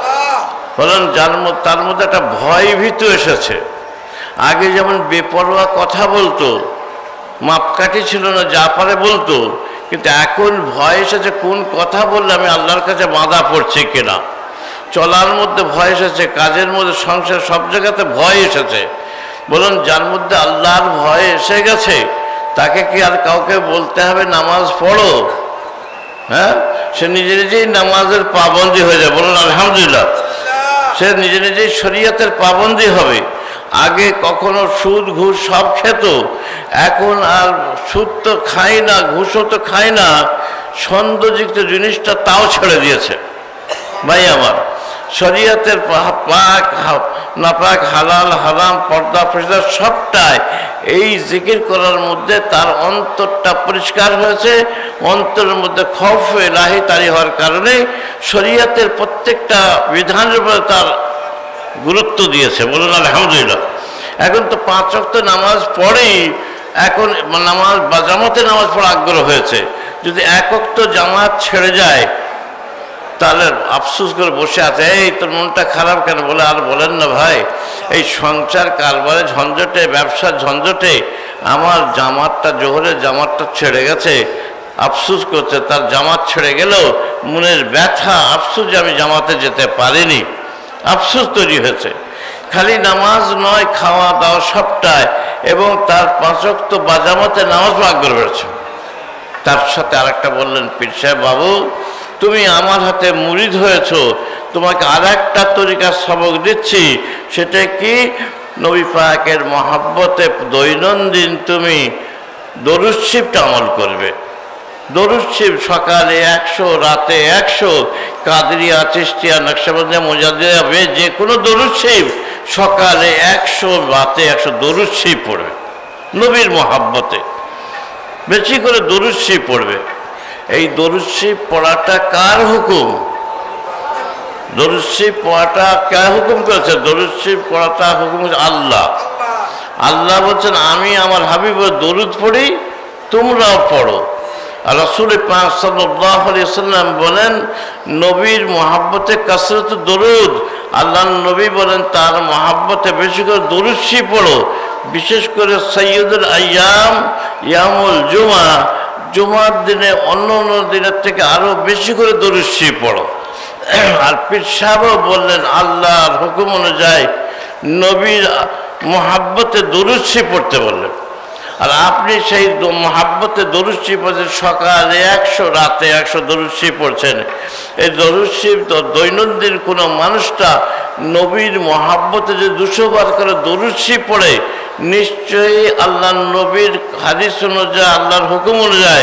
বলুন তার মধ্যে একটা ভয় ভীতু এসেছে। আগে যেমন বেপরোয়া কথা বলতো, মাপকাঠি ছিল না, যা পারে বলতো, কিন্তু এখন ভয় এসেছে কোন কথা বললে আমি আল্লাহর কাছে বাঁধা পড়ছি কিনা। চলার মধ্যে ভয় এসেছে, কাজের মধ্যে, সংসার, সব জায়গাতে ভয় এসেছে। বলুন যার মধ্যে আল্লাহর ভয় এসে গেছে তাকে কি আর কাউকে বলতে হবে নামাজ পড়ো? হ্যাঁ, সে নিজে নিজেই নামাজের পাবন্দি হয়ে যায়। বলুন আলহামদুলিল্লাহ। সে নিজে নিজেই শরীয়তের পাবন্দি হবে। আগে কখনো সুদ ঘুষ সব খেত, এখন আর সুদ তো খায় না, ঘুষও তো খায় না, ছন্দযুক্ত জিনিসটা তাও ছেড়ে দিয়েছে। ভাই আমার, শরীয়তের পাক নাপাক, হালাল হারাম, পর্দা ফর্দা সবটাই এই জিকির করার মধ্যে তার অন্তরটা পরিষ্কার হয়েছে। অন্তরের মধ্যে খৌফ ইলাহি তারি হওয়ার কারণে শরীয়তের প্রত্যেকটা বিধানের উপরে তার গুরুত্ব দিয়েছে। বলুন আলহামদুলিল্লাহ। এখন তো 5 ওয়াক্ত নামাজ পড়েই এখন নামাজ বা জামাতে নামাজ পড়া আগ্রহ হয়েছে। যদি 1 ওয়াক্ত জামাত ছেড়ে যায় তাহলে আফসোস করে বসে আছে, এই তোর মনটা খারাপ কেন? বলে আর বলেন না ভাই, এই সংসার কারবারে ঝঞ্ঝটে, ব্যবসার ঝঞ্ঝটে আমার জামাতটা, জোহরের জামাতটা ছেড়ে গেছে। আফসোস করছে, তার জামাত ছেড়ে গেলেও মনের ব্যথা, আফসোস যে আমি জামাতে যেতে পারিনি, আফসোস তৈরি হয়েছে। খালি নামাজ নয়, খাওয়া দাওয়া সবটাই, এবং তার 5 ওয়াক্ত বা জামাতে নামাজ আগ্রহ বেড়েছে। তার সাথে আরেকটা বললেন পীর সাহেব, বাবু তুমি আমার হাতে মুরিদ হয়েছ, তোমাকে আর একটা তরিকার সবক দিচ্ছি। সেটা কি? নবী পাকের মহাব্বতে দৈনন্দিন তুমি দরুদ শরীফটা আমল করবে। দরুদ শরীফ সকালে 100, রাতে 100, কাদরিয়া, চিশতিয়া, নকশবন্দিয়া, মুজাদ্দিদিয়া, যে কোনো দরুদ শরীফ সকালে 100, রাতে 100 দরুদ শরীফ পড়বে। নবীর মহাব্বতে বেশি করে দরুদ শরীফ পড়বে। এই দরুদ শরীফ পড়াটা কার হুকুম? দরুদ শরীফ পড়াটা কার হুকুম করেছে? দরুদ শরীফ পড়াটা হুকুম আল্লাহ। আল্লাহ বলছেন আমি আমার হাবিবের দরুদ পড়ি, তোমরাও পড়ো। আর রাসূল পাক সাল্লাল্লাহু আলাইহি ওয়াসাল্লাম বলেন নবীর মহাব্বতে কাসরত দরুদ। আল্লাহর নবী বলেন তার মহাব্বতে বেশি করে দরুদ শরীফ পড়ো। বিশেষ করে সাইয়্যিদুল আইয়াম ইয়ামুল জুমা, জুমার দিনে অন্য অন্য দিনের থেকে আরো বেশি করে দরুদ শরীফ পড়ো। আর পীর সাহেবও বললেন আল্লাহর হুকুম অনুযায়ী নবীর মহাব্বতে দরুদ শরীফ পড়তে বললেন। আর আপনি সেই মহাব্বতে দরুদ শরীফ পড়ছেন, সকালে 100, রাতে 100 দরুদ শরীফ পড়ছেন। এই দরুদ শরীফ তো দৈনন্দিন কোনো মানুষটা নবীর মহাব্বতে যে 200 বার করে দরুদ শরীফ পড়ে, নিশ্চয়ই আল্লাহর নবীর হাদিস অনুযায়ী, আল্লাহর হুকুম অনুযায়ী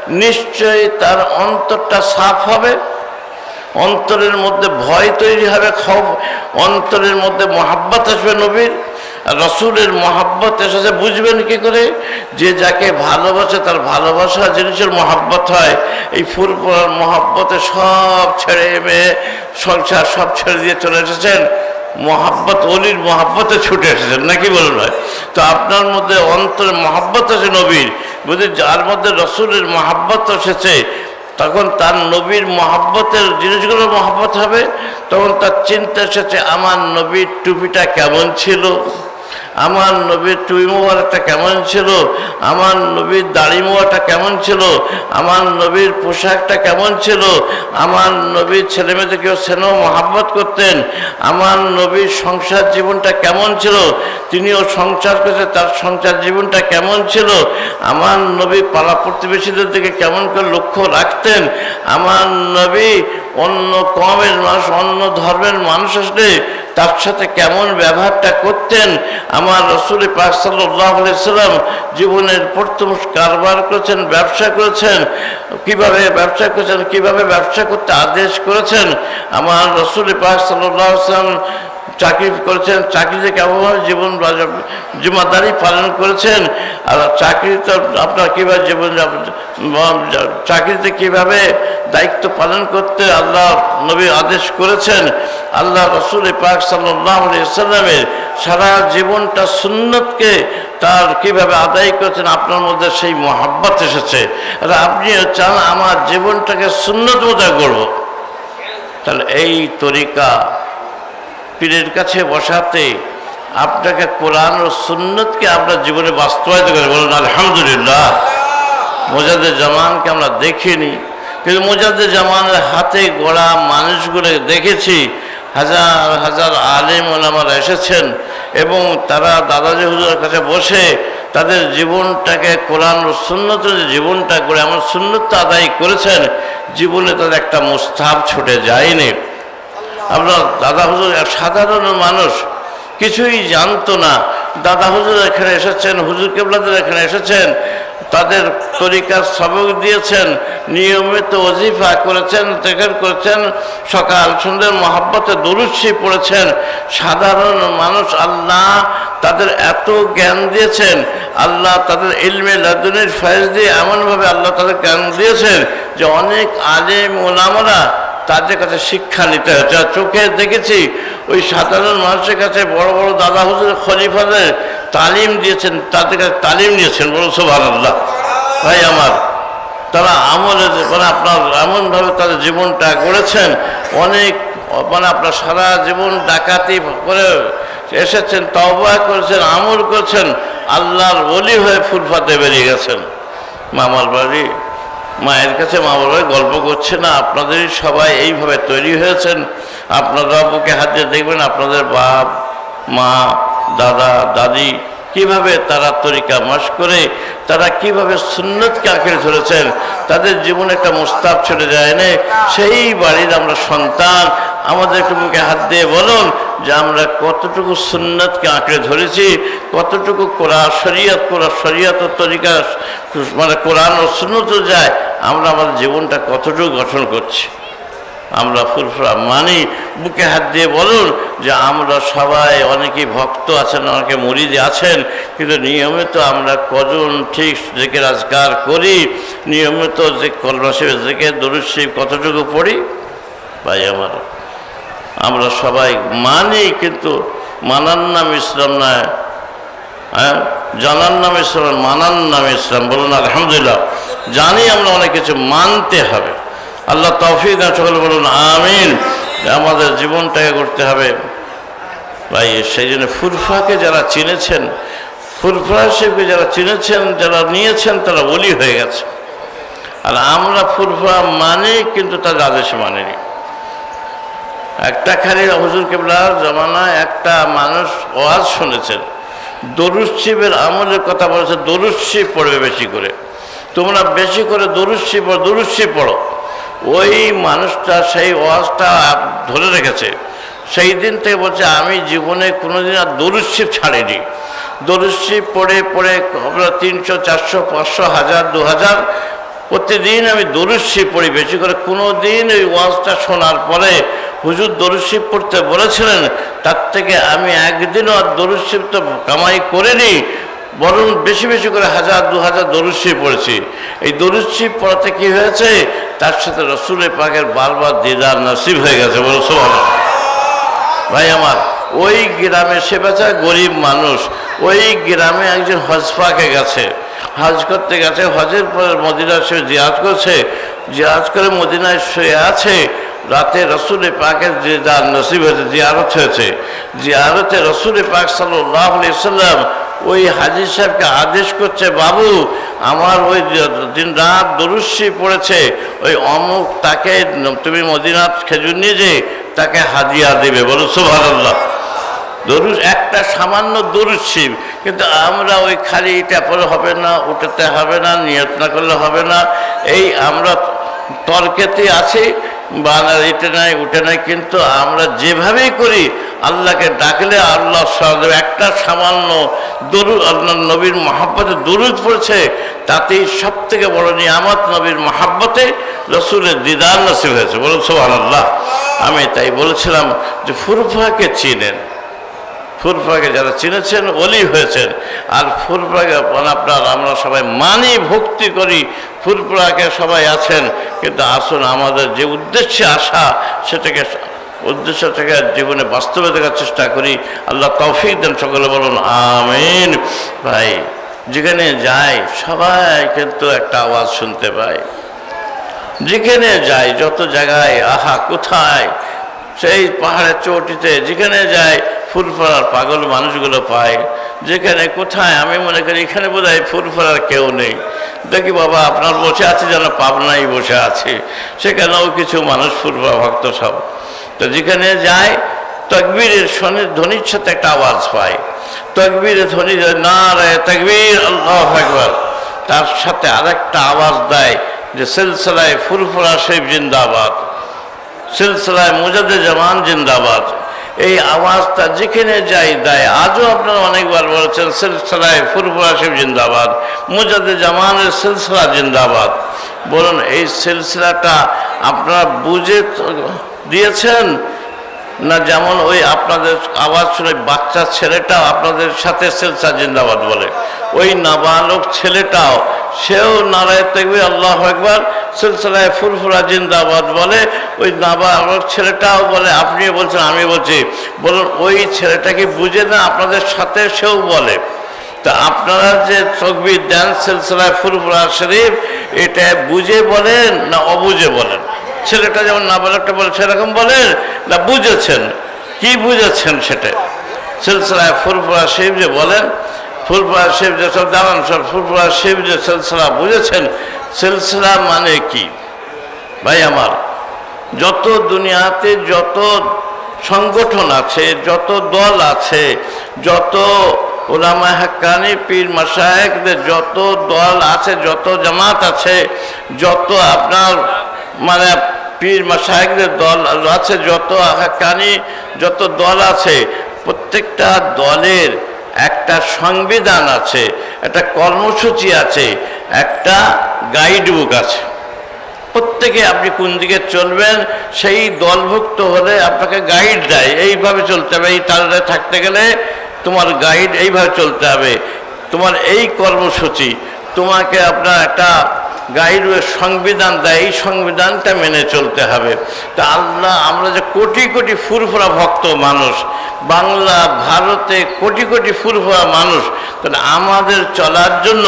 নিশ্চয়ই তার অন্তরটা সাফ হবে, অন্তরের মধ্যে ভয় তৈরি হবে, অন্তরের মধ্যে মহাব্বত আসবে নবীর রসুলের মহাব্বত এসেছে। বুঝবেন কি করে? যে যাকে ভালোবাসে তার ভালোবাসা জিনিসের মহাব্বত হয়। এই ফুরফুরার মহাব্বতে সব ছেড়ে মেয়ে সংসার সব ছেড়ে দিয়ে চলে এসেছেন, মহাব্বত অলির মহাব্বতে ছুটে এসেছেন, নাকি বলুন ভাই? তো আপনার মধ্যে অন্তরে মহাব্বত আছে নবীর, বুঝলি যার মধ্যে রসুলের মহাব্বত এসেছে তখন তার নবীর মহাব্বতের জিনিসগুলো মহাব্বত হবে। তখন তার চিন্তা এসেছে আমার নবীর টুপিটা কেমন ছিল, আমার নবীর টুপি মোবারকটা কেমন ছিল, আমার নবীর দাড়ি মোবারকটা কেমন ছিল, আমার নবীর পোশাকটা কেমন ছিল, আমার নবীর ছেলেমেয়েদেরকেও স্নেহ মহাব্বত করতেন, আমার নবীর সংসার জীবনটা কেমন ছিল, তিনিও সংসার করেছে তার সংসার জীবনটা কেমন ছিল, আমার নবী পাড়া প্রতিবেশীদের দিকে কেমন করে লক্ষ্য রাখতেন, আমার নবী অন্য কমের মানুষ অন্য ধর্মের মানুষ আসলে তার সাথে কেমন ব্যবহারটা করতেন। আমার রসুল পাক সাল্লাল্লাহু আলাইহি সাল্লাম জীবনের প্রথম কারবার করেছেন, ব্যবসা করেছেন, কিভাবে ব্যবসা করেছেন, কিভাবে ব্যবসা করতে আদেশ করেছেন। আমার রসুল পাক সাল্লাল্লাহু আলাইহি সাল্লাম চাকরি করেছেন, চাকরিতে কেমনভাবে জীবন জিম্মাদারি পালন করেছেন। আর চাকরিতে আপনার কীভাবে জীবন চাকরিতে কীভাবে দায়িত্ব পালন করতে আল্লাহ নবী আদেশ করেছেন। আল্লাহ রসুল পাক সাল্লাল্লাহু আলাইহি সাল্লামের সারা জীবনটা সুন্নতকে তার কিভাবে আদায় করেছেন, আপনার মধ্যে সেই মহাব্বত এসেছে। আর আপনিও চান আমার জীবনটাকে সুন্নত মোতাবেক করব, তাহলে এই তরিকা পীরের কাছে বসাতে আপনাকে কোরআন ও সুন্নতকে আপনার জীবনে বাস্তবায়িত করে। বলুন আলহামদুলিল্লাহ। মোজাদ্দেদ জামানকে আমরা দেখিনি, কিন্তু মোজাদ্দেদ জামানের হাতে গড়া মানুষগুলো দেখেছি। হাজার হাজার আলেম ওলামারা এসেছেন এবং তারা দাদাজি হুজুরের কাছে বসে তাদের জীবনটাকে কোরআন ও সুন্নতের জীবনটা করে এমন সুন্নত আদায় করেছেন, জীবনে তাদের একটা মুস্তাহাব ছুটে যায়নি। আমরা দাদা হুজুর সাধারণ মানুষ, কিছুই জানতো না, দাদা হুজুর এখানে এসেছেন, হুজুর কেবলাদের এখানে এসেছেন, তাদের তরিকার সবক দিয়েছেন, নিয়মিত ওজিফা করেছেন, জিকির করেছেন, সকাল সন্ধ্যের মহাব্বতে দুরূদ শরীফ পড়েছেন। সাধারণ মানুষ আল্লাহ তাদের এত জ্ঞান দিয়েছেন, আল্লাহ তাদের ইলমে লাদুনির ফয়েজ দিয়ে এমনভাবে আল্লাহ তাদের জ্ঞান দিয়েছেন যে অনেক আলেম ওলামারা তাদের কাছে শিক্ষা নিতে হচ্ছে। আর চোখে দেখেছি ওই সাধারণ মানুষের কাছে বড় বড় দাদা হুজুর খলিফাদের তালিম দিয়েছেন, তাদের কাছে তালিম নিয়েছেন। বলুন সুবহানাল্লাহ। ভাই আমার, তারা আমলে মানে আপনার এমনভাবে তাদের জীবনটা গড়েছেন, অনেক মানে আপনার সারা জীবন ডাকাতি করে এসেছেন, তওবা করেছেন, আমল করেছেন, আল্লাহর ওলি হয়ে ফুরফাতে বেরিয়ে গেছেন। মামার বাড়ি মায়ের কাছে মা বাবা গল্প করছে না, আপনাদেরই সবাই এইভাবে তৈরি হয়েছেন। আপনারা বুকে হাত দিয়ে দেখবেন আপনাদের বাপ মা দাদা দাদি কিভাবে তারা তরিকা মাস করে তারা কিভাবে সুন্নতকে আঁকড়ে ধরেছেন, তাদের জীবনে একটা মুস্তাব ছেড়ে যায় না। সেই বাড়ির আমরা সন্তান, আমাদের একটু বুকে হাত দিয়ে বলুন যে আমরা কতটুকু সুন্নতকে আঁকড়ে ধরেছি, কতটুকু শরীয়ত তরিকা মানে কোরআন ও সুন্নত যায়, আমরা আমাদের জীবনটা কতটুকু গঠন করছি। আমরা ফুরফুরা মানি, বুকে হাত দিয়ে বলুন যে আমরা সবাই, অনেকেই ভক্ত আছেন, অনেকে মুরিদি আছেন, কিন্তু নিয়মিত আমরা কজন ঠিক জিকির আজকার করি, নিয়মিত যে কলমা শরীফ জিকির দুরূদ শরীফ কতটুকু পড়ি? ভাই আমার, আমরা সবাই মানি, কিন্তু মানার নাম ইসলাম নয়, হ্যাঁ, জানার নাম ইসলাম, মানার নাম ইসলাম। বলুন আলহামদুলিল্লাহ। জানি আমরা অনেক কিছু মানতে হবে। আল্লাহ তৌফিক দেন, সকলে বলুন আমিন। আমাদের জীবনটাকে করতে হবে ভাই। সেই জন্য ফুরফাকে যারা চিনেছেন, ফুরফা শিবকে যারা চিনেছেন, যারা নিয়েছেন, তারা ওলি হয়ে গেছে। আর আমরা ফুরফা মানি, কিন্তু তার আদেশ মানিনি। একটা খালি হুজুর কেবলার জমানায় একটা মানুষ ওয়াজ শুনেছেন, দরুদ শরীফের আমলের কথা বলেছে, দরুদ শরীফ পড়বে বেশি করে, তোমরা বেশি করে দরুদ শরীফ পড়ো। ওই মানুষটা সেই ওয়াজটা ধরে রেখেছে, সেই দিন থেকে বলছে আমি জীবনে কোনোদিন আর দরুদ শরীফ ছাড়িনি। দরুদ শরীফ পড়ে পড়ে আমরা 300 400 500 1000 2000 প্রতিদিন আমি দরুদ শরীফ পড়ি বেশি করে। কোনো দিন ওই ওয়াজটা শোনার পরে হুজুর দরুদ শরীফ পড়তে বলেছিলেন, তার থেকে আমি একদিনও আর দরুদ শরীফ তো কামাই করিনি, বরং বেশি বেশি করে 1000 2000 দরুদ শরীফ পড়েছি। এই দরুদ শরীফ পড়াতে কি হয়েছে, তার সাথে রসুল পাকের বারবার দিদার নসিব হয়ে গেছে। বলো সুবহানাল্লাহ। ভাই আমার, ওই গ্রামে সে বেচারা গরিব মানুষ, ওই গ্রামে একজন হজ পাকে গেছে, হজ করতে গেছে, হজের পরে মদিনায় সে জিয়ারত করছে, জিয়ারত করে মদিনায় শুয়ে আছে। রাতে রসুল পাকের দিদার নসিব হয়েছে, জিয়ারত হয়েছে। জিয়ারতে রসুল পাক সাল্লাল্লাহু আলাইহি ওয়াসাল্লাম ওই হাজী সাহেবকে আদেশ করছে, বাবু আমার ওই দিন রাত দরুদ শরীফ পড়েছে, ওই অমুক তাকে তুমি মদিনাত খেজুর নিয়ে যে তাকে হাদিয়া দেবে। বলো সুবহানাল্লাহ। দরুদ, একটা সামান্য দরুদ শরীফ, কিন্তু আমরা ওই খালি এটা পরে হবে না, উঠতে হবে না, নিয়ত না করলে হবে না, এই আমরা তর্কেতে আছি, বা এটা নাই উঠে নাই। কিন্তু আমরা যেভাবেই করি আল্লাহকে ডাকলে আল্লাহ সহজে একটা সামান্য দরুদ, আল্লাহ নবীর মহাব্বতে দরুদ পড়ছে, তাতেই সব থেকে বড় নিয়ামত নবীর মহাব্বতে রসুলের দিদার নসিব হয়েছে। বলুন সুবহানাল্লাহ। আমি তাই বলেছিলাম যে ফুরফুরাকে চিনেন, ফুরফুরাকে যারা চিনেছেন ওলি হয়েছেন। আর ফুরফুরাকে আপনার আমরা সবাই মানি, ভক্তি করি, ফুরফুরাকে সবাই আছেন, কিন্তু আসুন আমাদের যে উদ্দেশ্যে আসা সেটাকে উদ্দেশ্যটাকে জীবনে বাস্তবে দেখার চেষ্টা করি। আল্লাহ তৌফিক দেন, সকলে বলুন আমিন। ভাই, যেখানে যাই সবাই কিন্তু একটা আওয়াজ শুনতে পায়, যেখানে যাই যত জায়গায়, আহা কোথায়, সেই পাহাড়ের চোটিতে যেখানে যায় ফুরফুরার পাগল মানুষগুলো পায়। যেখানে কোথায় আমি মনে করি এখানে বোধহয় ফুরফুরার কেউ নেই, দেখি বাবা আপনার বসে আছে যেন পাবনাই বসে আছে, সেখানেও কিছু মানুষ ফুরফুরা ভক্ত সব। তো যেখানে যায় তাকবীরের ধ্বনির সাথে একটা আওয়াজ পায়, তাকবীরের ধ্বনি, নারে তাকবীর, আল্লাহু আকবার, তার সাথে আরেকটা আওয়াজ দেয় যে সিলসিলায়ে ফুরফুরা শরীফ জিন্দাবাদ, সিলসিলায়ে মুজাদ্দিদ জামান জিন্দাবাদ। এই আওয়াজটা যেখানে যাই দেয়। আজও আপনারা অনেকবার বলেছেন সিলসিলায়ে ফুরফুরা শরীফ জিন্দাবাদ, মুজাদ্দিদ জামানের সিলসিলা জিন্দাবাদ। বলুন এই সিলসিলাটা আপনারা বুঝে দিয়েছেন না? যেমন ওই আপনাদের আওয়াজ শুনে বাচ্চা ছেলেটাও আপনাদের সাথে সিলসিলা জিন্দাবাদ বলে, ওই নাবালক ছেলেটাও সেও নারায়ে তাকবীর আল্লাহু আকবার সিলসিলায়ে ফুরফুরা জিন্দাবাদ বলে, ওই নাবালক ছেলেটাও বলে, আপনিও বলছেন আমি বলছি। বলুন ওই ছেলেটাকে বুঝে না আপনাদের সাথে সেও বলে। তা আপনারা যে তাকবীর দেন সিলসিলায়ে ফুরফুরা শরীফ, এটা বুঝে বলেন না অবুঝে বলেন? ছেলেটা যেমন নাবালকটা বলে সেরকম বলেন না বুঝেছেন? কি বুঝেছেন সেটা? সিলসিলায়ে ফুরফুরা শরীফ যে বলেন, ফুরফুরা শরীফ যে সব জানান, সব ফুরফুরা শরীফ যে সিলসিলা বুঝেছেন, সিলসিলা মানে কি? ভাই আমার, যত দুনিয়াতে যত সংগঠন আছে, যত দল আছে, যত উলামা হাক্কানি পীর মাশায়েখদের যত দল আছে, যত জামাত আছে, যত আপনার মানে পীর মাশায়েখদের দল আছে, যত হাক্কানি যত দল আছে, প্রত্যেকটা দলের একটা সংবিধান আছে, একটা কর্মসূচি আছে, একটা গাইড বুক আছে। প্রত্যেকে আপনি কোন দিকে চলবেন সেই দলভুক্ত হলে আপনাকে গাইড দেয়, এইভাবে চলতে হবে, এই তালে থাকতে গেলে তোমার গাইড এইভাবে চলতে হবে, তোমার এই কর্মসূচি, তোমাকে আপনার একটা গাইড সংবিধান দেয়, এই সংবিধানটা মেনে চলতে হবে। তা আল্লাহ, আমরা যে কোটি কোটি ফুরফুরা ভক্ত মানুষ, বাংলা ভারতে কোটি কোটি ফুরফুরা মানুষ, তাহলে আমাদের চলার জন্য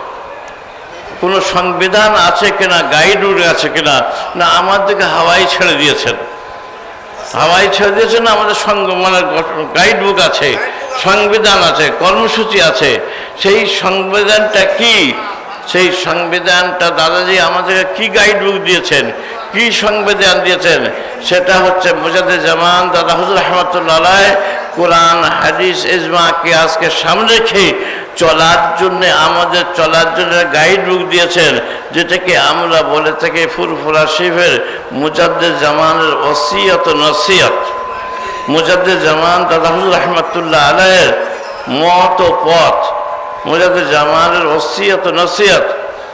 কোনো সংবিধান আছে কিনা, গাইড রুট আছে কিনা? না আমাদেরকে হাওয়াই ছেড়ে দিয়েছেন, হাওয়াই ছেড়ে দিয়েছেন না, আমাদের মানে গাইড বুক আছে, সংবিধান আছে, কর্মসূচি আছে। সেই সংবিধানটা কি? সেই সংবিধানটা দাদাজি আমাদেরকে কি গাইড বুক দিয়েছেন, কি সংবিধান দিয়েছেন? সেটা হচ্ছে মুজাদ্দিদ জামান দাদা হুজুর রহমাতুল্লাহ আলাইহি কোরআন হাদিস ইজমা কিয়াসকে সামনে রেখে চলার জন্য, আমাদের চলার জন্য গাইড বুক দিয়েছেন, যেটাকে আমরা বলে থাকি ফুরফুরা শরীফের মুজাদ্দিদ জামানের ওসিয়ত নসিহত। মুজাদ্দিদ জামান দাদা হুজুর রহমাতুল্লাহ আলাইহির মত ও পথ, মুজাদ্দিদ জামানের ওসিয়ত নসিহত।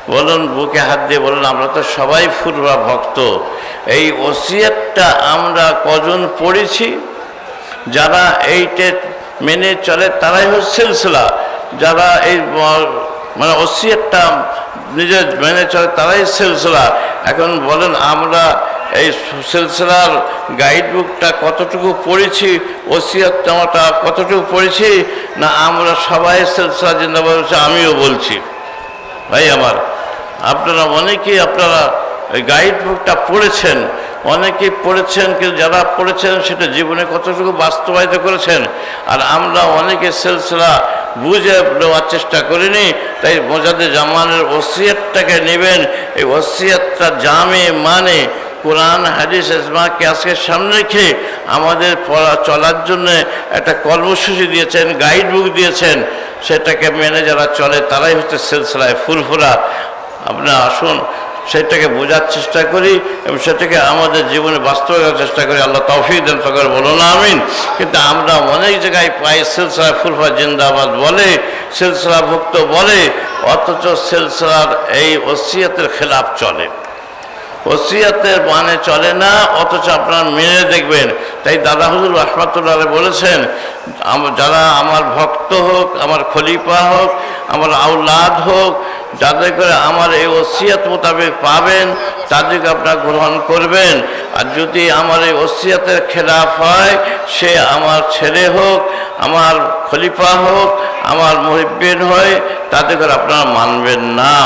বলুন, বুকে হাত দিয়ে বলুন, আমরা তো সবাই ফুরফুরা ভক্ত। এই ওসিয়তটা আমরা কজন পড়েছি? যারা এইটা মেনে চলে তারাই হচ্ছে সিলসিলা। যারা এই মানে ওসিয়তটা নিজের মেনে চলে তারাই সিলসিলা। এখন বলেন, আমরা এই সিলসিলার গাইড বুকটা কতটুকু পড়েছি, ওসিয়তনামাটা কতটুকু পড়েছি? না আমরা সবাই সিলসিলা জিন্দাবাদ বলছি, আমিও বলছি। ভাই আমার, আপনারা অনেকেই আপনারা গাইড বুকটা পড়েছেন, অনেকেই পড়েছেন, কিন্তু যারা পড়েছেন সেটা জীবনে কতটুকু বাস্তবায়িত করেছেন। আর আমরা অনেকে সিলসিলা বুঝে নেওয়ার চেষ্টা করিনি। তাই মোজাদ্দেদ জামানের ওসিয়তটাকে নেবেন। এই ওসিয়তটা জামে মানে কোরআন, হাদিস, ইজমা, কিয়াসকে সামনে রেখে আমাদের চলার জন্য একটা কর্মসূচি দিয়েছেন, গাইড বুক দিয়েছেন। সেটাকে মেনে যারা চলে তারাই হচ্ছে সিলসিলায় ফুরফুরা। আপনারা আসুন সেটাকে বোঝার চেষ্টা করি এবং সেটাকে আমাদের জীবনে বাস্তবায়নের চেষ্টা করি। আল্লাহ তৌফিক দেন, সকলে বলুন আমিন। কিন্তু আমরা অনেক জায়গায় পাই সিলসিলা ফুরফুরা জিন্দাবাদ বলে, সিলসিলাভুক্ত বলে, অথচ সিলসিলার এই ওসিয়তের খেলাফ চলে, ওসিয়তের মানে চলে না, অথচ আপনারা মেনে দেখবেন। তাই দাদা হুজুর রাহমাতুল্লাহ আলাইহি বলেছেন, যারা আমার ভক্ত হোক, আমার খলিফা হোক, আমার আওলাদ হোক, যাদের করে আমার এই ওসিয়ত মোতাবেক পাবেন তাদেরকে আপনারা গ্রহণ করবেন। আর যদি আমার এই ওসিয়তের খেলাফ হয়, সে আমার ছেলে হোক, আমার খলিফা হোক, আমার মুহিব্বিন হয়, তাদের করে আপনারা মানবেন না।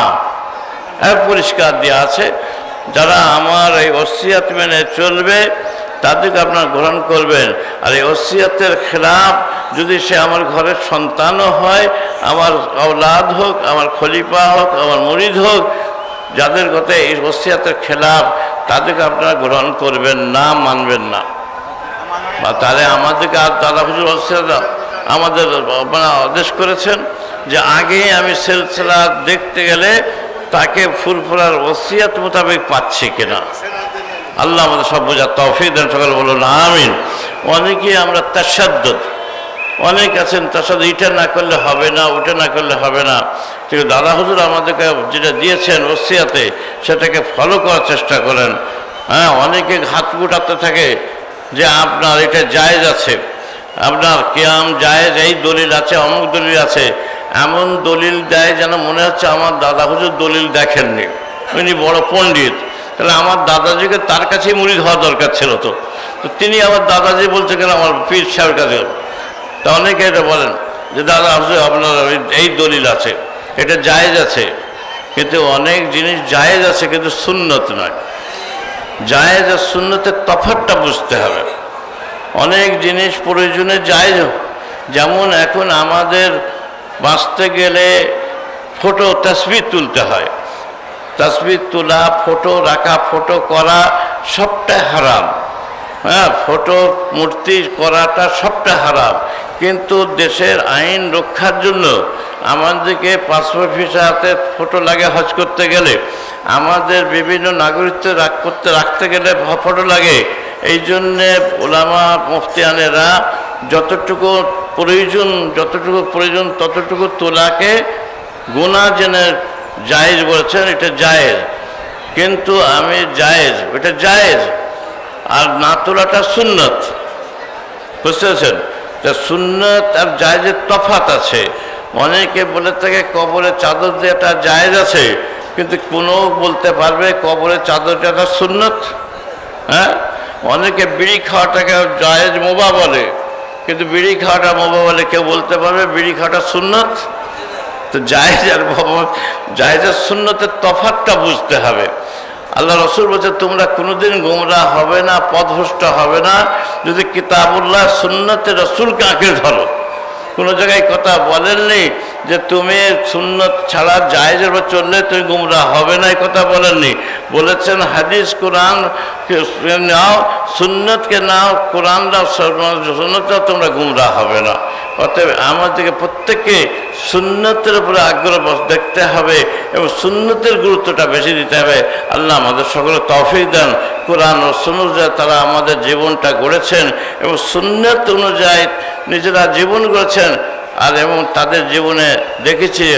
পরিষ্কার দেওয়া আছে, যারা আমার এই ওসিয়ত মেনে চলবে তাদেরকে আপনারা গ্রহণ করবেন। আর এই ওসিয়তের খেলাফ যদি সে আমার ঘরের সন্তানও হয়, আমার আওলাদ হোক, আমার খলিফা হোক, আমার মুরিদ হোক, যাদের কথা এই ওসিয়তের খেলাফ, তাদেরকে আপনারা গ্রহণ করবেন না, মানবেন না। বা তাহলে আমাদেরকে আর দাদা হুজুর ওসিয়ত আমাদের আদেশ করেছেন যে আগে আমি সিলসিলা দেখতে গেলে তাকে ফুরফুরার ওসিয়ত মোতাবেক পাচ্ছি কিনা। আল্লাহ আমাদের সব বোঝার তৌফিক দেন, সকলে বলুন আমিন। অনেকেই আমরা তাশাদ্দুদ, অনেক আছেন তাশাদ্দুদ, এটা না করলে হবে না, ওটা না করলে হবে না। কিন্তু দাদা হুজুর আমাদেরকে যেটা দিয়েছেন ওসিয়াতে, সেটাকে ফলো করার চেষ্টা করেন। অনেকে হাত গুটাতে থাকে যে আপনার এটা জায়েজ আছে, আপনার কিয়াম জায়েজ, এই দলিল আছে, অমুক দলিল আছে। এমন দলিল দেয় যেন মনে হচ্ছে আমার দাদা হুজুর দলিল দেখেননি, উনি বড় পণ্ডিত। তাহলে আমার দাদাজিকে তার কাছেই মুরিদ হওয়া দরকার ছিল। তো তিনি আমার দাদাজি বলছে কেন আমার পীর সাহেবের কাছে। তা অনেকে এটা বলেন যে দাদা হুজুর আপনার এই দলিল আছে, এটা জায়েজ আছে। কিন্তু অনেক জিনিস জায়েজ আছে কিন্তু সুন্নত নয়। জায়েজ আর সুন্নতের তফাৎটা বুঝতে হবে। অনেক জিনিস প্রয়োজনে জায়েজ, যেমন এখন আমাদের বাঁচতে গেলে ফটো তাসবিহ তুলতে হয়, তাসবিহ তোলা, ফটো রাখা, ফটো করা সবটা হারাম। ফটো মূর্তি করাটা সবটা হারাম। কিন্তু দেশের আইন রক্ষার জন্য আমাদেরকে পাসপোর্ট ভিসাতে ফটো লাগে, হজ করতে গেলে আমাদের বিভিন্ন নাগরিকত্ব রাখতে গেলে ফটো লাগে। এই জন্যে ওলামা মুফতিয়ানেরা যতটুকু প্রয়োজন ততটুকু তোলাকে গুনাহ জেনে জায়েজ বলেছেন, এটা জায়েজ। কিন্তু আমি জায়েজ, এটা জায়েজ, আর না তোলাটা সুন্নত। বুঝতে পারছেন? তা সুন্নত আর জায়েজের তফাৎ আছে। অনেকে বলে থাকে কবরে চাদর দেওয়াটা জায়েজ আছে, কিন্তু কোনো বলতে পারবে কবরে চাদর দেওয়াটা সুন্নত? অনেকে বিড়ি খাওয়াটাকে জায়েজ মোবা বলে, কিন্তু বিড়ি খাওয়াটা মোবা বলে কেউ বলতে পারবে বিড়ি খাওয়াটা সুন্নত? তো জায়েজ আর সুন্নতের তফাৎটা বুঝতে হবে। আল্লাহ রসুল বলছে তোমরা কোনোদিন গোমরাহ হবে না, পথভ্রষ্ট হবে না যদি কিতাবুল্লাহ সুন্নতে রসুলকে আঁকড়ে ধরো। কোনো জায়গায় কথা বলেননি যে তুমি সুন্নত ছাড়া জায়েজের উপর চললে তুমি গোমরাহ হবে না, এই কথা বলেননি। বলেছেন হাদিস কোরআন নাও, সুন্নতকে নাও, কোরআন নাও, সুন্নত তোমরা গোমরাহ হবে না। অতএব আমাদেরকে প্রত্যেককে সুন্নতের উপরে আগ্রহ দেখতে হবে এবং সুন্নতের গুরুত্বটা বেশি দিতে হবে। আল্লাহ আমাদের সকলে তৌফিক দেন। কোরআন ও সুন্নাহ তারা আমাদের জীবনটা গড়েছেন এবং সুন্নত অনুযায়ী নিজেরা জীবন গড়েছেন। আর এবং তাদের জীবনে দেখেছি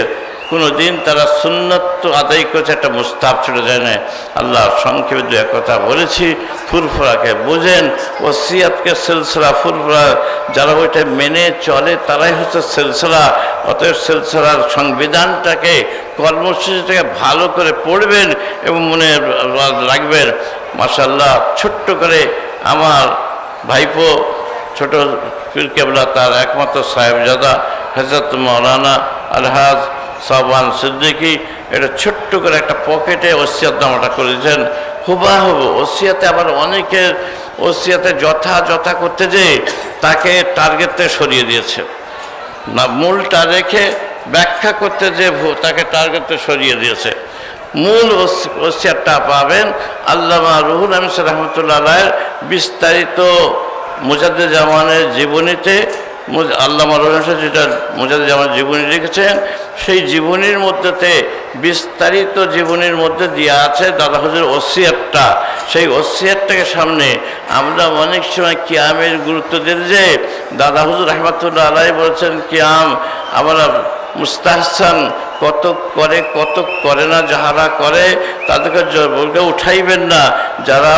কোনো দিন তারা সুন্নত তো আদায় করেছে, একটা মুস্তাহাব ছুটে যায় না। আল্লাহ সংক্ষেপে দু এক কথা বলেছি, ফুরফুরাকে বোঝেন, ওসিয়াতকে সিলসিলা ফুরফুরা যারা ওইটা মেনে চলে তারাই হচ্ছে সিলসিলা। অতএব সিলসিলার সংবিধানটাকে, কর্মসূচিটাকে ভালো করে পড়বেন এবং মনে রাখবেন। মাশাআল্লাহ, ছোট্ট করে আমার ভাইপো ছোট পীর কেবলা তার একমাত্র সাহেবজাদা হযরত মাওলানা আলহাজ সাবান সিদ্দিকী এটা ছোট্ট করে একটা পকেটে ওসিয়াতনামাটা করেছেন। হুবাহুব ওসিয়াতে আবার অনেকের ওসিয়াতে যথা করতে যেয়ে তাকে টার্গেট থেকে সরিয়ে দিয়েছে, না মূলটা রেখে ব্যাখ্যা করতে যে তাকে টার্গেট থেকে সরিয়ে দিয়েছে। মূল ওসিয়াতটা পাবেন আল্লামা রুহুল আমিন রহমতুল্লাহ আলাইহির বিস্তারিত মুজাদ্দিদ জামানের জীবনীতে। আল্লামা রুহুল আমিন যেটা মুজাদ্দিদ জামানের জীবনী লিখেছেন, সেই জীবনীর মধ্যেতে বিস্তারিত জীবনীর মধ্যে দেওয়া আছে দাদা হুজুর ওসিয়াতটা। সেই ওসিয়াতটাকে সামনে আমরা অনেক সময় কিয়ামের গুরুত্ব দিই যে দাদা হুজুর রহমতুল্লাহ আলাইহি বলেছেন কিয়াম আমরা মুস্তাহসান কত করে না, যাহারা করে তাদেরকে জোরকে উঠাইবেন না, যারা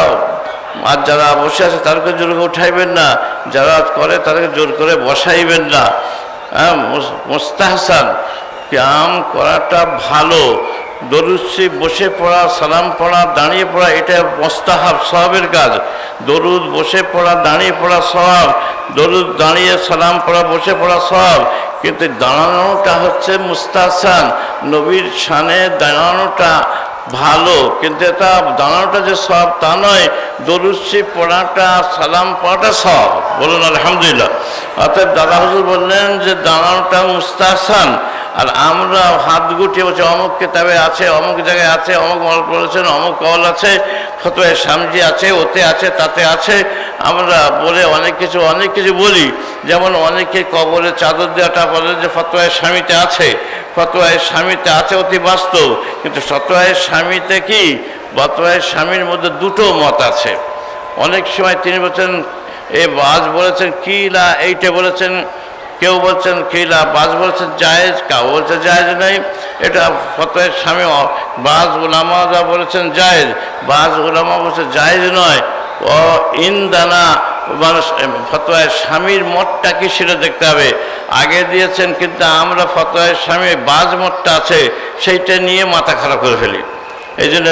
বসে আছে তাদেরকে জোরকে উঠাইবেন না, যারা করে তাদেরকে জোর করে বসাইবেন না। হ্যাঁ, মুস্তাহসান কিয়াম করাটা ভালো। দরুদ শরীফ বসে পড়া, সালাম পড়া, দাঁড়িয়ে পড়া এটা মুস্তাহাব সওয়াবের কাজ। দরুদ বসে পড়া, দাঁড়িয়ে পড়া সওয়াব, দরুদ দাঁড়িয়ে সালাম পড়া, বসে পড়া সওয়াব। কিন্তু দাঁড়ানোটা হচ্ছে মুস্তাহসান, নবীর শানে দাঁড়ানোটা ভালো, কিন্তু এটা দাঁড়ানোটা যে সওয়াব তা নয়। দরুদ শরীফ পড়াটা, সালাম পড়াটা সওয়াব, বলুন আলহামদুলিল্লাহ। অর্থাৎ দাদা হুজুর বললেন যে দাঁড়ানোটা মুস্তাহসান। আর আমরা হাত গুটিয়ে বলছি অমুক কিতাবে আছে, অমুক জায়গায় আছে, অমুক মল বলেছেন, অমুক কল আছে, ফতোয়ায়ে শামজি আছে, ওতে আছে, তাতে আছে। আমরা বলে অনেক কিছু বলি। যেমন অনেকে কবরে চাদর দেওয়াটা বলে যে ফতোয়ায়ে শামীতে আছে, ফতোয়ায়ে শামীতে আছে, অতি বাস্তব। কিন্তু ফতোয়ায়ে শামীতে কি, ফতোয়ায়ে শামীর মধ্যে দুটো মত আছে। অনেক সময় তিনি বলছেন এ বাজ বলেছেন কিলা, এইটা বলেছেন, কেউ বলছেন কিলা, বাজ বলছেন জায়েজ, কেউ বলছে জায়েজ নেই। এটা ফতোয়ায়ে শামী। বাজ উলামারা বলেছেন জায়েজ, বাজ উলামা বলছে জায়েজ নয়। ও ইনদানা মানুষ ফতোয়ায়ে শামীর মতটা কি সেটা দেখতে হবে। আগে দিয়েছেন, কিন্তু আমরা ফতোয়ায়ে শামী বাজ মতটা আছে সেইটা নিয়ে মাথা খারাপ করে ফেলি। এই জন্য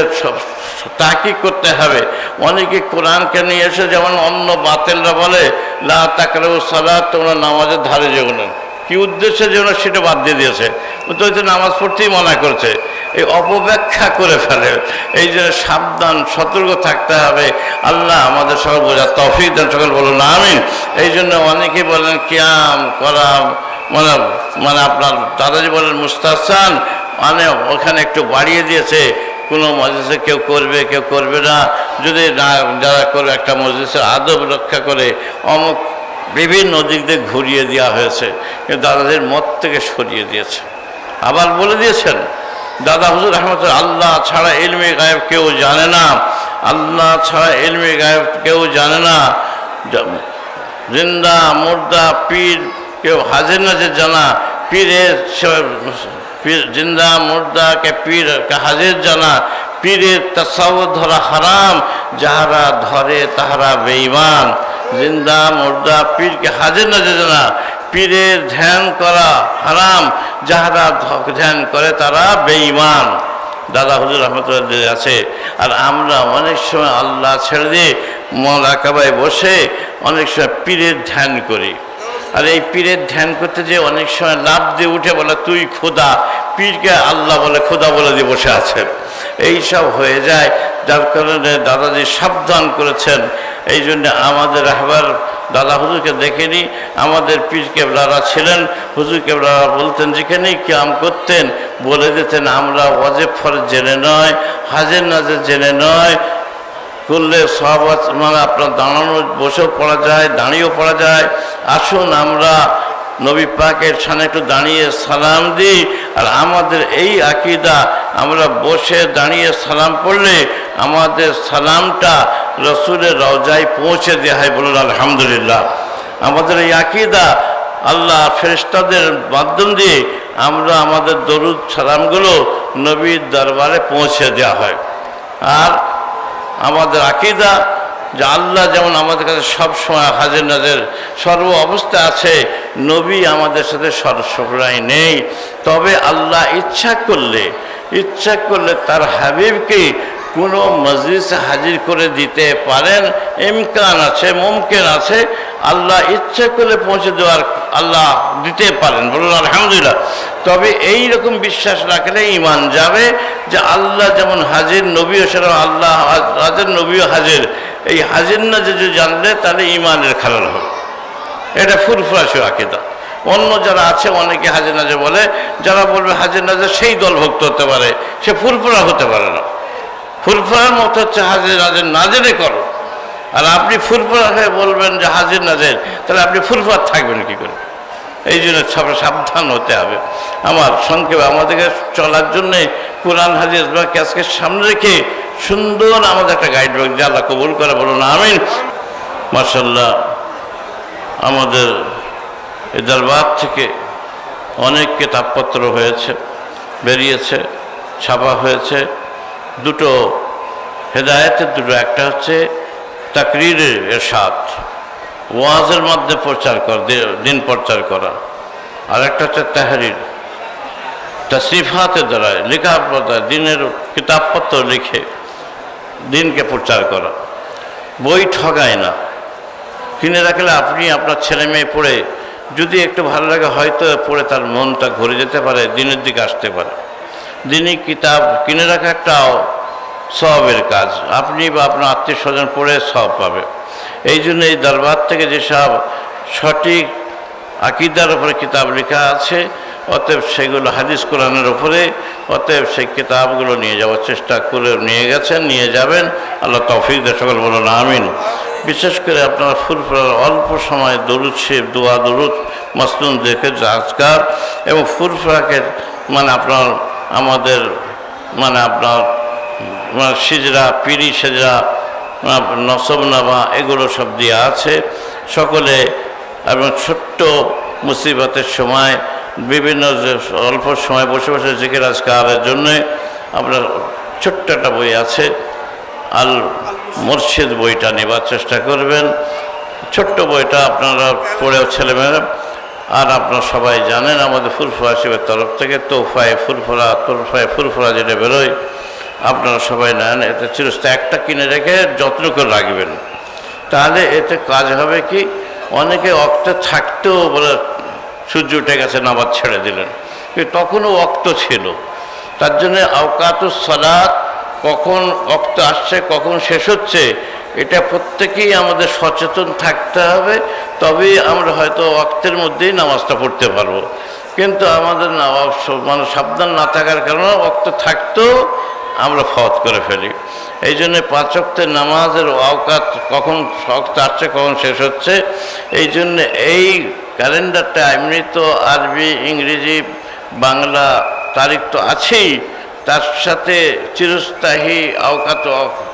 তাকিদ করতে হবে। অনেকে কোরআনকে নিয়ে এসে যেমন অন্য বাতিলরা বলে লা তাকরাবু সালাত, তোমরা নামাজের ধারে যেও না। কি উদ্দেশ্যে যেন সেটা বাদ দিয়ে দিয়েছে, তো নামাজ পড়তেই মানা করছে, এই অপব্যাখ্যা করে ফেলে। এই জন্য সাবধান, সতর্ক থাকতে হবে। আল্লাহ আমাদের সকল বোঝার তৌফিক দেন, সকল বলুন আমিন। এই জন্য অনেকেই বলেন কিয়াম করা মানে আপনার দাদাজি বলেন মুস্তাহসান, মানে ওখানে একটু বাড়িয়ে দিয়েছে। কোনো মজলিসে কেউ করবে, কেউ করবে না। যদি না যারা করবে একটা মজলিসের আদব রক্ষা করে অমুক বিভিন্ন দিক দিয়ে ঘুরিয়ে দেওয়া হয়েছে, কিন্তু দাদাদের মত থেকে সরিয়ে দিয়েছে। আবার বলে দিয়েছেন দাদা হুজুর রহমতুল্লাহ আল্লাহ ছাড়া ইলমে গায়েব কেউ জানে না, আল্লাহ ছাড়া ইলমে গায়েব কেউ জানে না। জিন্দা মুর্দা পীর কেউ হাজির নাজির জানা, পীরের জিন্দা মুর্দাকে পীর হাজির জানা, পীরের তাসাউর ধরা হারাম, যাহারা ধরে তাহারা বেঈমান। জিন্দা মুর্দা পীরকে হাজির নাজির জানা, পীরের ধ্যান করা হারাম, যাহারা ধ্যান করে তারা বেঈমান। দাদা হুজুর রহমতুল্লাহ আছে। আর আমরা অনেক সময় আল্লাহ ছেড়ে দিয়ে মোলাকাবায় বসে অনেক সময় পীরের ধ্যান করি। আর এই পীরের ধ্যান করতে যে অনেক সময় লাভ দিয়ে উঠে বলে তুই খোদা, পীরকে আল্লাহ বলে খোদা বলে দিয়ে বসে আছেন। এইসব হয়ে যায়, যার কারণে দাদাজি সাবধান করেছেন। এই জন্য আমাদের আহবার দাদা হুজুরকে দেখেনি, আমাদের পীর কেবলারা ছিলেন, হুজুর কেবলারা বলতেন যেখানেই কিয়াম করতেন বলে দিতেন আমরা ওয়াজিব ফরজ জেনে নয়, হাজির নাজির জেনে নয় করলে সব মানে আপনার দাঁড়ানো বসেও পড়া যায়, দাঁড়িয়েও পড়া যায়। আসুন আমরা নবী পাকের সামনে একটু দাঁড়িয়ে সালাম দিই। আর আমাদের এই আকীদা, আমরা বসে দাঁড়িয়ে সালাম পড়লে আমাদের সালামটা রসুলের রওজায় পৌঁছে দেওয়া হয়, বলুন আলহামদুলিল্লাহ। আমাদের এই আকীদা আল্লাহ ফেরেশতাদের মাধ্যম দিয়ে আমরা আমাদের দরুদ সালামগুলো নবীর দরবারে পৌঁছে দেওয়া হয়। আর আমাদের আকীদা যে আল্লাহ যেমন আমাদের কাছে সব সময় হাজির নাজির সর্ব অবস্থা আছে, নবী আমাদের সাথে সর্বসময় নেই। তবে আল্লাহ ইচ্ছা করলে তার হাবিবকে কোনো মজলিসে হাজির করে দিতে পারেন, ইমকান আছে, মুমকিন আছে। আল্লাহ ইচ্ছা করলে পৌঁছে দেওয়ার আল্লাহ দিতে পারেন, বলুন আলহামদুলিল্লাহ। তবে এই রকম বিশ্বাস রাখলে ঈমান যাবে যে আল্লাহ যেমন হাজির, নবীও সেরকম আল্লাহ হাজির, নবীও হাজির। এই হাজির না যদি জানলে তাহলে ঈমানের খালাল হবে। এটা ফুরফুরাশি আকীদা। অন্য যারা আছে অনেকে হাজির নাজির বলে, যারা বলবে হাজির নাজির সেই দলভুক্ত হতে পারে, সে ফুরফুরা হতে পারে না। ফুরফুরার মতো হচ্ছে হাজির নাজির না জেনে করো। আর আপনি ফুরফুরা হয়ে বলবেন যে হাজির নাজির, তাহলে আপনি ফুরফুরা থাকবেন কি করে? এই জন্য সাবধান হতে হবে। আমার সংক্ষেপে আমাদেরকে চলার জন্যে কোরআন হাদিস বা আজকে সামনে রেখে সুন্দর আমাদের একটা গাইড বুক যে আল্লাহ কবুল করে, বলুন আমিন। মাশাআল্লাহ, আমাদের এই দরবার থেকে অনেক কিতাবপত্র হয়েছে, বেরিয়েছে, ছাপা হয়েছে। দুটো হেদায়েতের দুটো, একটা হচ্ছে তাকরীরের ইরশাদ, ওয়াজের মধ্যে প্রচার করা, দিন প্রচার করা। আর একটা হচ্ছে তাহরির, তাসরিফাতের দ্বারা লেখা দিনের কিতাবপত্র লিখে দিনকে প্রচার করা। বই ঠগায় না, কিনে রাখলে আপনি আপনার ছেলে মেয়ে পড়ে যদি একটু ভালো লাগে হয়তো পড়ে তার মনটা ঘুরে যেতে পারে, দিনের দিকে আসতে পারে। দিনই কিতাব কিনে রাখা একটাও সওয়াবের কাজ, আপনি বা আপনার আত্মীয় স্বজন পড়ে সওয়াব পাবে। এই জন্য এই দরবার থেকে যেসব সঠিক আকীদার উপরে কিতাব লেখা আছে, অতএব সেগুলো হাদিস কোরআনের উপরে, অতএব সেই কিতাবগুলো নিয়ে যাওয়ার চেষ্টা করে নিয়ে গেছেন, নিয়ে যাবেন। আল্লাহ তৌফিক দেন, সকল বলুন আমিন। বিশেষ করে আপনারা ফুরফুরার অল্প সময় দরুদ শরীফ, দোয়া দরুদ মাসনুন দেখে আজকার এবং ফুরফুরাকে আপনার আমাদের আপনার সিজরা, পিরি সেজরা, নসব নামা এগুলো সব দিয়ে আছে। সকলে এবং ছোট্ট মুসিবতের সময় বিভিন্ন অল্প সময় বসে বসে জিকির আজকারের জন্যে আপনার ছোট্ট একটা বই আছে, আল মুরশিদ, বইটা নেবার চেষ্টা করবেন। ছোট্ট বইটা আপনারা পড়েও ছেলেমেয়েরা। আর আপনারা সবাই জানেন আমাদের ফুরফুরা শিবের তরফ থেকে তোহফায়ে ফুরফুরা যেটা বেরোয়, আপনারা সবাই নেন। এতে চিরস্থায়ী একটা কিনে রেখে যত্ন করে রাখবেন, তাহলে এতে কাজ হবে কি, অনেকে অক্তে থাকতেও বলে সূর্য উঠে গেছে নামাজ ছেড়ে দিলেন, কিন্তু তখনও অক্ত ছিল। তার জন্যে আওকাতুস সালাত, কখন অক্ত আসছে কখন শেষ হচ্ছে, এটা প্রত্যেকেই আমাদের সচেতন থাকতে হবে। তবেই আমরা হয়তো অক্তের মধ্যেই নামাজটা পড়তে পারবো। কিন্তু আমাদের সাবধান না থাকার কারণে অক্ত থাকতেও আমরা ফওয়াত করে ফেলি। এই জন্য 5 ওয়াক্তের নামাজের আওকাত কখন ওয়াক্ত আসছে কখন শেষ হচ্ছে, এই জন্য এই ক্যালেন্ডারটা এমনি তো আরবি, ইংরেজি, বাংলা তারিখ তো আছেই, তার সাথে চিরস্থায়ী আওকাত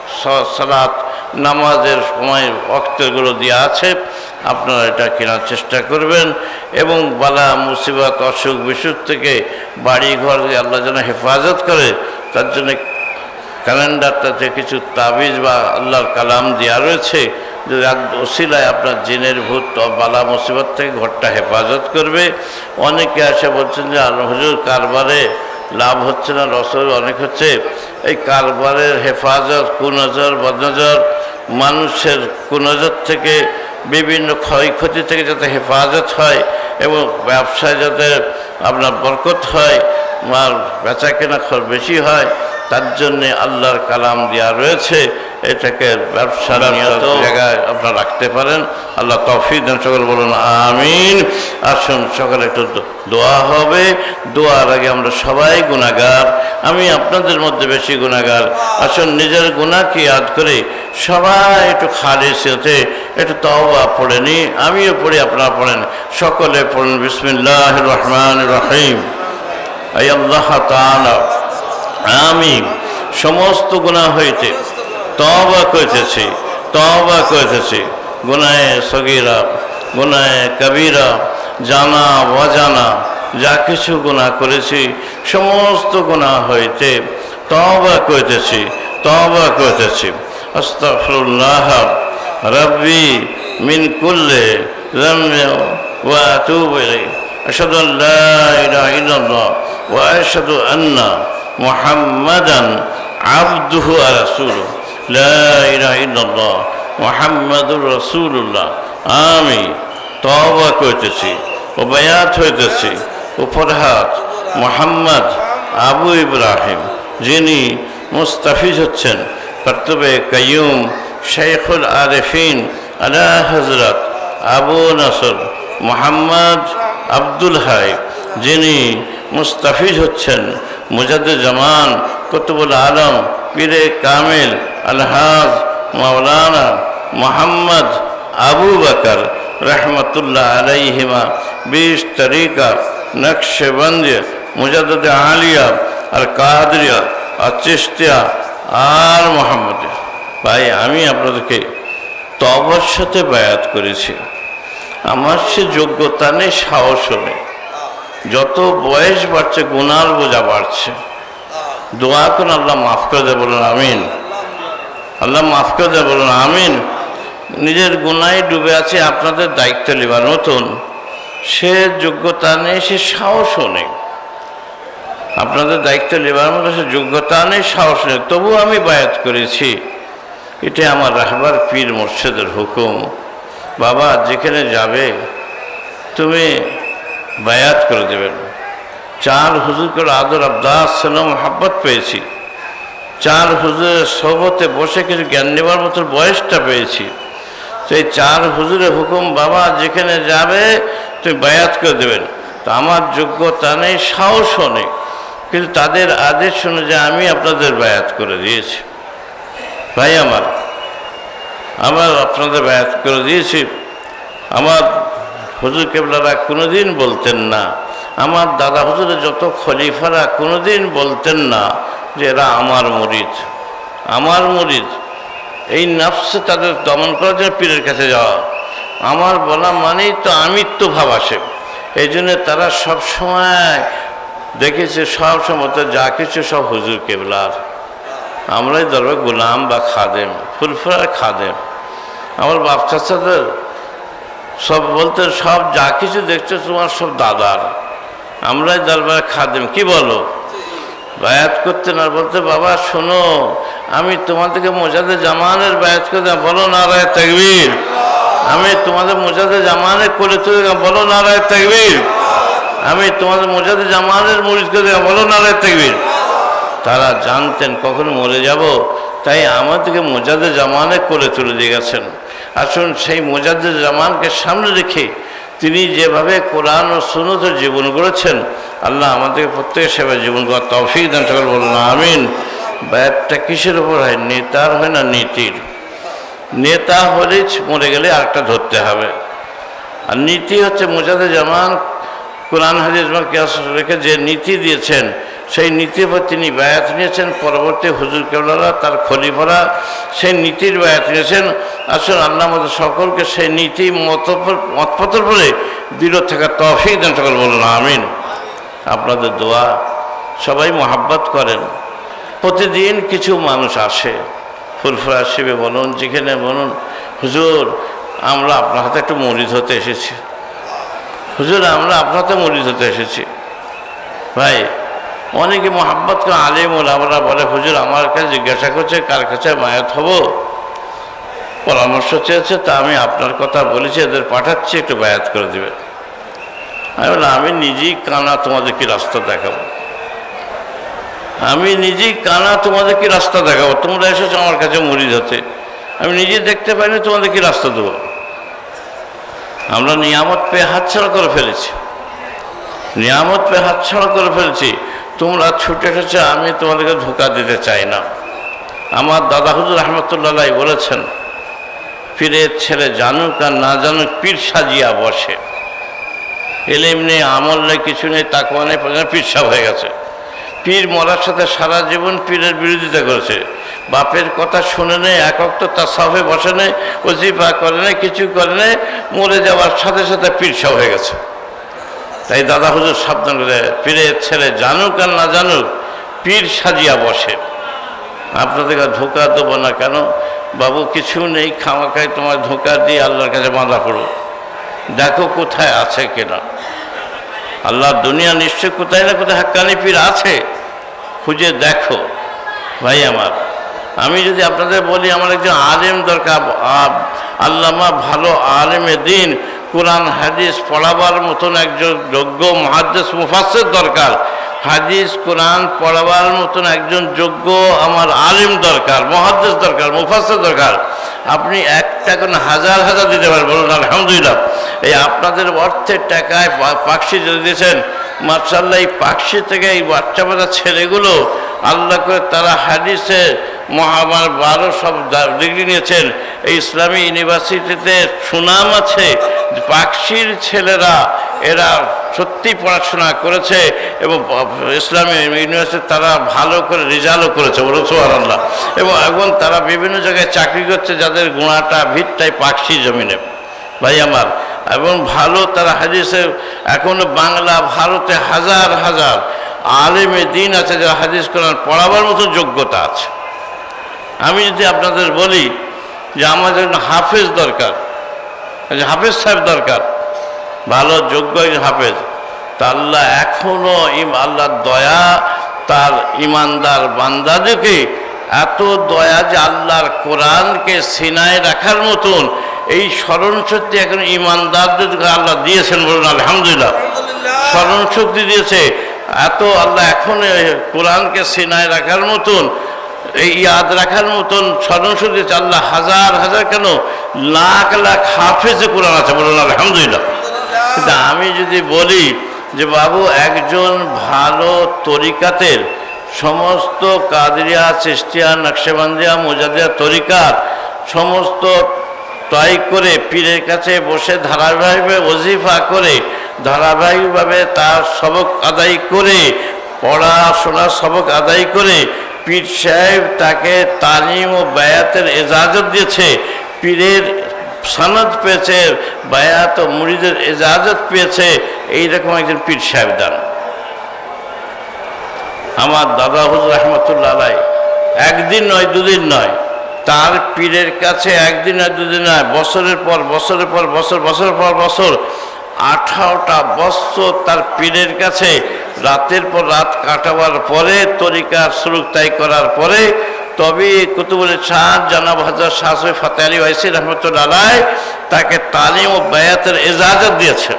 সালাত নামাজের সময় ওয়াক্তগুলো দেওয়া আছে। আপনারা এটা কেনার চেষ্টা করবেন এবং বালা মুসিবত, অসুখ বিসুখ থেকে বাড়ি ঘর আল্লাহ যেন হেফাজত করে, তার জন্য ক্যালেন্ডারটাতে কিছু তাবিজ বা আল্লাহর কালাম দেওয়া রয়েছে, যে ওসিলায় আপনার জিনের ভূত বালা মুসিবত থেকে ঘরটা হেফাজত করবে। অনেকে আসে বলছেন যে হুজুর কারবারে লাভ হচ্ছে না, রসদ অনেক হচ্ছে। এই কারবারের হেফাজত, কুনজর, বদনজর, মানুষের কুনজর থেকে, বিভিন্ন ক্ষয়ক্ষতি থেকে যাতে হেফাজত হয় এবং ব্যবসায় যাতে আপনার বরকত হয়, বেচা কেনা বেশি হয়, তার জন্যে আল্লাহর কালাম দেওয়া রয়েছে। এটাকে ব্যবসার জায়গায় আপনারা রাখতে পারেন। আল্লাহ তৌফিক দেন, সকল বলুন আমিন। আসুন সকলে একটু দোয়া হবে। দোয়ার আগে আমরা সবাই গুনাহগার, আমি আপনাদের মধ্যে বেশি গুনাহগার। আসুন নিজের গুনাহকে ইয়াদ করে সবাই একটু খালিস হতে একটু তওবা পড়ে নি। আমিও পড়ি, আপনারা পড়েন, সকলে পড়ুন। বিসমিল্লাহির রহমানির রহিম। আয় আল্লাহ তাআলা, আমি সমস্ত গুনাহ হইতে তওবা করিতেছি, গুনাহে সগীরা, গুনাহে কবিরা, জানা অজানা, যা কিছু গুনাহ করেছি সমস্ত গুনাহ হইতে তওবা করিতেছি আস্তাগফিরুল্লাহ রাব্বি মিন কুল্লি যামবিন ওয়া আতুবু ইলাইহি আশহাদু আন লা ইলাহা ইল্লাল্লাহ ওয়া আশহাদু আন্না মুহাম্মাদান আবদুহু ওয়া রাসূলুহু লা ইলাহা ইল্লাল্লাহ মুহাম্মাদুর রাসূলুল্লাহ। আমি তওবা করিতেছি ও বায়াত হইতেছি ও ফরহাদ মোহাম্মদ আবু ইব্রাহিম, যিনি মুস্তাফিজ হচ্ছেন কর্তবে কাইয়ুম শেখুল আরিফিন আলা হযরত আবু নসর মোহাম্মদ আব্দুল হাই, যিনি মুস্তাফিজ হচ্ছেন মুজাদ্দিদ জামান কুতুবুল আলম পীরে কামিল আলহাজ মাওলানা মোহাম্মদ আবু বকর रहमतुल्लाह अलैहिमा 20 तरीका नक्शबंद मुजद्दिद आलिया और कादरिया और चिश्तिया और मोहम्मद। भाई আমি আপনাদেরকে তওবার সাথে বায়াত করেছি। আমার সে যোগ্যতা নেই, সাহস নেই। যত বয়স বাড়ছে গুনার বোঝা বাড়ছে। দোয়া করুন আল্লাহ মাফ করে দেয়, বলুন আমিন। আল্লাহ মাফ করে দেয়, বলুন আমিন। নিজের গুনায় ডুবে আছে, আপনাদের দায়িত্ব নেবার মতন সে যোগ্যতা নেই, সে সাহসও নেই। আপনাদের দায়িত্ব নেবার মতো সে যোগ্যতা নেই, সাহস নেই, তবু আমি বায়াত করেছি। এটা আমার রাহবার পীর মুর্শিদের হুকুম। বাবা যেখানে যাবে তুমি বায়াত করে দেবেন। 4 হুজুর করে আদর আবদাস স্নেহ মোহাব্বত পেয়েছি। 4 হুজুরের সোহবতে বসে কিছু জ্ঞান নেবার মতো বয়সটা পেয়েছি। সেই 4 হুজুরের হুকুম, বাবা যেখানে যাবে তুমি বায়াত করে দেবেন। তো আমার যোগ্যতা নেই, সাহসও নেই, কিন্তু তাদের আদেশ অনুযায়ী আমি আপনাদের বায়াত করে দিয়েছি। ভাই আমার আপনাদের বায়াত করে দিয়েছি। আমার হুজুর কেবলারা কোনোদিন বলতেন না, আমার দাদা হুজুরের যত খলিফারা কোনোদিন বলতেন না যে এরা আমার মুরিদ। এই নফসে তাদের দমন করার জন্য পীরের কাছে যাওয়া। আমার বলা মানেই তো আমিত্ব ভাব আসে। এই জন্য তারা সবসময় দেখেছে, সবসময় যা কিছু সব হুজুর কেবলার। আমরাই দরবার গোলাম বা খাদেম, ফুলফুরার খাদেম। আমার বাপ চাচাদের সব বলতে, সব যা কিছু দেখছো তোমার সব দাদার, আমরাই দরবার খাদেম। কি বলো? বায়াত করতে না বলতে, বাবা শোনো আমি তোমাদেরকে মুজাদ্দে জামানের বায়াত করে দিলাম, বলো নারায়ে তাকবীর। আমি তোমাদের মুজাদ্দে জামানের করে তুলে দিলাম, বলো নারায়ে তাকবীর। আমি তোমাদের মুজাদ্দে জামানের মুরিদ করে দিলাম, বলো নারায়ে তাকবীর। তারা জানতেন কখন মরে যাব, তাই আমাদেরকে মুজাদ্দে জামানে করে তুলে দিয়ে গেছেন। আসুন সেই মুজাদ্দে জামানকে সামনে রেখে তিনি যেভাবে কোরআন ও সুন্নতের জীবন গড়েছেন, আল্লাহ আমাদেরকে প্রত্যেকের সেবায় জীবন করার তৌফিক দান সকল বলুন আমিন। বায়াতটা কিসের উপর হয়? নেতার হয় না নীতির? নেতা হলে মরে গেলে আরেকটা ধরতে হবে, আর নীতি হচ্ছে মুজাদ্দে জামান কোরআন হাদিস কিয়াস রেখে যে নীতি দিয়েছেন, সেই নীতির উপর তিনি বায়াত নিয়েছেন। পরবর্তী হুজুর কেবলারা, তার খলিফারা সেই নীতির বায়াত নিয়েছেন। আসুন আল্লাহ আমাদের সকলকে সেই নীতি মতপথের পরে দৃঢ় থাকার তৌফিক দান সকল বলুন আমিন। আপনাদের দোয়া, সবাই মোহাব্বত করেন। প্রতিদিন কিছু মানুষ আসে, ফুরফুরা শিবে বলুন, যেখানে বলুন, হুজুর আমরা আপনার হাতে একটু মুরিদ হতে এসেছি, হুজুর আমরা আপনার হাতে মুরিদ হতে এসেছি। ভাই অনেকে মোহাব্বত করে আলিম ওলামারা বলে, হুজুর আমার কাছে জিজ্ঞাসা করছে কার কাছে বায়াত হব, পরামর্শ চেয়েছে, তা আমি আপনার কথা বলেছি, এদের পাঠাচ্ছি, একটু বায়াত করে দেবে। আমি বললাম আমি নিজেই কানা, তোমাদের কি রাস্তা দেখাবো? আমি নিজেই কানা, তোমাদের কি রাস্তা দেখাবো? তোমরা এসেছো আমার কাছে মুরিদ হতে, আমি নিজে দেখতে পাইনি, তোমাদের কি রাস্তা দেবো? আমরা নিয়ামত পেয়ে হাতছাড়া করে ফেলেছি, নিয়ামত পেয়ে হাতছাড়া করে ফেলেছি। তোমরা ছুটে এসেছো, আমি তোমাদেরকে ধোঁকা দিতে চাই না। আমার দাদা হুজুর রহমতুল্লাহ বলেছেন, পীরের ছেলে জানুক আর না জানুক পীর সাজিয়া বসে। এলেম নেই, আমল নেই, কিছু নেই, তাকওয়া নেই, পীর সাহেব হয়ে গেছে। পীর মরার সাথে সারা জীবন পীরের বিরোধিতা করেছে। বাপের কথা শুনে নেই, এক ওয়াক্ত তাসাউফে বসে নেই, ওজিফা করে নেই, কিছু করে নেই, মরে যাওয়ার সাথে সাথে পীর সাহেব হয়ে গেছে। তাই দাদা হুজুর সাবধান করে, পীরের ছেলে জানুক আর না জানুক পীর সাজিয়া বসে। আপনাদেরকে ধোঁকা দেবো না কেন বাবু, কিছু নেই, খামাখাই তোমার ধোঁকা দিয়ে আল্লাহর কাছে বাঁধা পড়ো, দেখো কোথায় আছে কিনা। আল্লাহ দুনিয়া নিশ্চয় কোথায় না কোথায় হাক্কানি পীর আছে, খুঁজে দেখো। ভাই আমার, আমি যদি আপনাদের বলি আমার একজন আলেম দরকার, আল্লামা ভালো আলেমে দিন, কোরআন হাদিস পড়াবার মতন একজন যোগ্য মুহাদ্দিস মুফাসসির দরকার, হাদিস কোরআন পড়াবার মতন একজন যোগ্য আমার আলেম দরকার, মুহাদ্দিস দরকার, মুফাসসির দরকার। আপনি একটা কোন হাজার হাজার দিতে পারেন, বলুন আলহামদুলিল্লাহ। এই আপনাদের অর্থের টাকায় পাকশি যদি দিয়েছেন, মাশাআল্লাহ, এই পাকশি থেকে এই বাচ্চা বাচ্চা ছেলেগুলো আল্লাহ করে তারা হাদিসে মহামার 12 সব ডিগ্রি নিয়েছেন। এই ইসলামী ইউনিভার্সিটিতে সুনাম আছে, পাকশির ছেলেরা এরা সত্যি পড়াশোনা করেছে এবং ইসলামী ইউনিভার্সিটি তারা ভালো করে রেজাল্টও করেছে, বলো সুবহানাল্লাহ। এবং তারা বিভিন্ন জায়গায় চাকরি করছে, যাদের গুণাটা ভিতটাই পাকশি জমিনে। ভাই আমার, এবং ভালো তারা হাদিসে, এখনো বাংলা ভারতে হাজার হাজার আলেমে দিন আছে যারা হাদিস কোরআন পড়াবার মতো যোগ্যতা আছে। আমি যদি আপনাদের বলি যে আমাদের হাফেজ দরকার, হাফেজ সাহেব দরকার, ভালো যোগ্য হাফেজ, তা আল্লাহ এখনো আল্লাহর দয়া তার ইমানদার বান্দাদেরকে এত দয়া যে আল্লাহর কোরআনকে সিনায় রাখার মতন এই স্মরণ শক্তি এখন ইমানদারদেরকে আল্লাহ দিয়েছেন, বলুন আলহামদুলিল্লাহ। স্মরণ শক্তি দিয়েছে এত, আল্লাহ এখন কোরআনকে সিনায় রাখার মতন, এই ইয়াদ রাখার মতন স্মরণ শক্তি দিয়েছে আল্লাহ। হাজার হাজার কেন লাখ লাখ হাফেজে কোরআন আছে, বলুন আলহামদুলিল্লাহ। কিন্তু আমি যদি বলি যে বাবু একজন ভালো তরিকাতের সমস্ত কাদরিয়া, চিশতিয়া, নকশবন্দিয়া, মুজাদ্দিয়া তরিকার সমস্ত তাই করে পীরের কাছে বসে ধারাবাহিকভাবে ওজিফা করে, ধারাবাহিকভাবে তার সবক আদায় করে, পড়াশোনা সবক আদায় করে পীর সাহেব তাকে তালিম ও বায়াতের এজাজত দিয়েছে, পীরের সনদ পেয়েছে, বায়াত ও মুরিদের এজাজত পেয়েছে, এইরকম একজন পীর সাহেব দান। আমার দাদা হুজুর রহমতুল্লাহ আলাইহি একদিন নয়, দুদিন নয়, তার পীরের কাছে একদিন নয়, দুদিন নয়, বছরের পর বছরের পর বছর, বছরের পর বছর 18টা বছর তার পীরের কাছে রাতের পর রাত কাটাবার পরে, তরিকার সুলুক তাই করার পরে, তবে কুতুবুল শাহ জনাব হযরত শাহ সৈয়দ ফাতেহ আলী ওয়াইসি রহমতুল্লাহ আলাইহি তাকে তালিম ও বায়াতের ইজাজত দিয়েছে।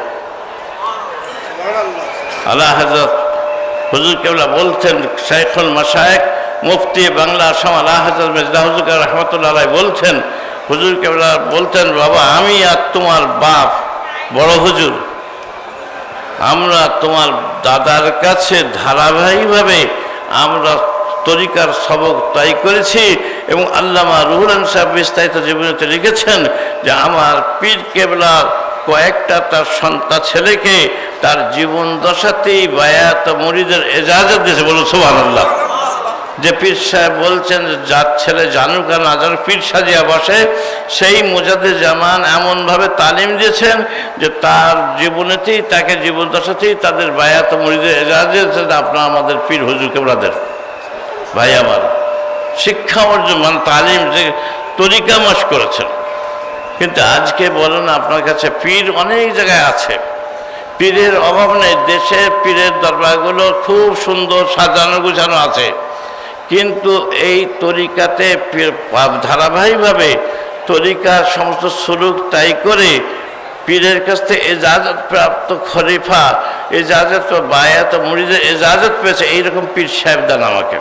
আলা হযরত হুজুর কেবলা বলতেন, শাইখুল মাশায়েখ মুফতি বাংলা আসাম আলা হযরত মির্জা হুজুর রহমতুল্লাহ আলাইহি বলতেন, হুজুর কেবলা বলতেন, বাবা আমি আর তোমার বাপ বড় হুজুর, আমরা তোমার দাদার কাছে ধারাবাহিকভাবে আমরা তরিকার সবক তাই করেছি। এবং আল্লামা রুহুল আমিন সাহেব বিস্তারিত জীবনীতে লিখেছেন যে আমার পীর কেবলা কয়েকটা তার সন্তান ছেলেকে তার জীবন দশাতেই বায়াত মুরিদের এজাজত দিয়েছে, বলুন সুবহানাল্লাহ। যে পীর সাহেব বলছেন যার ছেলে জানুক আর না জানুক পীর সাজিয়া বসে, সেই মুজাদ্দিদ জামান এমনভাবে তালিম দিয়েছেন যে তার জীবনেতেই, তাকে জীবন দশাতেই তাদের বায়াত মুরিদের এজাজত দিয়েছেন, আপনারা আমাদের পীর হুজুর কেবলাদের। ভাই আমার, শিক্ষা অর্জন মানে তালিম, যে তরিকা মাস করেছেন। কিন্তু আজকে বলেন আপনার কাছে পীর অনেক জায়গায় আছে, পীরের অভাব নেই, দেশের পীরের দরবারগুলো খুব সুন্দর সাজানো গুছানো আছে, কিন্তু এই তরিকাতে ধারাবাহিকভাবে তরিকার সমস্ত সুলুক তাই করে পীরের কাছ থেকে এজাজত প্রাপ্ত খলিফা, এজাজত বায়াত মুরিদের এজাজত পেয়েছে, এইরকম পীর সাহেব দান আমাকে।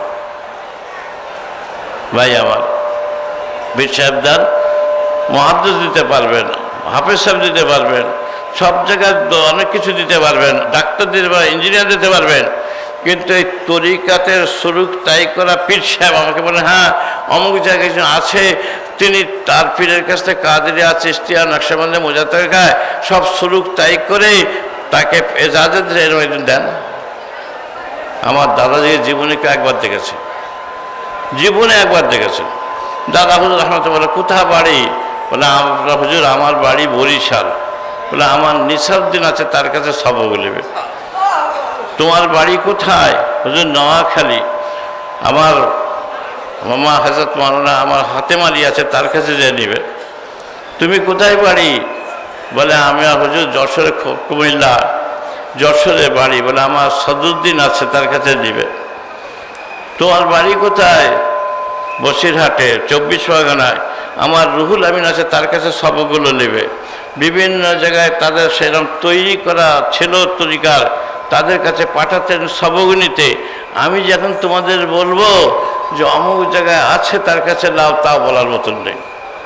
ভাই আমার, পীর সাহেব দান মুহাদ্দিস দিতে পারবেন, হাফেজ সাহেব দিতে পারবেন, সব জায়গায় অনেক কিছু দিতে পারবেন, ডাক্তার দিতে পারবেন, ইঞ্জিনিয়ার দিতে পারবেন, কিন্তু এই তরিকাতের সুলুক তাই করা পীর সাহেব আমাকে বলেন, হ্যাঁ অমুক জায়গায় আছে, তিনি তার পীরের কাছ থেকে কাদেরিয়া, চিশতিয়া, নকশবন্দিয়া, মুজাদ্দিয়া সব সুলুক তাই করে তাকে এজাজত এরকম একজন দেন। আমার দাদাজির জীবনীকে একবার দেখেছে, জীবনে একবার দেখেছে। দাদা হুজুর রহমতুল্লাহ বলে কোথা বাড়ি? বলে হুজুর আমার বাড়ি বরিশাল। বলে আমার নিসারউদ্দিন আছে, তার কাছে সবক নেবে। তোমার বাড়ি কোথায়? হুজুর নোয়াখালী। আমার মামা হযরত মাওলানা আমার হাতেম আলী আছে, তার কাছে যে নেবে। তুমি কোথায় বাড়ি? বলে আমি হুজুর যশোরে, কুমিল্লা যশোরে বাড়ি। বলে আমার সদরুদ্দিন আছে, তার কাছে নেবে। তোমার বাড়ি কোথায়? বসিরহাটে, 24 পরগনায়। আমার রুহুল আমিন আছে, তার কাছে সবগুলো নেবে। বিভিন্ন জায়গায় তাদের সেরকম তৈরি করা ছিল তরিকার, তাদের কাছে পাঠাতেন সবক নিতে। আমি যখন তোমাদের বলবো যে অমুক জায়গায় আছে, তার কাছে লাও, তাও বলার মতন নেই।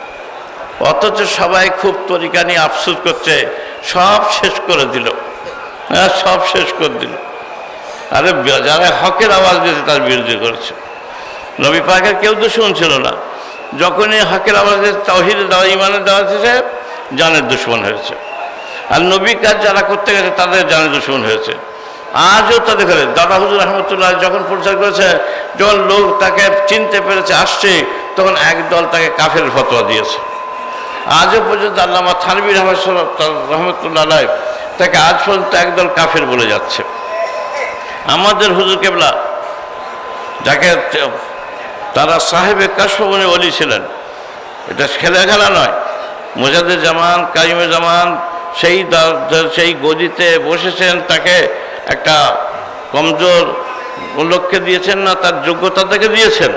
অথচ সবাই খুব তরিকা নিয়ে আফসোস করছে, সব শেষ করে দিল। হ্যাঁ, সব শেষ করে দিল। আরে যারা হকের আওয়াজ দিয়েছে তার বিরোধী করেছে। নবী পাকের কেউ দুশমন ছিল না। যখনই হকের আওয়াজ দিয়েছে, তাওহীদের দাওয়া, ঈমানের দাওয়া দিয়েছে, জানের দুশমন হয়েছে। আর নবী কাজ যারা করতে গেছে তাদের জানের দুশমন হয়েছে। আজও তাদের ঘরে দাদা হুজুর রহমতুল্লাহ যখন প্রচার করেছে, যখন লোক তাকে চিনতে পেরেছে, আসছে, তখন একদল তাকে কাফের ফতোয়া দিয়েছে। আজও পর্যন্ত আল্লামা থানভী রহমতুল্লাহ তাকে আজ পর্যন্ত একদল কাফের বলে যাচ্ছে। আমাদের হুজুর কেবলা, যাকে তারা সাহেবে কাশফে ওলি ছিলেন, এটা খেলা নয়। মুজাদ্দিদ জামান, কাইমে জামান সেই গদিতে বসেছেন, তাকে একটা কমজোর লোককে দিয়েছেন না, তার যোগ্যতা থেকে দিয়েছেন।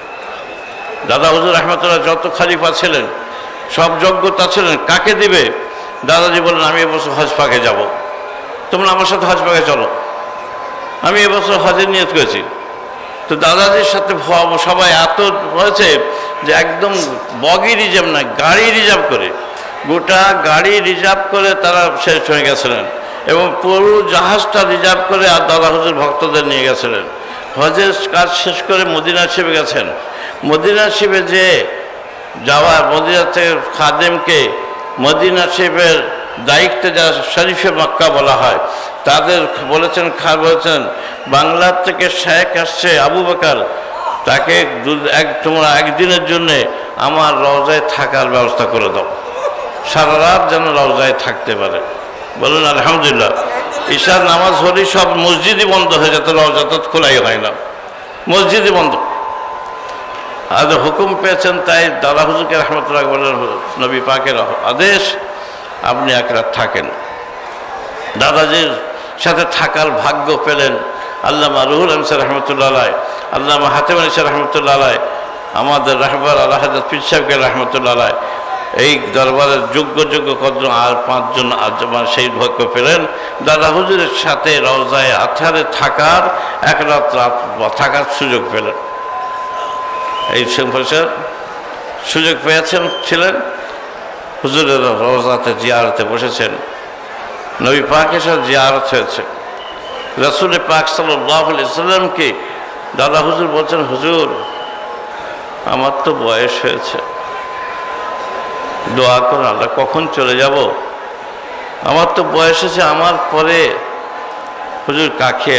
দাদা হুজুর রহমতুল্লাহ যত খলিফা ছিলেন, সব যোগ্যতা ছিলেন। কাকে দিবে? দাদাজি বলেন, আমি এবছর হজ পাকে যাব, তোমরা আমার সাথে হজ পাকে চলো। আমি এবছর হজের নিয়ত করেছি। তো দাদাজির সাথে সবাই এত হয়েছে যে একদম বগি রিজার্ভ না, গাড়ি রিজার্ভ করে, গোটা গাড়ি রিজার্ভ করে তারা শেষ হয়ে গেছিলেন, এবং পুরো জাহাজটা রিজার্ভ করে আর দাদা হুজুর ভক্তদের নিয়ে গেছিলেন। হজের কাজ শেষ করে মদিনা শরীফে গেছেন। মদিনা শরীফে যে যাওয়া, মদিনা থেকে খাদেমকে মদিনা শরীফের দায়িত্বে যারা শরীফে মক্কা বলা হয়, তাদের বলেছেন বাংলার থেকে শেখ আসছে আবু বকর, তাকে তোমরা একদিনের জন্যে আমার রওজায় থাকার ব্যবস্থা করে দাও, সারা রাত যেন রওজায় থাকতে পারে। বলুন আলহামদুলিল্লাহ। ঈশার নামাজ হলেই সব মসজিদই বন্ধ হয়ে যেত, রওজা তো খোলাই হয় না, মসজিদই বন্ধ। আজ হুকুম পেয়েছেন, তাই দাদা হুজুরকে রহমতুল্লাহ বলেন, নবী পাকের আদেশ, আপনি এক রাত থাকেন। দাদাজির সাথে থাকার ভাগ্য পেলেন আল্লামা রুহুল আমিন রহমতুল্লাহ আলাই, আল্লামা হাতেম আলী রহমতুল্লাহ আলাই, আমাদের রাহবার আল্লাহ হাজরত পীর সাহেবকে রহমতুল্লাহ আলাই। এই দরবারের যোগ্য কদ্র আর 5 জন সেই ভাগ্য পেলেন। দাদা হুজুরের সাথে রওজায়ে আতহারে থাকার এক রাত থাকার সুযোগ পেলেন। এই সুযোগ পেয়েছেন ছিলেন। হুজুরের রওজাতে জিয়ারতে বসেছেন, নবী পাকের সাথে জিয়ারত হয়েছে। রাসূল পাক সাল্লাল্লাহু আলাইহি সাল্লামকে দাদা হুজুর বলছেন, হুজুর আমার তো বয়স হয়েছে, দোয়া করুন, আল্লাহ কখন চলে যাব, আমার তো বয়স হয়েছে, আমার পরে হুজুর কাকে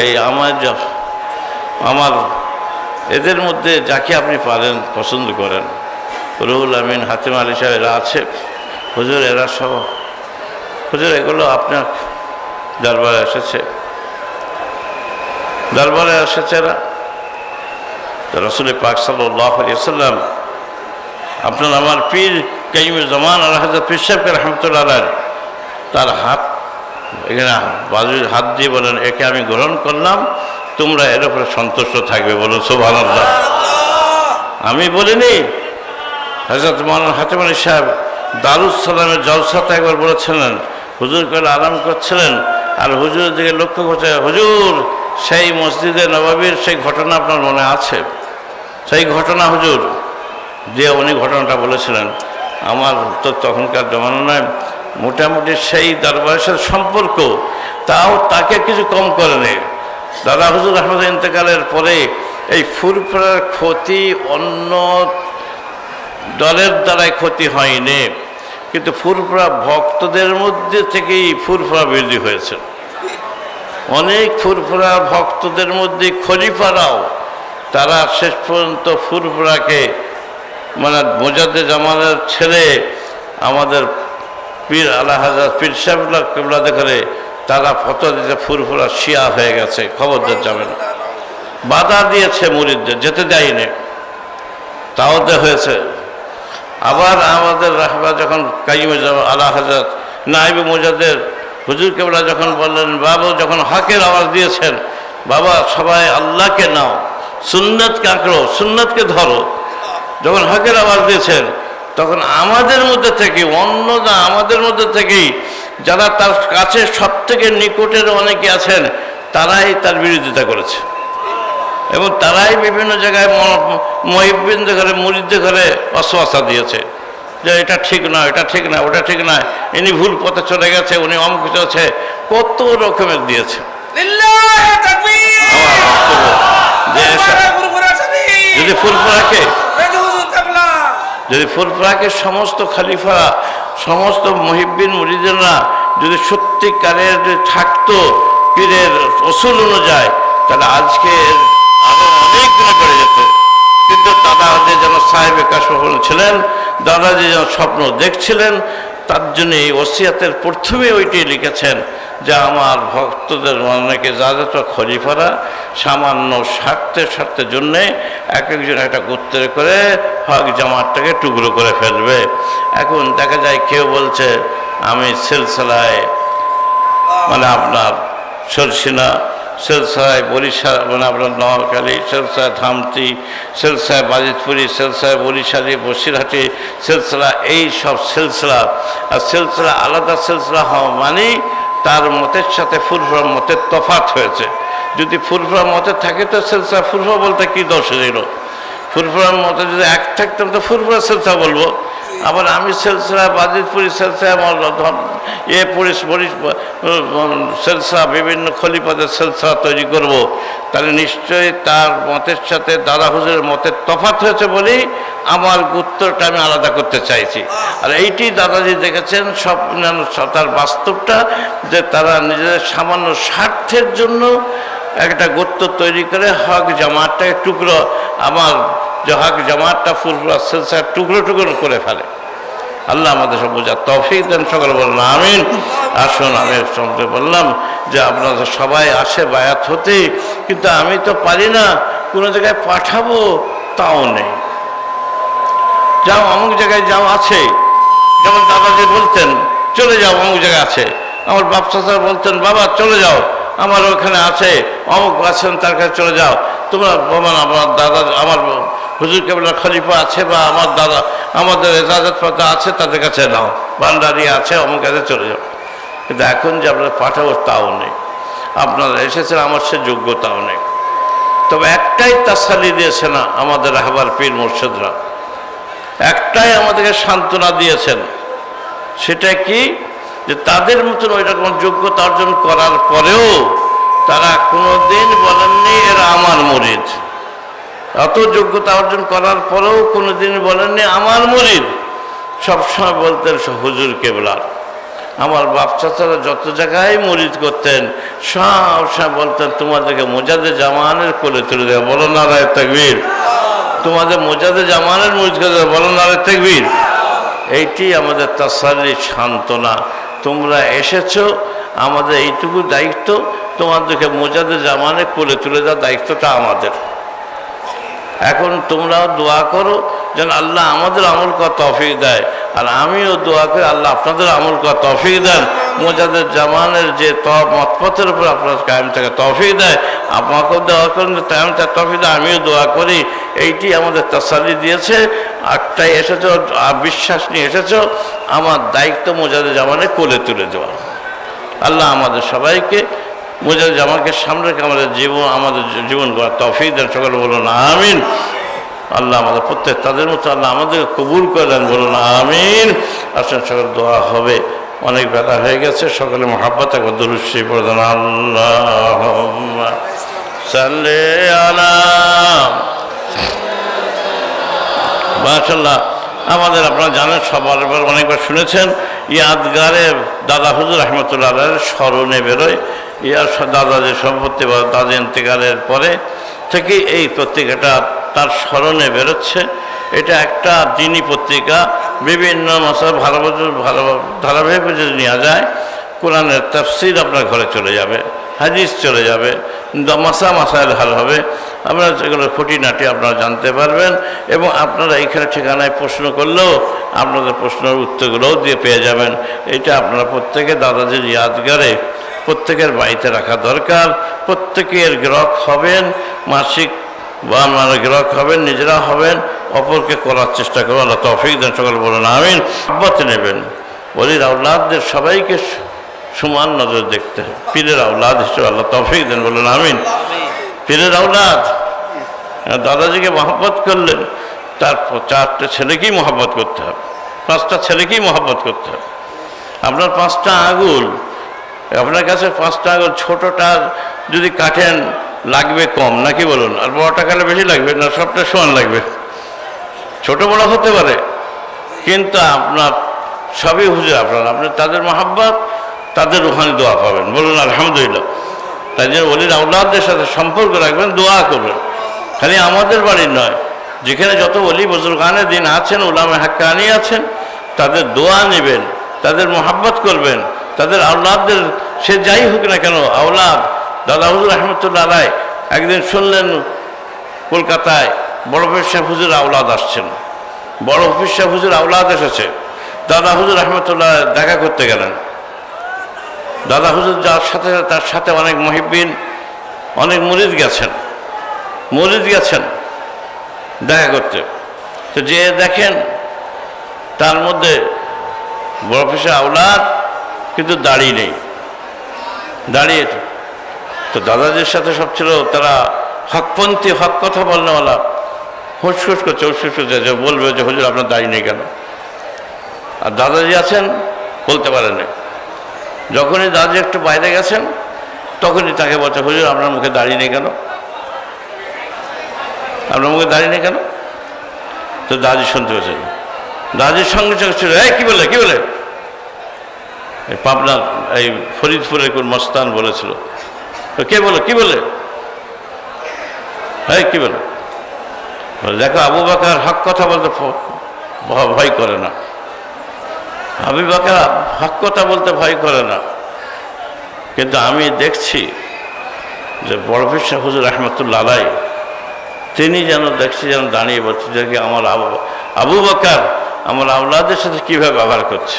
আমার এদের মধ্যে যাকে আপনি পারেন পছন্দ করেন, রুহুল আমিন, হাতেম আলী সাহেব এরা আছে, হুজুর এরা সব, হুজুর এগুলো আপনার দরবারে এসেছে এরা। রাসূল পাক সাল্লাল্লাহু আলাইহি ওয়াসাল্লাম আপনার আমার পীর কাইয়ুমুজ জামান আল্লাহ হযরত পীর সাহেব রহমতুল্লাহ আলাইহি, তার হাত এখানে বাজুর হাত দিয়ে বলেন, একে আমি গ্রহণ করলাম, তোমরা এর উপরে সন্তুষ্ট থাকবে, বলো সুবহানাল্লাহ। আমি বলিনি, হযরত মাওলানা হাতেম আলী সাহেব দারুস সালামের জলসাতে একবার বলেছিলেন, হুজুর করে আরাম করছিলেন, আর হুজুরের দিকে লক্ষ্য করছে, হুজুর সেই মসজিদে নববীর সেই ঘটনা আপনার মনে আছে? সেই ঘটনা হুজুর যে উনি ঘটনাটা বলেছিলেন, আমার তো তখনকার জমানো নয়, মোটামুটি সেই দরবারের সাথে সম্পর্ক, তাও তাকে কিছু কম করেনি। দাদা হুজুর আহমদ ইন্তেকালের পরে এই ফুরফুরার ক্ষতি অন্য দলের দ্বারাই ক্ষতি হয়নি, কিন্তু ফুরফুরা ভক্তদের মধ্যে থেকেই ফুরফুরা বৃদ্ধি হয়েছে। অনেক ফুরফুরা ভক্তদের মধ্যে খলিফারাও তারা শেষ পর্যন্ত ফুরফুরাকে, মানে মুজাদ্দিদ জামানের ছেলে আমাদের পীর আলা হাজরত পীর সাহেবুল্লাহ কেবলা দেখে তারা ফতোয়া দিতে ফুরফুরা শিয়া হয়ে গেছে, খবরদার যাবে না। বাধা দিয়েছে মুরিদদের, যেতে দেয়নি, তাও হয়েছে। আবার আমাদের রাহবা যখন কাইম আলা হাজরত নাইবে মুজাদ্দেদ হুজুর কেবলা যখন বললেন, বাবা যখন হকের আওয়াজ দিয়েছেন, বাবা সবাই আল্লাহকে নাও, সুন্নাতকে আঁকড়ো, সুন্নাতকে ধরো, যখন হকের আওয়াজ দিয়েছেন, তখন আমাদের মধ্যে থেকে অন্য না, আমাদের মধ্যে থেকেই যারা তার কাছে সব থেকে নিকটের অনেকে আছেন, তারাই তার বিরোধিতা করেছে এবং তারাই বিভিন্ন জায়গায় মহিববিনদের ঘরে, মুরিদদের ঘরে ওয়াসওয়াসা দিয়েছে যে এটা ঠিক নয়, এটা ঠিক না, ওটা ঠিক নয়, ইনি ভুল পথে চলে গেছে, উনি অমুক চলছে, কত রকমের দিয়েছে। যদি ফুরফুরাকে সমস্ত খলিফা, সমস্ত মুহিব্বিন মুরিদরা যদি সত্যিকারের যদি থাকতো পীরের উসুল অনুযায়ী, তাহলে আজকে আরো অনেক গুণে বেড়ে যেত। কিন্তু দাদাজি যেন সাহেবে কাশফুল ছিলেন, দাদাজি যেন স্বপ্ন দেখছিলেন, তার জন্য এই ওসিয়াতের প্রথমে ওইটি লিখেছেন যে আমার ভক্তদের অনেকে যাদের খলিফারা সামান্য স্বার্থের জন্যে এক একজন একটা গোত্রে করে হক জামাতটাকে টুকরো করে ফেলবে। এখন দেখা যায় কেউ বলছে আমি সিলসিলায় মানে আপনার সরসিনা, সিলসিলায় বরিশাল, মানে আপনার নোয়াখালী, সিলসিলায় ধামতি, সিলসিলায় বাজিতপুরি, সিলসিলায় বরিশালী, বসিরহাটি সিলসিলা, এই সব সিলসিলা। আর সিলসিলা আলাদা সিলসিলা হওয়া মানে তার মতের সাথে ফুরফুরার মতের তফাৎ হয়েছে। যদি ফুরফুরার মতে থাকে তো সিলসিলা ফুরফুরা বলতে কী দোষ ছিল? ফুরফুরার মতে যদি এক থাকতাম তো ফুরফুরা সিলসিলা বলবো। আবার আমি সিলসিলা বাজিতপুরি সিলসিলা সিলসিলা বিভিন্ন খলিফাদের সিলসিলা তৈরি করব, তাহলে নিশ্চয়ই তার মতের সাথে দাদা হুজুরের মতের তফাৎ হয়েছে বলেই আমার গোত্রটা আমি আলাদা করতে চাইছি। আর এইটি দাদাজি দেখেছেন সব তার বাস্তবটা, যে তারা নিজেদের সামান্য স্বার্থের জন্য একটা গোত্র তৈরি করে হক জামাতটাকে টুকরো, আমার যে হক জামাতটা ফুরফুরা সিলসিলা টুকরো টুকরো করে ফেলে। আল্লাহ আমাদের সব বোঝার তৌফিক দেন, সকলে বলুন আমিন। আসুন, আমি সঙ্গে বললাম যে আপনাদের সবাই আসে বায়াত হতে, কিন্তু আমি তো পারি না, কোনো জায়গায় পাঠাবো তাও নেই। যাও অমুক জায়গায় যাও আছে, যেমন দাদাজি বলতেন চলে যাও অমুক জায়গায় আছে, আমার বাপ চাচা বলতেন বাবা চলে যাও আমার ওখানে আছে, অমুক আছেন তার কাছে চলে যাও, তোমরা আমার দাদা, আমার হুজুর কেবলার খলিফা আছে বা আমার দাদা, আমাদের এজাজত পাতা আছে, তাদের কাছে নাও, ভান্ডারি আছে, অমুক কাছে চলে যাও। কিন্তু এখন যে আপনারা পাঠাবো তাও নেই, আপনারা এসেছেন আমার সে যোগ্যতাও নেই। তবে একটাই তাসাল্লি দিয়েছে না আমাদের রাহবার পীর মুর্শিদরা, একটাই আমাদেরকে সান্ত্বনা দিয়েছেন, সেটা কি যে তাদের মতন ওই রকম যোগ্যতা অর্জন করার পরেও তারা কোনোদিন বলেননি এরা আমার মুরিদ। অত যোগ্যতা অর্জন করার পরেও কোনোদিন বলেননি আমার মুরিদ, সবসময় বলতেন হুজুর কেবলার। আমার বাপ চাচারা যত জায়গায় মুরিদ করতেন সব সময় বলতেন তোমাদেরকে মোজাদে জামানের কোলে তুলে দেবে, বলো নারায়ে তাকবীর। তোমাদের মোজাদে জামানের মুরিদ করে দেবে, বলো নারায়ে তাকবীর। এইটি আমাদের তাসাল্লি, সান্ত্বনা। তোমরা এসেছো, আমাদের এইটুকু দায়িত্ব, তোমাদেরকে মোজাদে জামানে কোলে তুলে দেওয়ার দায়িত্বটা আমাদের। এখন তোমরাও দোয়া করো যেন আল্লাহ আমাদের আমল করা তৌফিক দেয়, আর আমিও দোয়া করি আল্লাহ আপনাদের আমল করা তৌফিক দেন, মোজাদের জামানের যে মতপথের উপর আপনার কায়েম থেকে তৌফিক দেয়, আপনাকেও দোয়া করেন যে কায়েম থেকে তৌফিক দেয়। আমিও দোয়া করি, এইটি আমাদের তাসাল্লি দিয়েছে। একটাই এসেছ, বিশ্বাস নিয়ে এসেছ, আমার দায়িত্ব মোজাদের জামানে কোলে তুলে দেওয়া। আল্লাহ আমাদের সবাইকে মোজাদের জামানকে সামনে রেখে আমাদের জীবন গড়ার তৌফিক দেন, সকলে বলুন আমিন। আল্লাহ আমাদের প্রত্যেক তাদের মতো আল্লাহ আমাদেরকে কবুল করেন, বলুন আমিন। আসলে সকল দোয়া হবে, অনেক বেলা হয়ে গেছে, সকলে মহাব্বত একবার দুরূদ শরীফ পড়ে দেন। আল্লাহুম্মা সাল্লি আলা। মাশাআল্লাহ, আমাদের আপনারা জানেন, সবার অনেকবার শুনেছেন, ইয়াদগারে দাদা হুজুর রহমতুল্লাহ আলাইহির স্মরণে বেরোয়। ইয়ার দাদা যে সম্পত্তি বা দাদা ইন্তেকালের পরে থেকে এই পত্রিকাটা তার স্মরণে বেরোচ্ছে। এটা একটা দিনী পত্রিকা, বিভিন্ন মাসালা ভালো ধারাবাহিক যদি নেওয়া যায়, কোরআনের তাফসীর আপনার ঘরে চলে যাবে, হাদিস চলে যাবে, মাসাইল হাল হবে, আপনারা সেগুলো খুঁটিনাটি আপনারা জানতে পারবেন এবং আপনারা এইখানে ঠিকানায় প্রশ্ন করলেও আপনাদের প্রশ্নের উত্তরগুলোও দিয়ে পেয়ে যাবেন। এটা আপনারা প্রত্যেকে দাদাজির ইয়াদগারে প্রত্যেকের বাড়িতে রাখা দরকার। প্রত্যেকের গ্রাহক হবেন, মাসিক বা আপনারা গ্রাহক হবেন, নিজেরা হবেন, অপরকে করার চেষ্টা করবেন। আল্লাহ তৌফিক দেন, সকল বলেন আমিন। মহব্বত নেবেন, ওলির আওলাদদের সবাইকে সমান নজর দেখতে হবে। পীরের আওলাদ হিসেবে আল্লাহ তৌফিক দেন, বলেন আমিন। পীরের আওলাদ দাদাজিকে মহব্বত করলেন, তার 4টে ছেলেকেই মহব্বত করতে হবে, 5টা ছেলেকেই মহব্বত করতে হবে। আপনার 5টা আঙুল, আপনার কাছে 5টা আঙুল, ছোটটা যদি কাটেন লাগবে কম, নাকি বলুন? আর বড়টা কাটলে বেশি লাগবে না? সবটা সমান লাগবে। ছোট বড় হতে পারে, কিন্তু আপনার সবই হুজুর আপনার, আপনি তাদের মহব্বত, তাদের রুহানি দোয়া পাবেন, বলুন আলহামদুলিল্লাহ। তাই জন্য ওলির আওলাদদের সাথে সম্পর্ক রাখবেন, দোয়া করবেন। খালি আমাদের বাড়ির নয়, যেখানে যত ওলি বুজুর্গানে দিন আছেন, উলামে হাক্কানি আছেন, তাদের দোয়া নেবেন, তাদের মহব্বত করবেন, তাদের আওলাদদের, সে যাই হোক না কেন আওলাদ। দাদা হুজুর রহমতুল্লাহ আলাই একদিন শুনলেন কলকাতায় বড় পীর সাহেব হুজুর আওলাদ আসছেন, বড় পীর সাহেব হুজুর আওলাদ এসেছে। দাদা হুজুর রহমতুল্লাহ দেখা করতে গেলেন। দাদা হুজুর যার সাথে তার সাথে অনেক মুহিব্বিন, অনেক মুরিদ গেছেন দেখা করতে। তো যে দেখেন তার মধ্যে বড় পীর সাহেব আওলাদ, কিন্তু দাড়ি নেই, দাঁড়িয়ে। তো দাদাজির সাথে সব ছিল, তারা হকপন্থী, হক কথা বলনেওয়ালা, হুসখুস করছে, যে বলবে যে হুজুর আপনার দাড়ি নেই কেন? আর দাদাজি আছেন, বলতে পারেন না। যখনই দাদাজি একটু বাইরে গেছেন, তখনই তাকে বলছে হুজুর আপনার মুখে দাড়ি নেই কেন? আপনার মুখে দাড়ি নেই কেন? তো দাদাজি শুনতে পেয়েছেন। দাদাজির সঙ্গে সঙ্গে ছিল, এই কী বলে পাবনার এই ফরিদপুরের কোন মস্তান বলেছিল, কে বলে কি বলে, হ্যাঁ কি বলে? দেখো আবু বকর হক কথা বলতে ভয় করে না, আবু বকর হক কথা বলতে ভয় করে না। কিন্তু আমি দেখছি যে বড় পীর সাহেব হুজুর রহমতুল্লাহ আলাই, তিনি যেন দাঁড়িয়ে বলছে যে আমার আবু বকর আমার আওলাদের সাথে কীভাবে ব্যবহার করছে।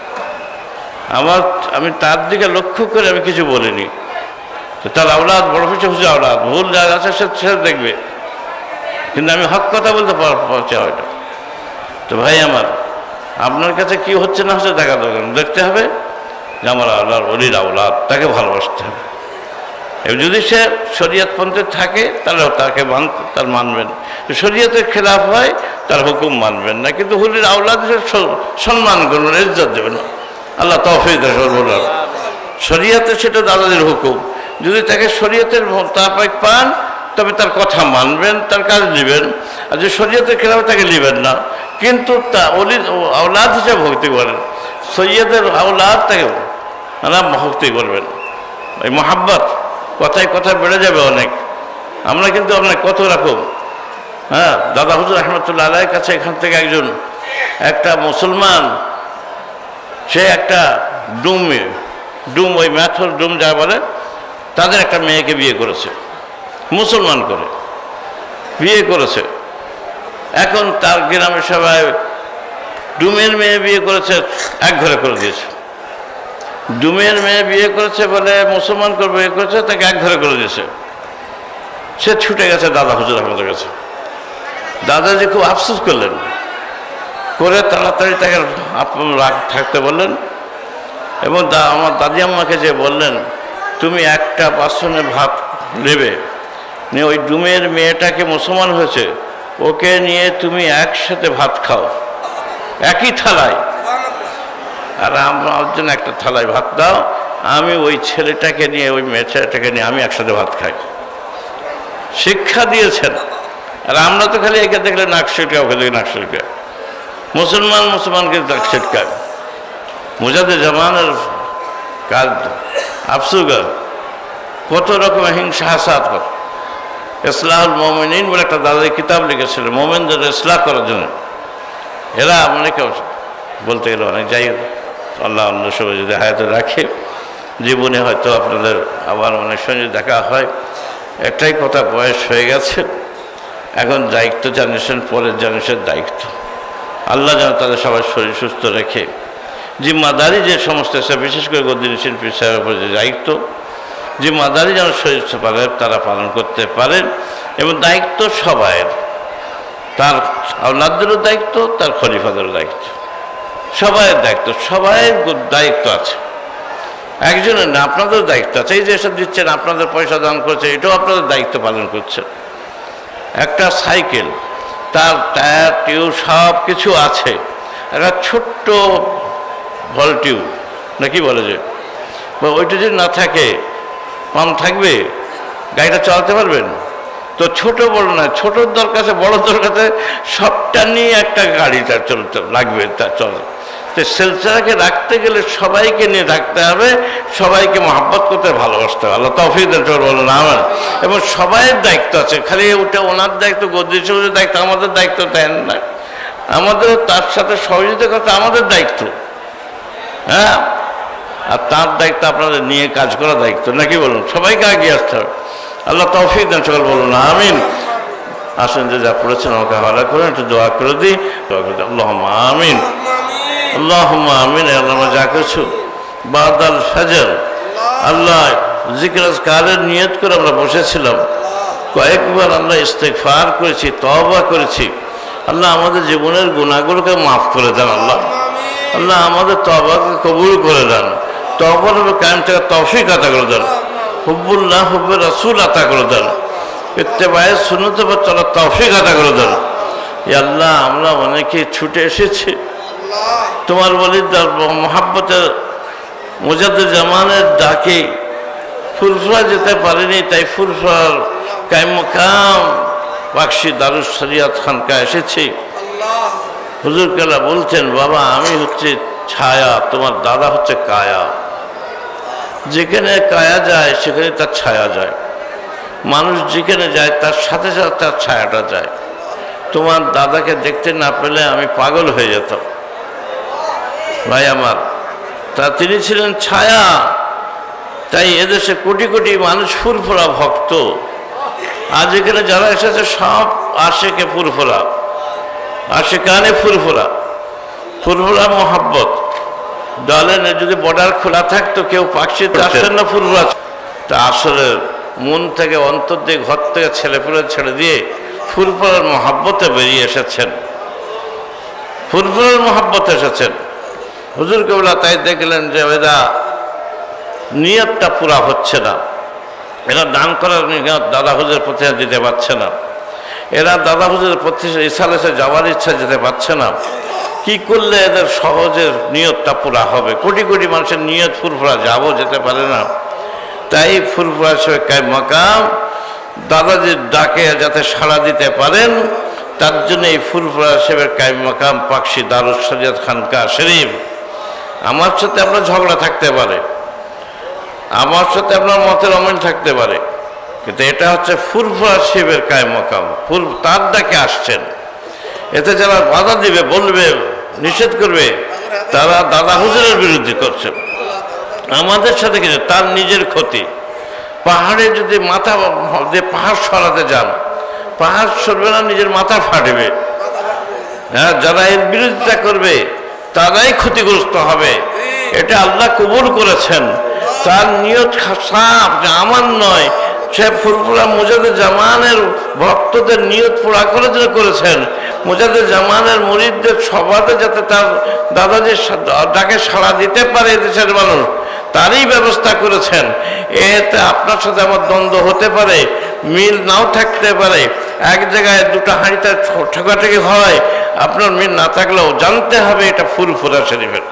আমি তার দিকে লক্ষ্য করে আমি কিছু বলিনি। তার আওলাদ বড় পীর সাহেব হুজুর আওলাদ, ভুল যা আছে সে দেখবে, কিন্তু আমি হক কথা বলতে পারছি হয়তো। তো ভাই আমার, আপনার কাছে কি হচ্ছে না হচ্ছে দেখা দরকার, দেখতে হবে যে আমার আল্লাহর ওলির আওলাদ, তাকে ভালোবাসতে হবে। এবং যদি সে শরীয়তপন্থী থাকে তাহলে তাকে তার মানবেন, শরীয়তের খেলাফ হয় তার হুকুম মানবেন না, কিন্তু ওলির আওলাদ সম্মান করবেন, ইজ্জত দেবেন। আল্লাহ তৌফিক দেন। শরীয়তে সেটা দাদাদের হুকুম, যদি তাকে শরীয়তের মোতাবেক পান তবে তার কথা মানবেন, তার কাজ নেবেন। আর যে শরীয়তের খেলাফ তাকে নেবেন না, কিন্তু তা ওলির আওলাদ হিসেবে ভক্তি করেন, সৈয়দের আওলাদ তাকে ভক্তি করবেন। এই মহাব্বত কথায় কথায় বেড়ে যাবে অনেক। আমরা কিন্তু আপনার কত রকম, হ্যাঁ, দাদা হুজুর রহমতুল্লাহ আলাইয়ের কাছে এখান থেকে একটা মুসলমান, সে একটা ডুম ওই ম্যাথর ডুম যা বলে, তাদের একটা মেয়েকে বিয়ে করেছে, মুসলমান করে বিয়ে করেছে। এখন তার গ্রামের সবাই ডুমের মেয়ে বিয়ে করেছে, এক ঘরে করে দিয়েছে। ডুমের মেয়ে বিয়ে করেছে বলে মুসলমান করে বিয়ে করেছে, তাকে এক ঘরে করে দিয়েছে। সে ছুটে গেছে দাদা হুজুর আহমদের কাছে। দাদাজি খুব আফসোস করলেন, করে তাড়াতাড়ি তাকে থাকতে বললেন এবং আমার দাদি আম্মাকে যে বললেন, তুমি একটা বাসনে ভাত নেবে, নিয়ে ওই ডুমের মেয়েটাকে মুসলমান হয়েছে, ওকে নিয়ে তুমি একসাথে ভাত খাও, একই থালায়, আর আমার জন্য একটা থালায় ভাত দাও, আমি ওই ছেলেটাকে নিয়ে, ওই মেয়ে ছেলেটাকে নিয়ে আমি একসাথে ভাত খাই। শিক্ষা দিয়েছেন। আর আমরা তো খালি একে দেখলে নাক ছিটকা, ওকে দেখে নাক ছিটকা, মুসলমানকে নাক ছিটকায়। মুজাদে জামানের কাজ আফসুগা, কত রকমের হিংসা হাসাত কত। ইসলাহুল মুমিনিন বলে একটা দাদাই কিতাব লিখেছিলেন মোমেনদের ইসলাহ করার জন্য। এরা অনেকে বলতে গেলে অনেক, যাই হোক আল্লাহ অন্য সময় যদি হায়াতে রাখে জীবনে হয়তো আপনাদের আবার অনেক সময় দেখা হয়। একটাই কথা, বয়স হয়ে গেছে, এখন দায়িত্ব জানিয়েছেন, পরের জেনারেশনের দায়িত্ব। আল্লাহ যেন তাদের সবাই শরীর সুস্থ রেখে জিম্মাদারি যে সমস্ত বিশেষ করে গদ্দিনী শিল্পী সাহেবের উপর যে দায়িত্ব, জিম্মাদারি যেন শরীর পারে তারা পালন করতে পারেন। এবং দায়িত্ব সবাইয়ের, তার আওলাদেরও দায়িত্ব, তার খলিফাদেরও দায়িত্ব, সবাইয়ের দায়িত্ব, সবাইয়ের দায়িত্ব আছে, একজনের না, আপনাদেরও দায়িত্ব আছে। এই যে এসব দিচ্ছেন, আপনাদের পয়সা দান করছে, এটাও আপনাদের দায়িত্ব পালন করছেন। একটা সাইকেল, তার টায়ার টিউব সব কিছু আছে, একটা ছোট্ট ভল টিউব নাকি বলে যে, ওইটা যদি না থাকে, পাম্প থাকবে, গাড়িটা চালাতে পারবেন? তো ছোট বড় না, ছোটোর দরকার আছে, বড় দরকার আছে, সবটা নিয়ে একটা গাড়িটা চলতে লাগবে, তা চলে। তো সিলসিলাকে রাখতে গেলে সবাইকে নিয়ে থাকতে হবে, সবাইকে মহব্বত করতে ভালোবাসতে হবে। আল্লাহ তৌফিক দেন বলুন আমিন। এবং সবাইয়ের দায়িত্ব আছে, খালি ওটা ওনার দায়িত্ব, গদ্দির দায়িত্ব, আমাদের দায়িত্ব দেন না, আমাদেরও তার সাথে সহযোগিতা করতে আমাদের দায়িত্ব। হ্যাঁ, আর তার দায়িত্ব আপনাদের নিয়ে কাজ করা দায়িত্ব, নাকি বলুন? সবাইকে এগিয়ে আসতে হবে। আল্লাহ তৌফিক দেন সকল বলুন আমিন। আসেন, যে যা পড়েছেন আমাকে হাওয়ালা করেন, একটু দোয়া করে দিই। আল্লাহুম্মা আমিন, আল্লাহুম্মা আমিন। আল্লাহ যা কিছু বাদাল ফজর আল্লাহ জিকির আজকারের নিয়ত করে আমরা বসেছিলাম, কয়েকবার আল্লাহ ইস্তেগফার করেছি, তওবা করেছি। আল্লাহ আমাদের জীবনের গুনাহগুলোকে মাফ করে দেন। আল্লাহ আল্লাহ আমাদের তওবাকে কবুল করে দেন, তওবার উপর কায়েম থাকার তৌফিক আতা করে দেন, হুব্বুল্লাহ হুব্বে রাসূল আতা করে দেন, ইত্তেবায়ে সুন্নাত পর চলার তৌফিক আতা করে দেন। ইয়া আল্লাহ, আমরা অনেকেই ছুটে এসেছি তোমার ওলিদের মহাব্বতের মুজাদ্দিদ জামানের ডাকে, ফুরফুরা যেতে পারিনি, তাই ফুরফুরার কায়েম মাকাম বাক্সি দারুস শরিয়াত খানকা এসেছি। হুজুর কেলা বলছেন, বাবা আমি হচ্ছে ছায়া, তোমার দাদা হচ্ছে কায়া। যেখানে কায়া যায় সেখানে তার ছায়া যায়, মানুষ যেখানে যায় তার সাথে সাথে তার ছায়াটা যায়। তোমার দাদাকে দেখতে না পেলে আমি পাগল হয়ে যেতাম ভাই আমার, তা তিনি ছিলেন ছায়া। তাই এদেশে কোটি কোটি মানুষ ফুরফুরা ভক্ত। আজ এখানে যারা এসেছে সব আশেকে ফুরফুরা, আশেকানে ফুরফুরা, ফুরফুরা মোহাব্বত। দলের যদি বর্ডার খোলা থাকতো কেউ পাকশিতে আসতেন না ফুরফুরা। তা আসলে মন থেকে, অন্তর দিয়ে, ঘর থেকে ছেলেপুলে ছেড়ে দিয়ে ফুরফুরার মোহাব্বতে বেরিয়ে এসেছেন, ফুরফুরার মোহাব্বতে এসেছেন। হুজুর কেবলা তাই দেখলেন যে এরা নিয়তটা পুরা হচ্ছে না, এরা দান করার নিয়ত দাদা হুজুরের প্রতি দিতে পারছে না, এরা দাদা হুজুরের প্রতি ইসালেসে যাওয়ার ইচ্ছা যেতে পারছে না। কি করলে এদের সহজের নিয়তটা পুরা হবে? কোটি কোটি মানুষের নিয়ত ফুরফুরা, যাবো যেতে পারে না। তাই ফুরফুরা হিসেবে কায়েম মাকাম দাদাজির ডাকে যাতে সাড়া দিতে পারেন, তার জন্য এই ফুরফুরা হিসেবে কায়েম মাকাম পাকশি দারুস শরিয়াত খানকা শরীফ। আমার সাথে আপনার ঝগড়া থাকতে পারে, আমার সাথে আপনার মতের অমিল থাকতে পারে, কিন্তু এটা হচ্ছে ফুরফুরা শিবের কায়েম মাকাম, তার ডাকে আসছেন। এতে যারা বাধা দিবে, বলবে, নিষেধ করবে, তারা দাদা হুজুরের বিরুদ্ধে করছে। আমাদের সাথে কিছু তার নিজের ক্ষতি। পাহাড়ে যদি মাথা দিয়ে পাহাড় সরাতে যান, পাহাড় সরবে না, নিজের মাথা ফাটবে। হ্যাঁ, যারা এর বিরোধিতা করবে তারাই ক্ষতিগ্রস্ত হবে। এটা আল্লাহ কবুল করেছেন। তার নিয়ত সাফ যে আমার নয়, সে ফুরফুরা মুজাদ্দিদ জামানের ভক্তদের নিয়ত পুরা করে জন্য করেছেন। মুজাদ্দিদ জামানের মুরিদদের সভাতে যাতে তার দাদাজির ডাকে সাড়া দিতে পারে দেশের মানুষ, তারই ব্যবস্থা করেছেন। এতে আপনার সাথে আমার দ্বন্দ্ব হতে পারে, মিল নাও থাকতে পারে, এক জায়গায় দুটো হাঁড়িতে ঠোকাঠুকি হয়, আপনার মিল না থাকলেও জানতে হবে এটা ফুরফুরা শরীফের।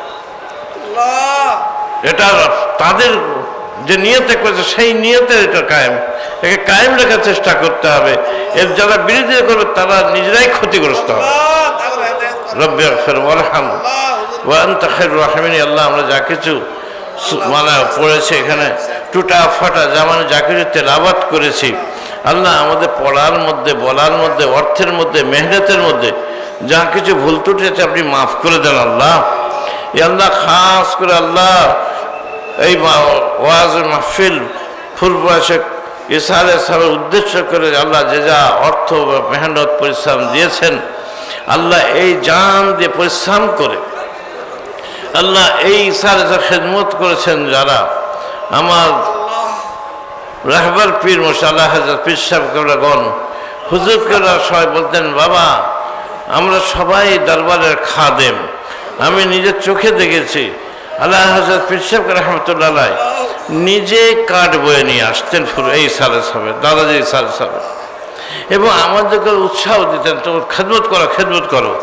এটা তাদের যে নিয়তে করেছে সেই নিয়তে এটা কায়েম, একে কায়েম রাখার চেষ্টা করতে হবে। এর যারা বিরোধিতা করবে তারা নিজেরাই ক্ষতিগ্রস্ত হবে। রব্বি ইগফির ওয়ারহাম ওয়া আনতা খায়রুর রাহিমিন। আল্লাহ, আমরা যা কিছু মানে পড়েছি এখানে, টুটা ফাটা জামানে যা কিছু তেলাওয়াত করেছি, আল্লাহ আমাদের পড়ার মধ্যে, বলার মধ্যে, অর্থের মধ্যে, মেহনতের মধ্যে যা কিছু ভুল ত্রুটি আছে আপনি মাফ করে দেন আল্লাহ। আল্লাহ খাস করে আল্লাহ এই ওয়াজ মাহফিল ফুরফুরা ইসহারের সাহেবের উদ্দেশ্য করে আল্লাহ যে যা অর্থ মেহনত পরিশ্রম দিয়েছেন, আল্লাহ এই জান দিয়ে পরিশ্রম করে আল্লাহ এই ইসহারের খেদমত করেছেন যারা, আমার রাহবার পীর মশাল্লাহ হাজার পীর সাহেবগণ হুজুর কেরা সবাই বলতেন, বাবা আমরা সবাই দরবারের খাদেম। আমি নিজের চোখে দেখেছি আল্লাহ হাজরত পীর সাহেব রহমতুল্লাহ নিজে কাঠ বয়ে নিয়ে আসতেন এই সালে সাহেব, দাদাজি সালে সাহেব, এবং আমাদেরকে উৎসাহ দিতেন, তোমার খেদমত করো, খেদমত করো,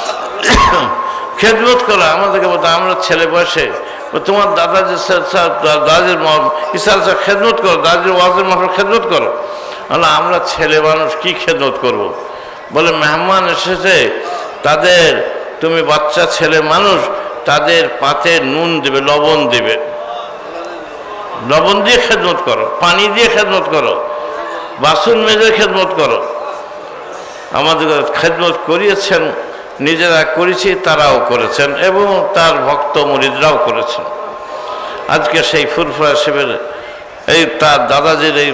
খেদমত করো। আমাদেরকে বলতো আমরা ছেলে বয়সে তোমার দাদাজি দাদাজির ইসার সাহেব খেদমত করো, দাদাজির ওয়াজের মাহফিল খেদমত করো। আল্লাহ আমরা ছেলে মানুষ কি খেদমত করব? বলে মেহমান এসেছে তাদের, তুমি বাচ্চা ছেলে মানুষ, তাদের পাতে নুন দেবে, লবণ দেবে, লবণ দিয়ে খেদমত করো, পানি দিয়ে খেদমত করো, বাসন মেজে খেদমত করো। আমাদের খেদমত করিয়েছেন, নিজেরা করেছি, তারাও করেছেন এবং তার ভক্ত মুরিদরাও করেছেন। আজকে সেই ফুরফুরা শিবের এই তার দাদাজির এই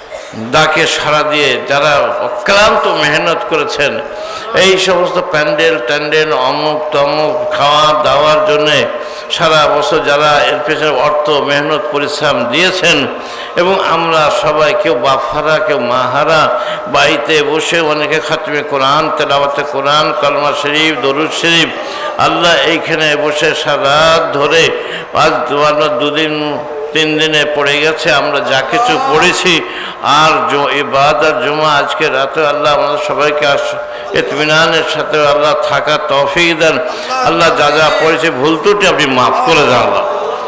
ডাকে সাড়া দিয়ে যারা অক্লান্ত মেহনত করেছেন, এই সমস্ত প্যান্ডেল ট্যান্ডেল অমুক তমুক খাওয়া দাওয়ার জন্যে সারা বছর যারা এর পেছনে অর্থ মেহনত পরিশ্রম দিয়েছেন, এবং আমরা সবাই কেউ বাপহারা কেউ মাহারা বাড়িতে বসে অনেকে খাতমে কোরআন, তেলাওয়াতে কোরআন, কলমা শরীফ, দরুদ শরীফ, আল্লাহ এইখানে বসে সারা রাত ধরে আজ আমরা 2 দিন 3 দিনে পড়ে গেছে, আমরা যা কিছু পড়েছি আর ইবাদত জুমা আজকে রাতে আল্লাহ আমাদের সবাইকে ইতমিনানের সাথে আল্লাহ থাকা তৌফিক দেন। আল্লাহ যা যা পড়েছে ভুল ত্রুটি আপনি মাফ করে দেন আল্লাহ,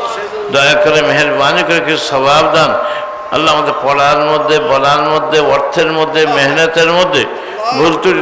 দয়া করে মেহরবানি করে কিছু সওয়াব দান আল্লাহ। আমাদের পড়ার মধ্যে, বলার মধ্যে, অর্থের মধ্যে, মেহনতের মধ্যে ভুল ত্রুটি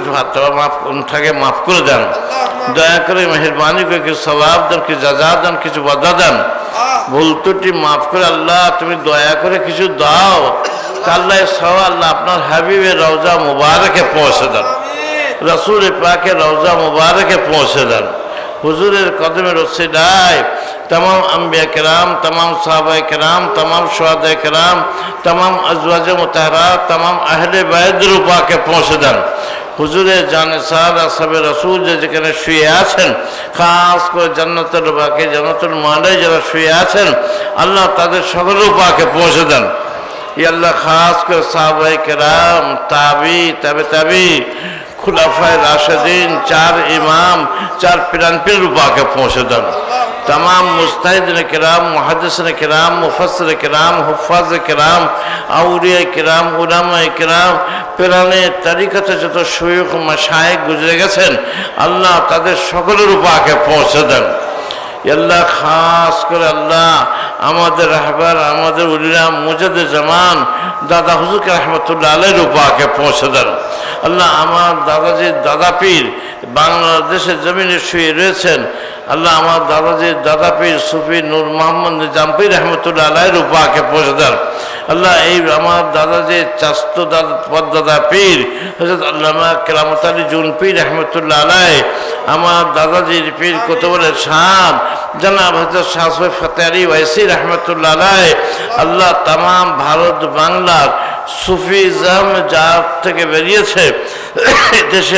থাকে মাফ করে দেন, দয়া করে মেহরবানি করে কিছু সওয়াব দেন, কিছু জাযা দেন, কিছু বাদা দেন। ভুল ত্রুটি মাফ করে আল্লাহ তুমি দয়া করে কিছু দাও, আল্লাহ সব আল্লাহ আপনার হাবিবের রওজা মুবারকে পৌঁছে দেন, রসুল পাকের রওজা মুবারকে পৌঁছে দেন। হুজুরের কদমের ওসিলায় तमाम अम्बिया किराम, तमाम सहाबा किराम, तमाम शुहदा किराम, तमाम अज़वाज मुतहरात, तमाम अहले बैत पाके पहुँचे देन। হুজুরের জানেসার আসহাবে রাসূল যেখানে শুয়ে আছেন, খাস করে জান্নাতুল বাকি, জান্নাতুল মালায় যারা শুয়ে আছেন, আল্লাহ তাদের সকলের পাকে পৌঁছে দেন। ইয়া আল্লাহ খাস করে সাহাবায়ে কেরাম, তাবি, তাবে খুলাফায়ে রাশিদিন, 4 ইমাম, 4 পিরানপীর পাকে পৌঁছে দেন। तमाम मुस्ताहिदीन किराम, मुहद्दिसीन किराम, मुफस्सिर किराम, हुफ्फाज किराम, आउलिया किराम, उलामा किराम, पिराने तरीक़त যত শায়খ মাশায়েখ গুজরে গেছেন, আল্লাহ তাদের সকলের পাকে পৌঁছে দেন। আল্লাহ খাস করে আল্লাহ আমাদের রাহবার, আমাদের উলিরা মুজাদ্দিদ জামান দাদা হুজুর রহমতুল্লাহ আলাইহির পাকে পৌঁছে দেন। আল্লাহ আমার দাদাজির দাদা পীর বাংলাদেশের জমিনে শুয়ে রয়েছেন, আল্লাহ আমার দাদাজির দাদা পীর সুফি নূর মোহাম্মদ নিজাম পীর রহমতুল্লাহ আলাইহির পাকে পৌঁছে দেন। আল্লাহ এই আমার দাদাজির চাস্তো দাদা পীর হযরত আল্লামা কেরামত আলী জুন পীর রহমতুল্লাহ আলাইহি, আমার দাদাজির পীর কুতুবুল শাহ জনাব হযরত শাহ ফতেহ আলী ওয়াইসি রহমতুল্লাহ আলাইহি, আল্লাহ तमाम ভারত বাংলার সুফিজম যার থেকে বেরিয়েছে দেশে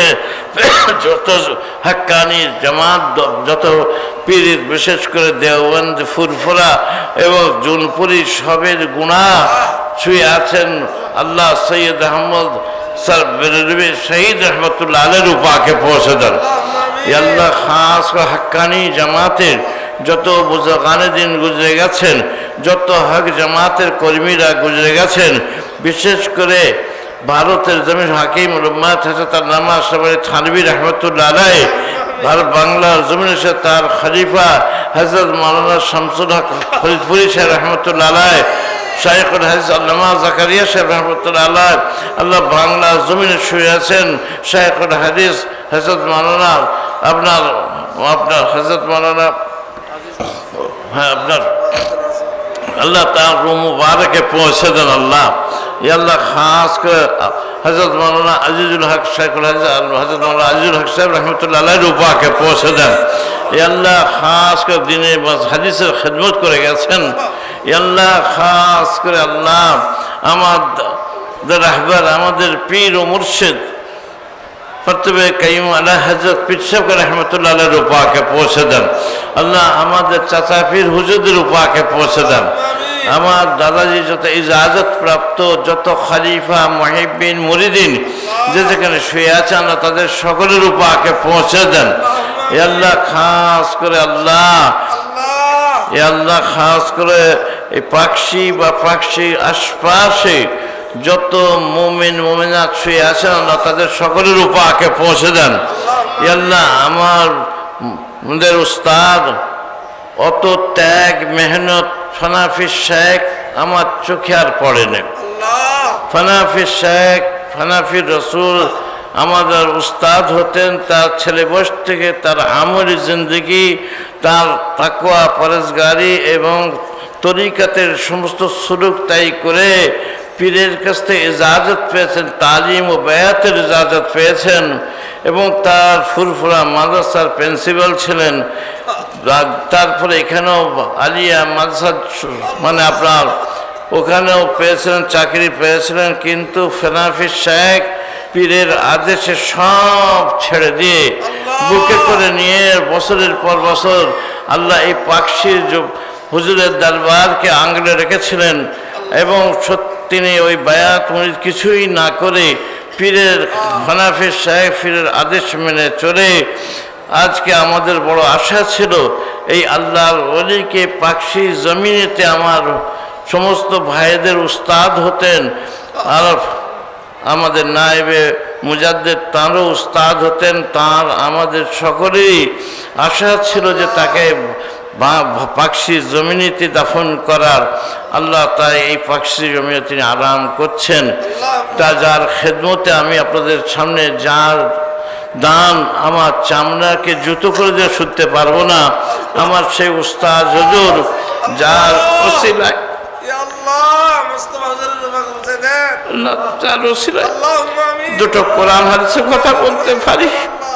যত হাক্কানি জামাত, যত পীর, বিশেষ করে দেওবন্দ, ফুরফুরা এবং জুনপুরি সবের গুণা শুয়ে আছেন, আল্লাহ সৈয়দ আহমদ স্যার বেরলভী শহীদ রহমতুল্লাহ আলাইহির পাকে পৌঁছে দেন। আল্লাহ খাস করে হাক্কানি জামাতের যত বুজুর্গানে দিন গুজরে গেছেন, যত হক জামাতের কর্মীরা গুজরে গেছেন, বিশেষ করে ভারতের জমিন হাকিম উম্মাত হযরত আল্লামা আশরাফ আলী থানভী রহমতুল্লাহ আলাইহি, ভারত বাংলার জমিন সে তার খলিফা হযরত মাওলানা শামসুল হক ফরিদপুরি সাহেব রহমতুল্লাহ আলাইহি, শাইখুল হাদিস আল্লামা জাকারিয়া সাহেব রহমতুল্লাহ আলাইহি, আল্লাহ বাংলার জমিনে শুয়ে আছেন শাইখুল হাদিস হযরত মাওলানা আপনার হযরত মাওলানা আপনার আল্লাহ তার রুম মুবারকে পৌঁছে দেন আল্লাহ। ইয়া আল্লাহ খাস করে হযরত মাওলানা আজিজুল হক শাইখুল হযরত মাওলানা আজিজুল হক সাহেব রহমতুল্লাহ আলাইহির রূপাকে পৌঁছে দেন। ইয়া আল্লাহ খাস করে দ্বীনে হাদিসের খিদমত করে গেছেন। ইয়া আল্লাহ খাস করে আল্লাহ আমাদের রাহবার আমাদের পীর ও মুর্শিদ ফরতবে কাইম আলা হযরত পীর সাহেব রহমতুল্লাহ আলাইহির রূপাকে পৌঁছে দেন আল্লাহ। আমাদের চাচা পীর হুজুরদের রূপাকে পৌঁছে দেন। আমার দাদাজি যত ইজাজত প্রাপ্ত যত খলিফা মুহিব্বিন মুরিদিন যে যেখানে শুয়ে আছে আল্লাহ তাদের সকলের রূপাকে পৌঁছে দেন। ইয়া আল্লাহ খাস করে আল্লাহ, ইয়া আল্লাহ খাস করে এই পাকশি বা পাকশির আশপাশে যত মুমিন মুমিনাত শুয়ে আছেন আল্লাহ তাদের সকলের রূপাকে পৌঁছে দেন। ইয়া আল্লাহ আমাদের উস্তাদ অত ত্যাগ মেহনত ফানাফি শেখ আমার চোখে আর পড়ে না। ফানাফি শেখ ফানাফি রসুল আমাদের উস্তাদ হতেন। তার ছেলে বয়স থেকে তার আমলি জিন্দগি, তার তাকওয়া পরেজগারি এবং তরিকাতের সমস্ত সুলুক তাই করে পীরের কাছ থেকে ইজাজত পেয়েছেন, তালিম ও বায়াতের ইজাজত পেয়েছেন এবং তার ফুরফুরা মাদ্রাসার প্রিন্সিপাল ছিলেন। তারপরে এখানেও আলিয়া মাদ্রাসা মানে আপনার ওখানেও পেয়েছিলেন, চাকরি পেয়েছিলেন। কিন্তু ফানাফি শেখ পীরের আদেশে সব ছেড়ে দিয়ে বুকে করে নিয়ে বছরের পর বছর আল্লাহ এই পাকশির হুজুরের দরবারকে আঙ্গলে রেখেছিলেন এবং তিনি ওই বায়াত মুরিদ কিছুই না করে পীরের ফানাফি শেখ পীরের আদেশ মেনে চলে আজকে আমাদের বড় আশা ছিল এই আল্লাহর ওলিকে পাকশি জমিনেতে আমার সমস্ত ভাইদের উস্তাদ হতেন। আর আমাদের নায়েবে মুজাদ্দেদ তাঁরও উস্তাদ হতেন। তাঁর আমাদের সকলেরই আশা ছিল যে তাকে পাকশি জমিনেতে দাফন করার। আল্লাহ তাই এই পাকশি জমিনে তিনি আরাম করছেন। তা যার খেদমতে আমি আপনাদের সামনে যার দান আমার চামড়াকে জুতো করে দিয়ে শুনতে পারবো না, আমার সেই উস্তাদ হুজুর যার ওসিলায় দুটো কোরআন হাদিসের কথা বলতে পারি,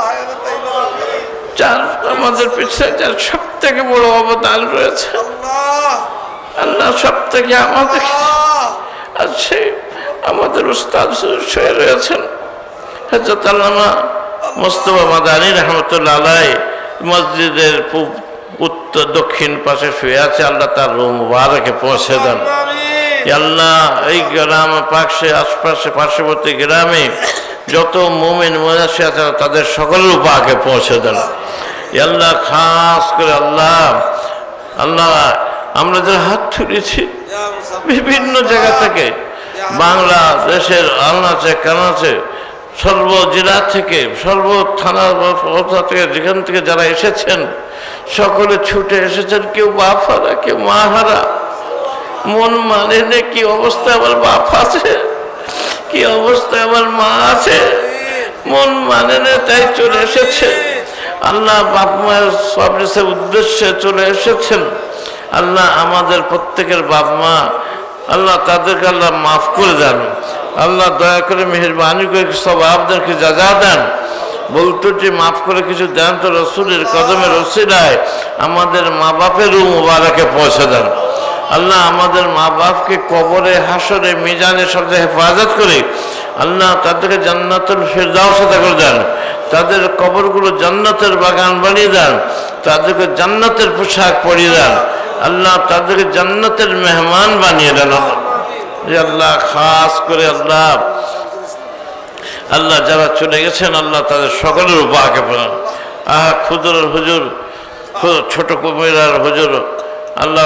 যার আমাদের পিছনে যার সব থেকে বড় অবদান রয়েছে আল্লাহ সব থেকে আমাদের আছে। আমাদের উস্তাদ শুয়ে রয়েছেন হযরত আল্লামা মুস্তাফা মাদানী রহমতুল্লাহ আলাইহি মসজিদের উত্তর দক্ষিণ পাশে শুয়ে আছে। আল্লাহ তার রুম মুবারকে পৌঁছে দেন। আল্লাহ এই গ্রাম পাশে আশপাশে পার্শ্ববর্তী গ্রামে যত মুমিন মুমিনাত আছে তাদের সকলের উপাকে পৌঁছে দেন। আল্লাহ খাস করে আল্লাহ আল্লাহ আমরা যারা হাত তুলেছি বিভিন্ন জায়গা থেকে বাংলাদেশের আনাচে কানাচে সর্ব জেলা থেকে সর্ব থানা থেকে যেখান থেকে যারা এসেছেন সকলে ছুটে এসেছেন। কেউ বাপ হারা, কেউ মা হারা। মন মানে নে কি অবস্থায় আমার বাপ আছে, কি অবস্থায় আমার মা আছে, মন মানে না তাই চলে এসেছে। আল্লাহ বাপ মায়ের সব উদ্দেশ্যে চলে এসেছেন। আল্লাহ আমাদের প্রত্যেকের বাপ মা আল্লাহ তাদেরকে আল্লাহ মাফ করে দেন। আল্লাহ দয়া করে মেহরবানি করে সব আপনাদেরকে যা দেন বলতো যে মাফ করে কিছু দেন তো রসুলের কদমের ওসিলায় আমাদের মা বাপের মুবারকে পৌঁছে দেন। আল্লাহ আমাদের মা বাপকে কবরে হাসরে মিজানে সব হেফাজত করে আল্লাহ তাদেরকে জান্নাতুল ফিরদাউস আতা করে দেন। তাদের কবরগুলো জান্নাতের বাগান বানিয়ে দেন, তাদেরকে জান্নাতের পোশাক পরিয়ে দেন। আল্লাহ তাদেরকে জান্নাতের মেহমান বানিয়ে দেন। আল্লাহ খাস করে আল্লাহ আল্লাহ যারা চলে গেছেন আল্লাহ তাদের সকলের উপাকে খুদরের হুজুর, ছোট কুমিরার হুজুর আল্লাহ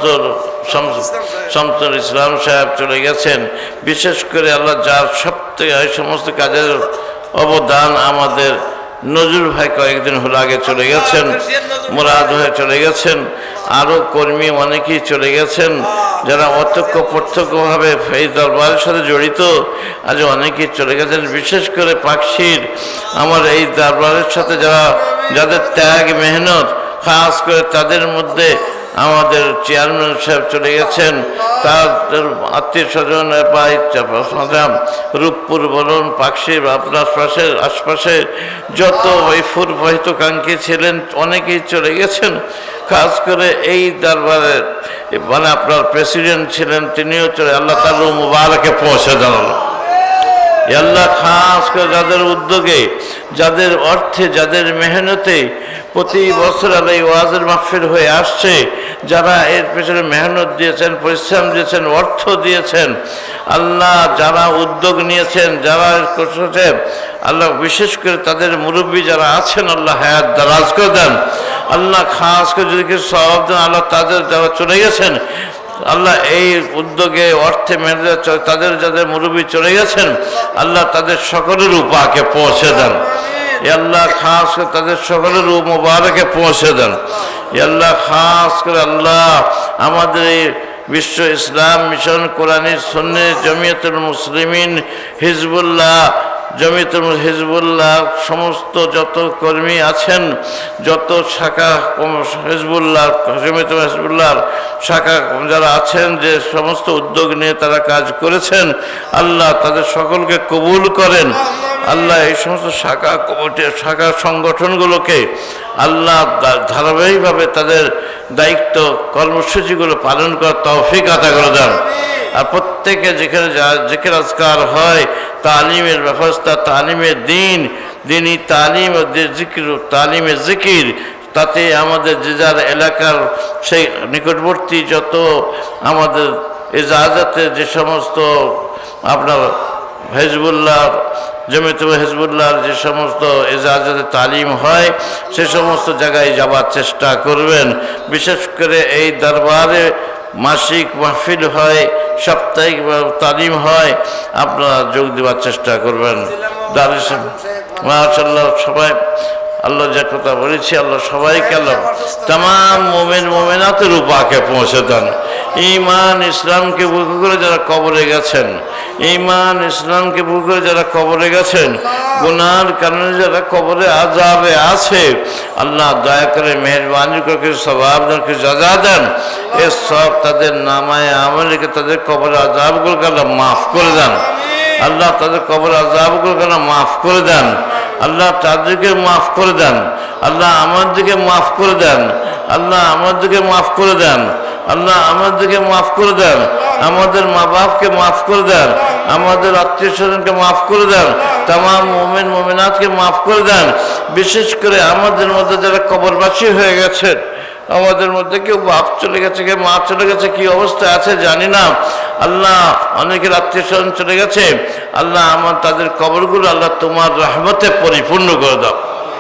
শামসুল ইসলাম সাহেব চলে গেছেন। বিশেষ করে আল্লাহ যার সব থেকে এই সমস্ত কাজের অবদান আমাদের নজরুল ভাই কয়েকদিন হলো আগে চলে গেছেন, মুরাদ হয়ে চলে গেছেন, আরও কর্মী অনেকেই চলে গেছেন যারা প্রত্যক্ষভাবে এই দরবারের সাথে জড়িত। আজ অনেকেই চলে গেছেন। বিশেষ করে পাকশির আমার এই দরবারের সাথে যারা যাদের ত্যাগ মেহনত খাস করে তাদের মধ্যে আমাদের চেয়ারম্যান সাহেব চলে গেছেন, তাদের আত্মীয় স্বজন বা রূপপুর বলুন, পাকশি, আপনার আশপাশে যত ওই ফুরবাহিতকাঙ্ক্ষী ছিলেন অনেকেই চলে গেছেন। খাস করে এই দরবারের মানে আপনার প্রেসিডেন্ট ছিলেন, তিনিও চলে, আল্লাহ তার রূহ মুবারকে পৌঁছে দেন। আল্লাহ খাস করে যাদের উদ্যোগে, যাদের অর্থে, যাদের মেহনতে প্রতি বছর আল্লাহ ওয়াজের মাহফিল হয়ে আসছে, যারা এর পেছনে মেহনত দিয়েছেন, পরিশ্রম দিয়েছেন, অর্থ দিয়েছেন, আল্লাহ যারা উদ্যোগ নিয়েছেন, যারা করছেন, আল্লাহ বিশেষ করে তাদের মুরব্বী যারা আছেন, আল্লাহ হায়াত দারাজ করে দেন। আল্লাহ খাস করে যদি কিছু সওয়াব দেন, আল্লাহ তাদের যারা চলে গেছেন, আল্লাহ এই উদ্যোগে অর্থে মেহনত তাদের যাদের মুরব্বী চলে গেছেন, আল্লাহ তাদের সকলের উপাকে পৌঁছে দেন। আল্লাহ খাস করে তাদের সকলের রূহ মুবারকে পৌঁছে দেন। আল্লাহ খাস করে আল্লাহ আমাদের এই বিশ্ব ইসলাম মিশন, কোরআনী সুন্নাহ, জমিয়তুল মুসলিমিন, হিজবুল্লাহ, জমিয়তুল হিজবুল্লাহ সমস্ত যত কর্মী আছেন, যত শাখা হিজবুল্লাহ, জমিয়তুল হিজবুল্লাহর শাখা যারা আছেন, যে সমস্ত উদ্যোগ নিয়ে তারা কাজ করেছেন, আল্লাহ তাদের সকলকে কবুল করেন। আল্লাহ এই সমস্ত শাখা কমিটি, শাখা সংগঠনগুলোকে আল্লাহ ধারাবাহিকভাবে তাদের দায়িত্ব কর্মসূচিগুলো পালন করার তৌফিক আতা করে দেন। আর প্রত্যেকে যেখানে জিকির আজকার হয়, তালিমের ব্যবস্থা, তালিমের দিনই তালিম ও জিকির, তালিমের জিকির, তাতে আমাদের যে যার এলাকার সেই নিকটবর্তী যত আমাদের এজাজতে যে সমস্ত আপনার হিজবুল্লাহ, জমিয়তুল হিজবুল্লাহর যে সমস্ত এজাজতে তালিম হয়, সে সমস্ত জায়গায় যাবার চেষ্টা করবেন। বিশেষ করে এই দরবারে মাসিক মাহফিল হয়, সাপ্তাহিক তালিম হয়, আপনারা যোগ দেওয়ার চেষ্টা করবেন। মাশাআল্লাহ, সবাই আল্লাহ যে কথা বলেছি, আল্লাহ সবাইকে, আল্লাহ তামাম মুমিন মুমিনাতের উপাকে পৌঁছে দেন। ঈমান ইসলামকে বুকে করে যারা কবরে গেছেন, ঈমান ইসলামকে বুকে করে যারা কবরে গেছেন, গুনার কারণে যারা কবরে আযাবে আছে, আল্লাহ দয়া করে মেহেরবানি করে কিছু সওয়াব দেন, কিছু সাজা দেন। এ সব তাদের নামায়ে আমলকে, তাদের কবরে আযাবগুলোকে আল্লাহ মাফ করে দেন। আল্লাহ তাদের কবর আযাবগুলোকে মাফ করে দেন। আল্লাহ তাদেরকে মাফ করে দেন। আল্লাহ আমাদেরকে মাফ করে দেন। আল্লাহ আমাদেরকে মাফ করে দেন। আল্লাহ আমাদেরকে মাফ করে দেন। আমাদের মা বাপকে মাফ করে দেন। আমাদের আত্মীয় স্বজনকে মাফ করে দেন। তামাম মুমিন মুমিনাতকে মাফ করে দেন। বিশেষ করে আমাদের মধ্যে যারা কবরবাসী হয়ে গেছে, আমাদের মধ্যে কেউ বাপ চলে গেছে, কেউ মা চলে গেছে, কি অবস্থা আছে জানি না। আল্লাহ অনেকের আত্মীয় স্বজন চলে গেছে, আল্লাহ আমার তাদের কবরগুলো আল্লাহ তোমার রহমতে পরিপূর্ণ করে দাও।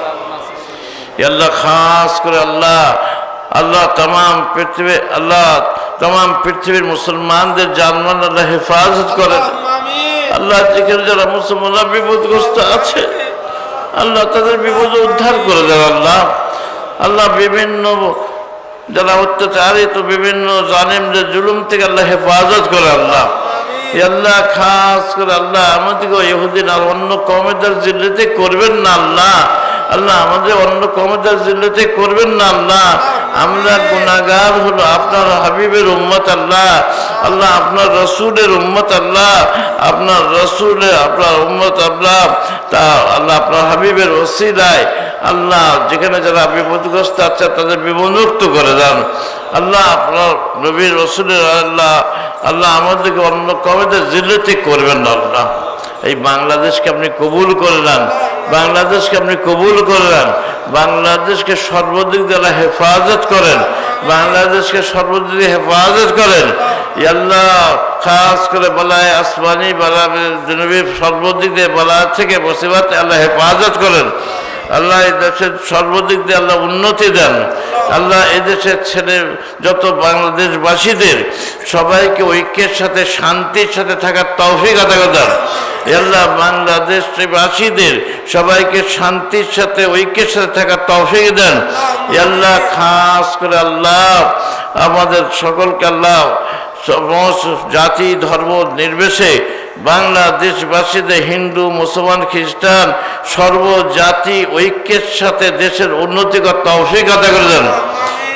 আল্লাহ খাস করে আল্লাহ তামাম পৃথিবী, আল্লাহ তামাম পৃথিবীর মুসলমানদের জানমান আল্লাহ হেফাজত করেন। আল্লাহ যেখানে যারা মুসলমানরা বিপদগ্রস্ত আছে, আল্লাহ তাদের বিপদ উদ্ধার করে দেন। আল্লাহ বিভিন্ন যারা অত্যাচারিত, বিভিন্ন জালিমদের জুলুম থেকে আল্লাহ হেফাজত করে। আল্লাহ খাস করে আল্লাহ আমাদেরকে ইহুদিন আর অন্য কওমের জিল্লাতে করবেন না। আল্লাহ আমাদের অন্য কওমের জিল্লাতে করবেন না। আমরা গুনাহগার হলো আপনার হাবিবের উম্মত। আল্লাহ আপনার রসুলের উম্মত। আপনার রসুলের আপনার উম্মত। তা আল্লাহ আপনার হাবিবের ওসিলায় আল্লাহ যেখানে যারা বিপদগ্রস্ত আছে তাদের বিপদমুক্ত করে দেন। আল্লাহ আপনার নবীর রসুলের আল্লাহ আমাদেরকে অন্য কওমের জিল্লাতে করবেন না। এই বাংলাদেশকে আপনি কবুল করে নেন। বাংলাদেশকে আপনি কবুল করে নেন। বাংলাদেশকে সর্বদিক দিয়ে হেফাজত করেন। বাংলাদেশকে সর্বদিক দিয়ে হেফাজত করেন। আল্লাহ খাস করে বালায় আসমানি, বালা জনবী, সর্বদিক দিয়ে বালা থেকে মুসিবত আল্লাহ হেফাজত করেন। আল্লাহ এই দেশের সর্বদিক দিয়ে আল্লাহ উন্নতি দেন। আল্লাহ এদেশের ছেলে যত বাংলাদেশবাসীদের সবাইকে ঐক্যের সাথে, শান্তির সাথে থাকার তৌফিক আতা দেন। আল্লাহ বাংলাদেশবাসীদের সবাইকে শান্তির সাথে, ঐক্যের সাথে থাকার তৌফিক দেন। আল্লাহ খাস করে আল্লাহ আমাদের সকলকে আল্লাহ সমস্ত জাতি ধর্ম নির্বিশেষে বাংলাদেশবাসীদের হিন্দু, মুসলমান, খ্রিস্টান সর্বজাতি ঐক্যের সাথে দেশের উন্নতি করার তৌফিক আতা করে দেন।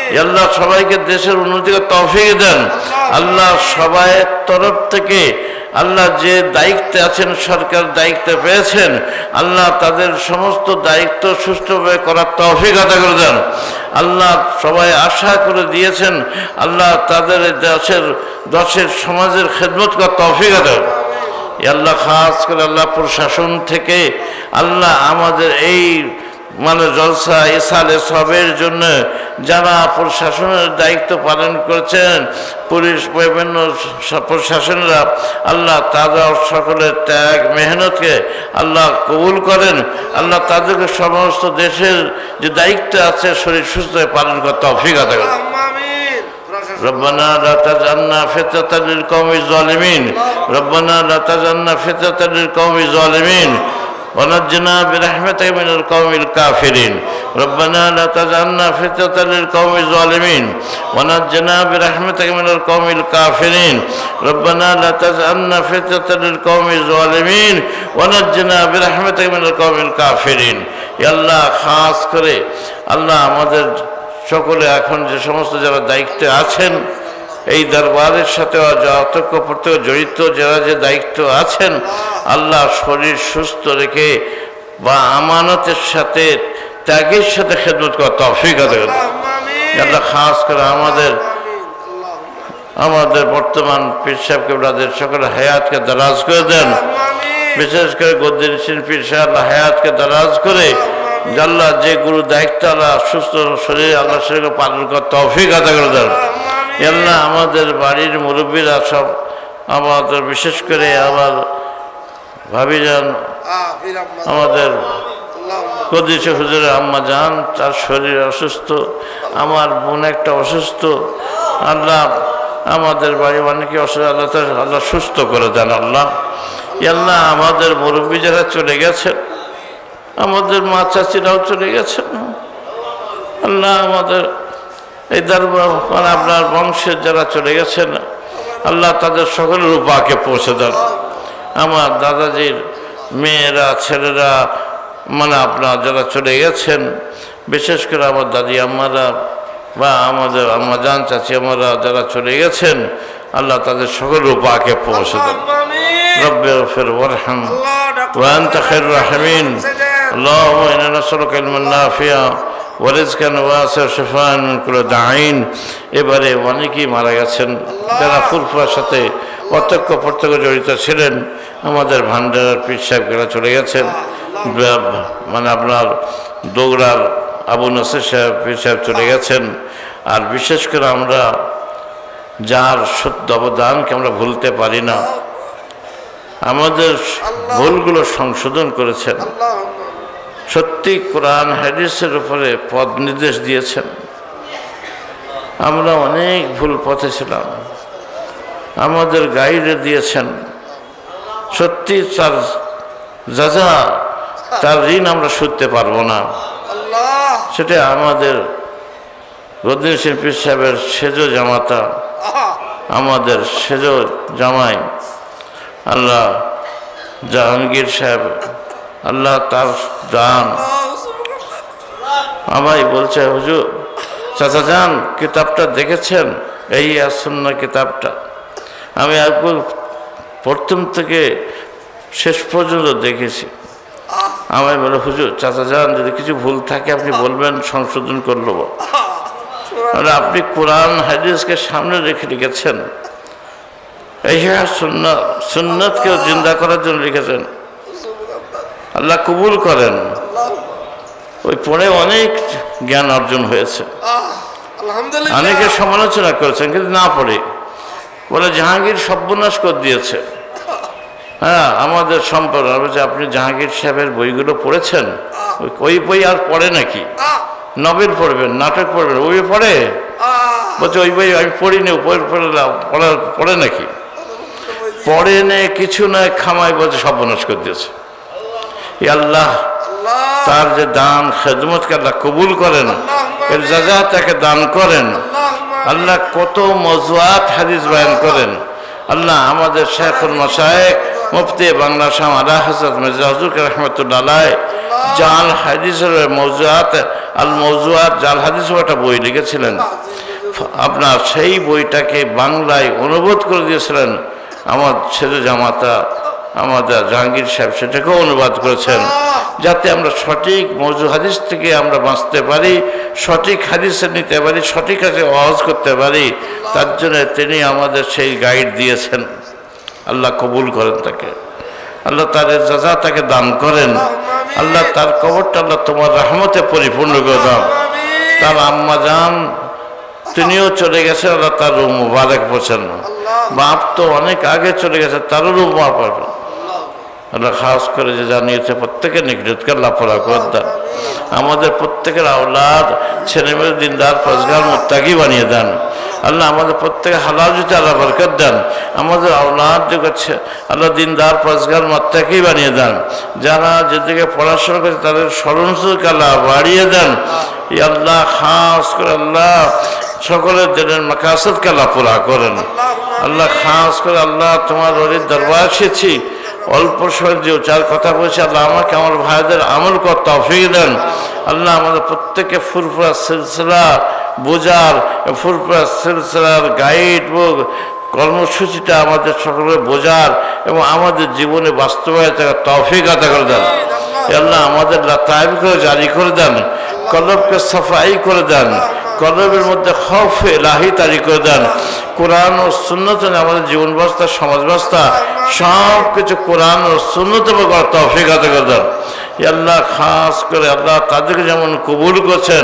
আল্লাহ সবাইকে দেশের উন্নতির তৌফিক দেন। আল্লাহ সবাই তরফ থেকে আল্লাহ যে দায়িত্বে আছেন, সরকার দায়িত্ব পেয়েছেন, আল্লাহ তাদের সমস্ত দায়িত্ব সুষ্ঠুভাবে করার তৌফিক আদা করে দেন। আল্লাহ সবাই আশা করে দিয়েছেন, আল্লাহ তাদের দেশের সমাজের খেদমত করার তৌফিক আদা করেন। আল্লাহ খাস করে আল্লাহ প্রশাসন থেকে আল্লাহ আমাদের এই জলসা ইসালে সবের জন্য যারা প্রশাসনের দায়িত্ব পালন করেছেন, পুলিশ বিভিন্ন প্রশাসনরা, আল্লাহ তাদের সকলের ত্যাগ মেহনতকে আল্লাহ কবুল করেন। আল্লাহ তাদেরকে সমস্ত দেশের যে দায়িত্ব আছে শরীর সুস্থ পালন করতে তৌফিক আদা করেন। ربنا لا تجعلنا فتنة للقوم الظالمين ربنا لا تجعلنا فتنة للقوم الظالمين ونجنا برحمتك من القوم الكافرين ربنا لا تجعلنا فتنة للقوم الظالمين ونجنا برحمتك من القوم الكافرين ربنا لا تجعلنا فتنة للقوم الظالمين ونجنا برحمتك من القوم الكافرين। يا الله খাস করে আল্লাহ আমাদের সকলে এখন যে সমস্ত যারা দায়িত্বে আছেন, এই দরবারের সাথে অতঃপ্রত্যক্ষ জড়িত যারা যে দায়িত্ব আছেন, আল্লাহ শরীর সুস্থ রেখে বা আমানতের সাথে ত্যাগের সাথে খেদমত করার তৌফিক আদা করেন। আল্লাহ খাস করে আমাদের বর্তমান পীর সাহেব কেবলাদের সকলের হায়াতকে দারাজ করে দেন। বিশেষ করে গদ্দিন পীর সাহেব আল্লাহ হায়াতকে দারাজ করে আল্লাহ যে গুরু দায়িত্ব আল্লাহ সুস্থ শরীর আল্লাহ শরীরকে পালন করার তৌফিক আদা করে দেন। আল্লাহ আমাদের বাড়ির মুরব্বীরা সব, আমাদের বিশেষ করে আমার ভাবিজান, আমাদের কদিসে হুজুরের আম্মা যান, তার শরীর অসুস্থ, আমার বোন একটা অসুস্থ, আল্লাহ আমাদের বাড়ি অনেকে অসুস্থ, আল্লাহ সুস্থ করে দেন। আল্লাহ আমাদের মুরব্বী যারা চলে গেছে, আমাদের মা চাচিরাও চলে গেছেন, আল্লাহ আমাদের এই দরবার আপনার বংশের যারা চলে গেছেন, আল্লাহ তাদের সকলের রূপাকে পৌঁছে দেন। আমার দাদাজির মেয়েরা ছেলেরা আপনার যারা চলে গেছেন, বিশেষ করে আমার দাদি আম্মারা বা আমাদের আম্মা জান চাচি আমারা যারা চলে গেছেন, আল্লাহ তাদের সকল রূপাকে পৌঁছে দেন। রব্বে ফির ওয়ারহাম ওয়া আনতা খায়রুর রাহিমিন اللهم إنا نسألك علما نافعا ورزقا واسعا وشفاء من كل داء। এবারে অনেকেই মারা গেছেন যারা ফুরফুরার সাথে প্রত্যক্ষ জড়িত ছিলেন। আমাদের ভান্ডারার পীর সাহেবরা চলে গেছেন, আপনার দোগরার আবু নাসির সাহেব পীর সাহেব চলে গেছেন। আর বিশেষ করে আমরা যার সত্য অবদানকে আমরা ভুলতে পারি না, আমাদের ভুলগুলো সংশোধন করেছেন, সত্যি কোরআন হাদিসের উপরে পথ নির্দেশ দিয়েছেন। আমরা অনেক ভুল পথে ছিলাম, আমাদের গাইডে দিয়েছেন। সত্যি তার যাজা, তার ঋণ আমরা শুধতে পারবো না। সেটা আমাদের গদ্দিন পীর সাহেবের সেজ জামাতা, আমাদের সেজ জামাই আল্লাহ জাহাঙ্গীর সাহেব, আল্লাহ তার দান। আমায় বলছে, হুজুর চাচা যান কিতাবটা দেখেছেন? এই আসন্না কিতাবটা আমি একবার প্রথম থেকে শেষ পর্যন্ত দেখেছি। আমায় বলে, হুজুর চাচা যান যদি কিছু ভুল থাকে আপনি বলবেন, সংশোধন করলো। আপনি কোরআন হাদিসকে সামনে রেখে লিখেছেন, এই সুন্নাতকেও জিন্দা করার জন্য লিখেছেন। আল্লাহ কবুল করেন। ওই পড়ে অনেক জ্ঞান অর্জন হয়েছে, অনেকে সমালোচনা করেছেন, কিন্তু না পড়ে বলে জাহাঙ্গীর সর্বনাশ করে দিয়েছে। হ্যাঁ, আমাদের সম্পর্ক বলছে, আপনি জাহাঙ্গীর সাহেবের বইগুলো পড়েছেন? ওই বই আর পড়ে নাকি? নভেল পড়বেন, নাটক পড়বেন, ওই পড়ে? বলছে ওই বই আমি পড়িনি, পড়ে নাকি? পড়ে নে কিছু নয়, খামাই বলছে সর্বনাশ করে দিয়েছে। আল্লাহ তার যে দান খেদমতকে আল্লাহ কবুল করেন, এর যাজা তাকে দান করেন। আল্লাহ কত মজুয়াত হাদিস বয়ান করেন। আল্লাহ আমাদের শেখুল মাশায়েখ মুফতি বাংলা শাহ আলা হযরত মির্জা হুজুর রহমাতুল্লাহ আলাইহি জাল হাদিসের মওজুআত আল মওজুআত জাল হাদিস একটা বই লিখেছিলেন। আপনার সেই বইটাকে বাংলায় অনুবাদ করে দিয়েছিলেন আমার ছেলে জামাতা আমাদের জাহাঙ্গীর সাহেব, সেটাকেও অনুবাদ করেছেন যাতে আমরা সঠিক মওজু হাদিস থেকে আমরা বাঁচতে পারি, সঠিক হাদিসে নিতে পারি, সঠিক কাজে ওয়াজ করতে পারি। তার জন্য তিনি আমাদের সেই গাইড দিয়েছেন। আল্লাহ কবুল করেন তাকে, আল্লাহ তার জাযা তাকে দান করেন, আল্লাহ তার কবরটা আল্লাহ তোমার রহমতে পরিপূর্ণ করে দাও। তার আম্মা জান তিনিও চলে গেছেন, আল্লাহ তার রূহ মুবারক পৌঁছান। বাপ তো অনেক আগে চলে গেছে, তারও রূহ মুবারক আল্লাহ খাস করে যে জানিয়েছে প্রত্যেকের নিকটকে আল্লাহ পুরা করে দেন। আমাদের প্রত্যেকের আওলাদ ছেলেমেয়ে দিনদার পরেজগার মুত্তাকি বানিয়ে দেন। আল্লাহ আমাদের প্রত্যেকে হালাল জুতে আল্লাহ বরকত দেন। আমাদের আওলাদ যে করছে আল্লাহ দিনদার পরেজগার মুত্তাকি বানিয়ে দেন। যারা যেদিকে পড়াশোনা করছে তাদের স্মরণশীলকে আল্লাহ বাড়িয়ে দেন। ই আল্লাহ খাস করে আল্লাহ সকলের দিনের মাকাসদকে আল্লাহ পুরা করেন। আল্লাহ খাস করে আল্লাহ তোমার ওলির দরবার এসেছি, অল্প সময় যে চার কথা বলছে আল্লাহ আমাকে আমার ভাইদের আমল কর তৌফিক দেন। আল্লাহ আমাদের প্রত্যেকে ফুরফুরা সিলসিলা বোঝার, ফুরফুরা সিলসিলার গাইড বুক কর্মসূচিটা আমাদের সকলে বোঝার এবং আমাদের জীবনে বাস্তবায়িত তৌফিক আতা করে দেন। আল্লাহ আমাদের লাতাইব করে জারি করে দেন, কলবকে সাফাই করে দেন, কলবের মধ্যে খৌফ ইলাহি তারি করে দেন। কোরআন ও সুন্নত আমাদের জীবন ব্যবস্থা, সমাজ ব্যবস্থা সব কিছু কোরআন ও সুন্নত করার তৌফিক আতা করে দেন। আল্লাহ খাস করে আল্লাহ তাদেরকে যেমন কবুল করছেন,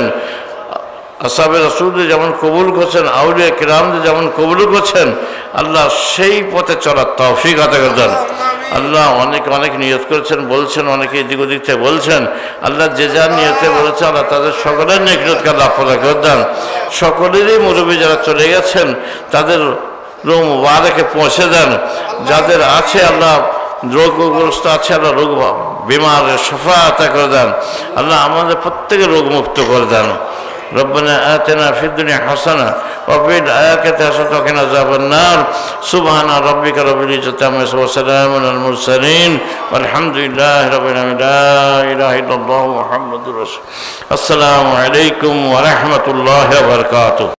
আসহাবে রাসূলদের যেমন কবুল করছেন, আউলিয়া কিরামদের যেমন কবুল করছেন, আল্লাহ সেই পথে চলার তৌফিক আতা করে দেন। আল্লাহ অনেকে অনেক নিয়ত করেছেন, বলছেন, অনেকে এদিক ওদিক থেকে বলছেন। আল্লাহ যে যার নিয়তে বলেছে আল্লাহ তাদের সকলের নিকটকে আল্লাহ পুরা করে দেন। সকলেরই মুরব্বী যারা চলে গেছেন তাদের রূহ মুবারকে পৌঁছে দেন। যাদের আছে আল্লাহ রোগগ্রস্ত আছে আল্লাহ রোগ বিমারের শফা আতা করে দেন। আল্লাহ আমাদের প্রত্যেকের রোগ মুক্ত করে দেন। ربنا آتنا في الدنيا حسنة وفي الآخرة حسنة وقنا عذاب النار سبحان ربك رب العزة عما يصفون وسلام على المرسلين والحمد لله رب العالمين لا إله إلا الله محمد رسول الله. السلام عليكم ورحمة الله وبركاته.